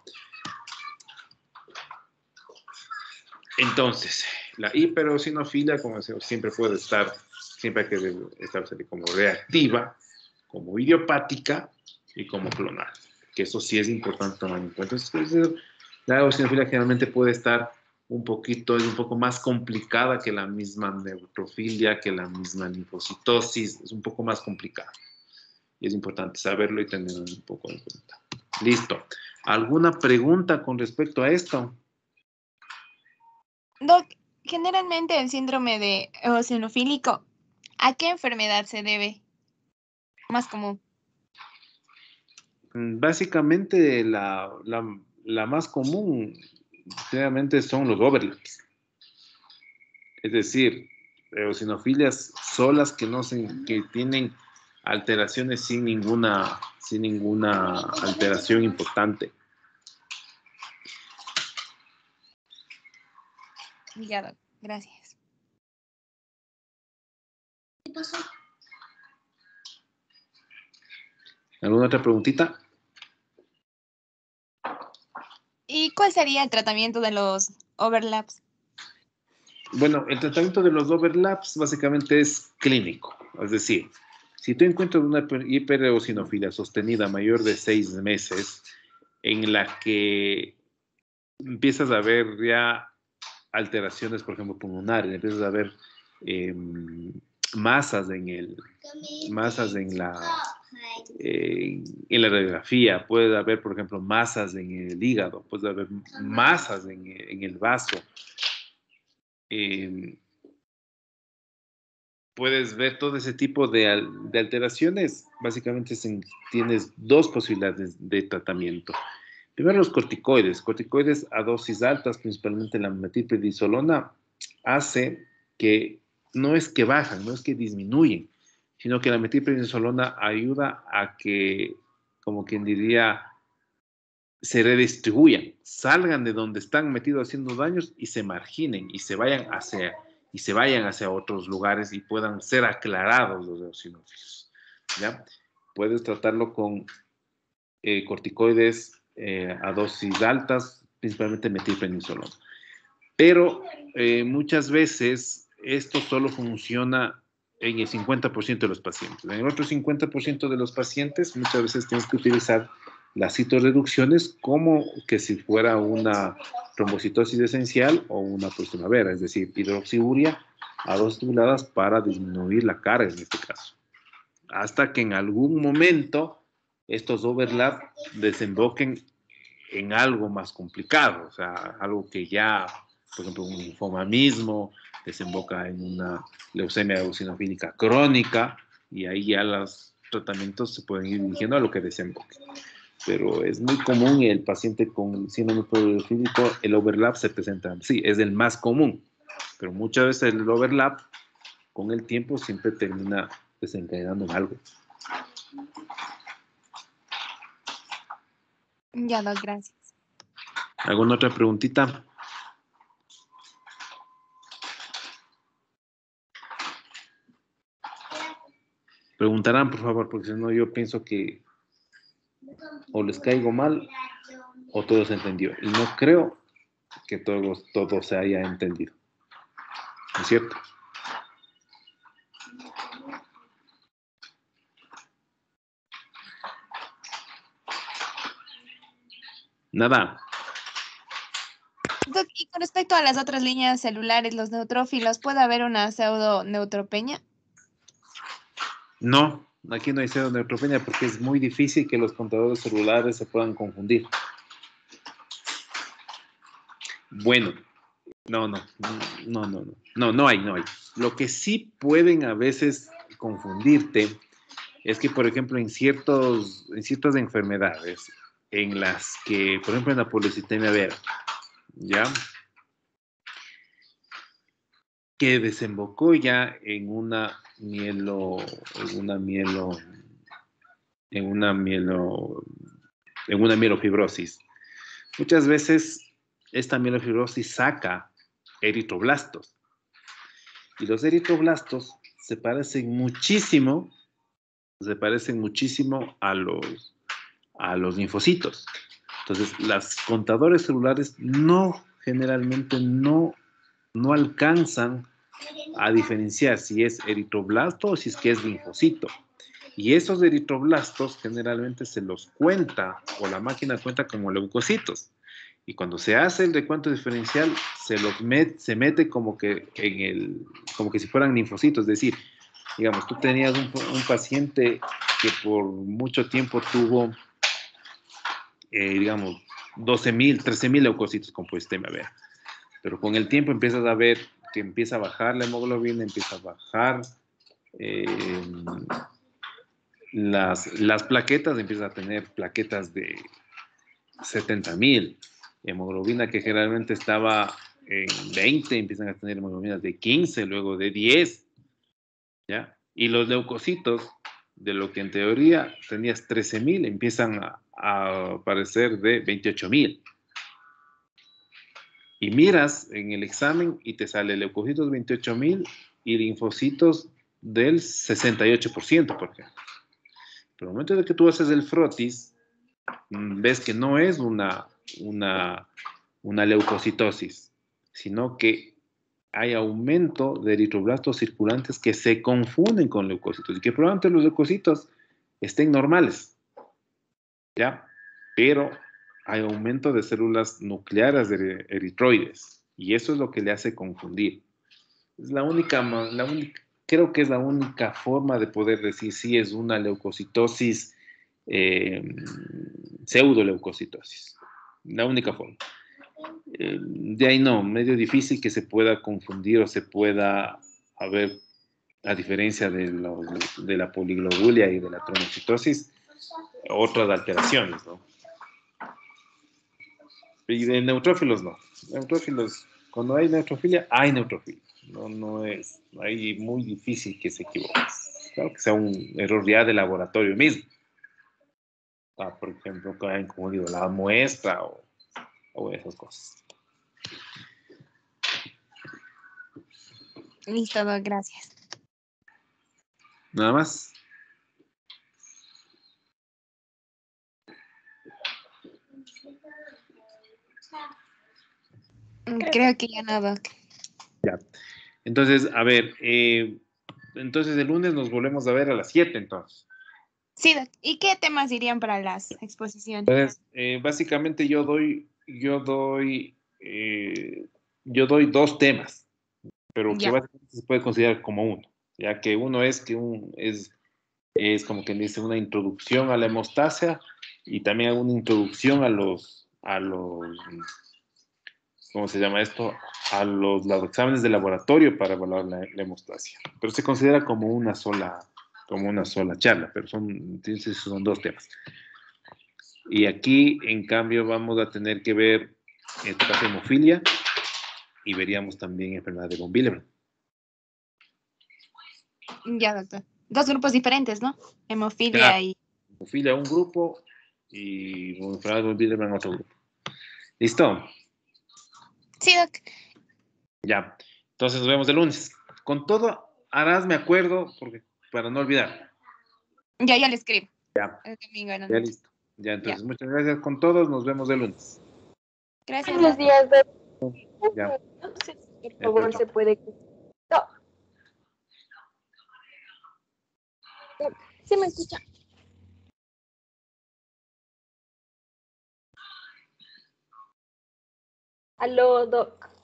Entonces, la hipereosinofilia, como decimos, siempre hay que establecer como reactiva, como idiopática y como clonal. Que eso sí es importante tomar en cuenta. Entonces, la eosinofilia generalmente puede estar un poco más complicada que la misma neutrofilia, que la misma linfocitosis, es un poco más complicada. Y es importante saberlo y tenerlo un poco en cuenta. Listo. ¿Alguna pregunta con respecto a esto? Doc, generalmente el síndrome de eosinofílico, ¿a qué enfermedad se debe? Más común. Básicamente la más común realmente son los overlaps. Es decir, eosinofilias solas que tienen alteraciones sin ninguna alteración importante. Ya, doc. Gracias. ¿Alguna otra preguntita? ¿Y cuál sería el tratamiento de los overlaps? Bueno, el tratamiento de los overlaps básicamente es clínico. Es decir, si tú encuentras una hipereosinofilia sostenida mayor de 6 meses, en la que empiezas a ver ya alteraciones, por ejemplo, pulmonares, empiezas a ver masas en la radiografía, puede haber, por ejemplo, masas en el hígado, puede haber masas en el vaso. Puedes ver todo ese tipo de alteraciones. Básicamente tienes dos posibilidades de tratamiento. Primero, los corticoides. Corticoides a dosis altas, principalmente la metilprednisolona, hace que no es que bajan, no es que disminuyen, sino que la metilprednisolona ayuda a que, como quien diría, se redistribuyan, salgan de donde están metidos haciendo daños y se marginen y se vayan hacia otros lugares y puedan ser aclarados los eosinófilos. ¿Ya? Puedes tratarlo con corticoides a dosis altas, principalmente metilprednisolona. Pero muchas veces esto solo funciona en el 50% de los pacientes. En el otro 50% de los pacientes muchas veces tienes que utilizar las citorreducciones como que si fuera una trombocitosis esencial o una primavera, es decir, hidroxiuria a dosis tabuladas para disminuir la carga en este caso. Hasta que en algún momento estos overlaps desemboquen en algo más complicado, o sea, algo que ya, por ejemplo, un linfoma mismo desemboca en una leucemia eosinofílica crónica y ahí ya los tratamientos se pueden ir dirigiendo a lo que desemboque. Pero es muy común el paciente con síndrome eosinofílico, el overlap se presenta, sí, es el más común, pero muchas veces el overlap con el tiempo siempre termina desencadenando en algo. Ya, doc, gracias. ¿Alguna otra preguntita? Preguntarán, por favor, porque si no yo pienso que o les caigo mal o todo se entendió. Y no creo que todo se haya entendido. ¿No es cierto? Nada. Doc, y con respecto a las otras líneas celulares, los neutrófilos, ¿puede haber una pseudoneutropenia? No, aquí no hay pseudoneutropenia porque es muy difícil que los contadores celulares se puedan confundir. Bueno, no hay. Lo que sí pueden a veces confundirte es que, por ejemplo, en ciertas enfermedades en las que, por ejemplo, en la policitemia vera, ¿ya? Que desembocó ya en una mielofibrosis. Muchas veces esta mielofibrosis saca eritroblastos. Y los eritroblastos se parecen muchísimo a los linfocitos. Entonces, los contadores celulares generalmente no alcanzan a diferenciar si es eritroblasto o si es que es linfocito. Y esos eritroblastos generalmente se los cuenta, o la máquina cuenta como leucocitos. Y cuando se hace el recuento diferencial, se mete como que si fueran linfocitos. Es decir, digamos, tú tenías un paciente que por mucho tiempo tuvo, digamos, 12.000, 13.000 leucocitos con polistemia vera. Pero con el tiempo empiezas a ver que empieza a bajar la hemoglobina, empieza a bajar las plaquetas empiezan a tener plaquetas de 70.000. Hemoglobina que generalmente estaba en 20, empiezan a tener hemoglobinas de 15, luego de 10, ¿ya? Y los leucocitos, de lo que en teoría tenías 13.000, empiezan a aparecer de 28.000. Y miras en el examen y te sale leucocitos 28.000 y linfocitos del 68%, por ejemplo. Pero el momento de que tú haces el frotis, ves que no es una leucocitosis, sino que hay aumento de eritroblastos circulantes que se confunden con leucocitos y que probablemente los leucocitos estén normales, ¿ya? Pero hay aumento de células nucleares de eritroides y eso es lo que le hace confundir. Es creo que es la única forma de poder decir si es una leucocitosis, pseudoleucocitosis. La única forma. De ahí no, medio difícil que se pueda confundir o se pueda haber, a diferencia de la poliglobulia y de la trombocitosis, otras alteraciones, ¿no? Y de neutrófilos no. Neutrófilos, cuando hay neutrofilia, hay neutrofilia. No es ahí muy difícil que se equivoque. Claro que sea un error ya de laboratorio mismo. Por ejemplo, que hayan confundido la muestra o esas cosas. Listo, Doc, gracias. Nada más. Creo que ya no, Doc. Ya. Entonces, a ver, entonces el lunes nos volvemos a ver a las 7, entonces. Sí, Doc. ¿Y qué temas irían para las exposiciones? Entonces, básicamente yo doy 2 temas, pero que Ya. básicamente se puede considerar como uno, ya que uno es es como que dice una introducción a la hemostasia y también una introducción a los ¿cómo se llama esto? A los exámenes de laboratorio para evaluar la hemostasia. Pero se considera como una sola charla, pero son 2 temas. Y aquí, en cambio, vamos a tener que ver hemofilia y veríamos también enfermedad de von Willebrand. Ya, doctor. 2 grupos diferentes, ¿no? Hemofilia y... Hemofilia un grupo y enfermedad de von Willebrand otro grupo. ¿Listo? Sí, Doc. Ya. Entonces nos vemos el lunes. Con todo, harás, me acuerdo, para no olvidar. Ya le escribo. Ya. El domingo en la Ya noche. listo. Ya, entonces, muchas gracias con todos. Nos vemos el lunes. Gracias, Buenos Doc. días, Ya. no sé si por favor se puede. No. ¿Se me escucha? Aló, Doc.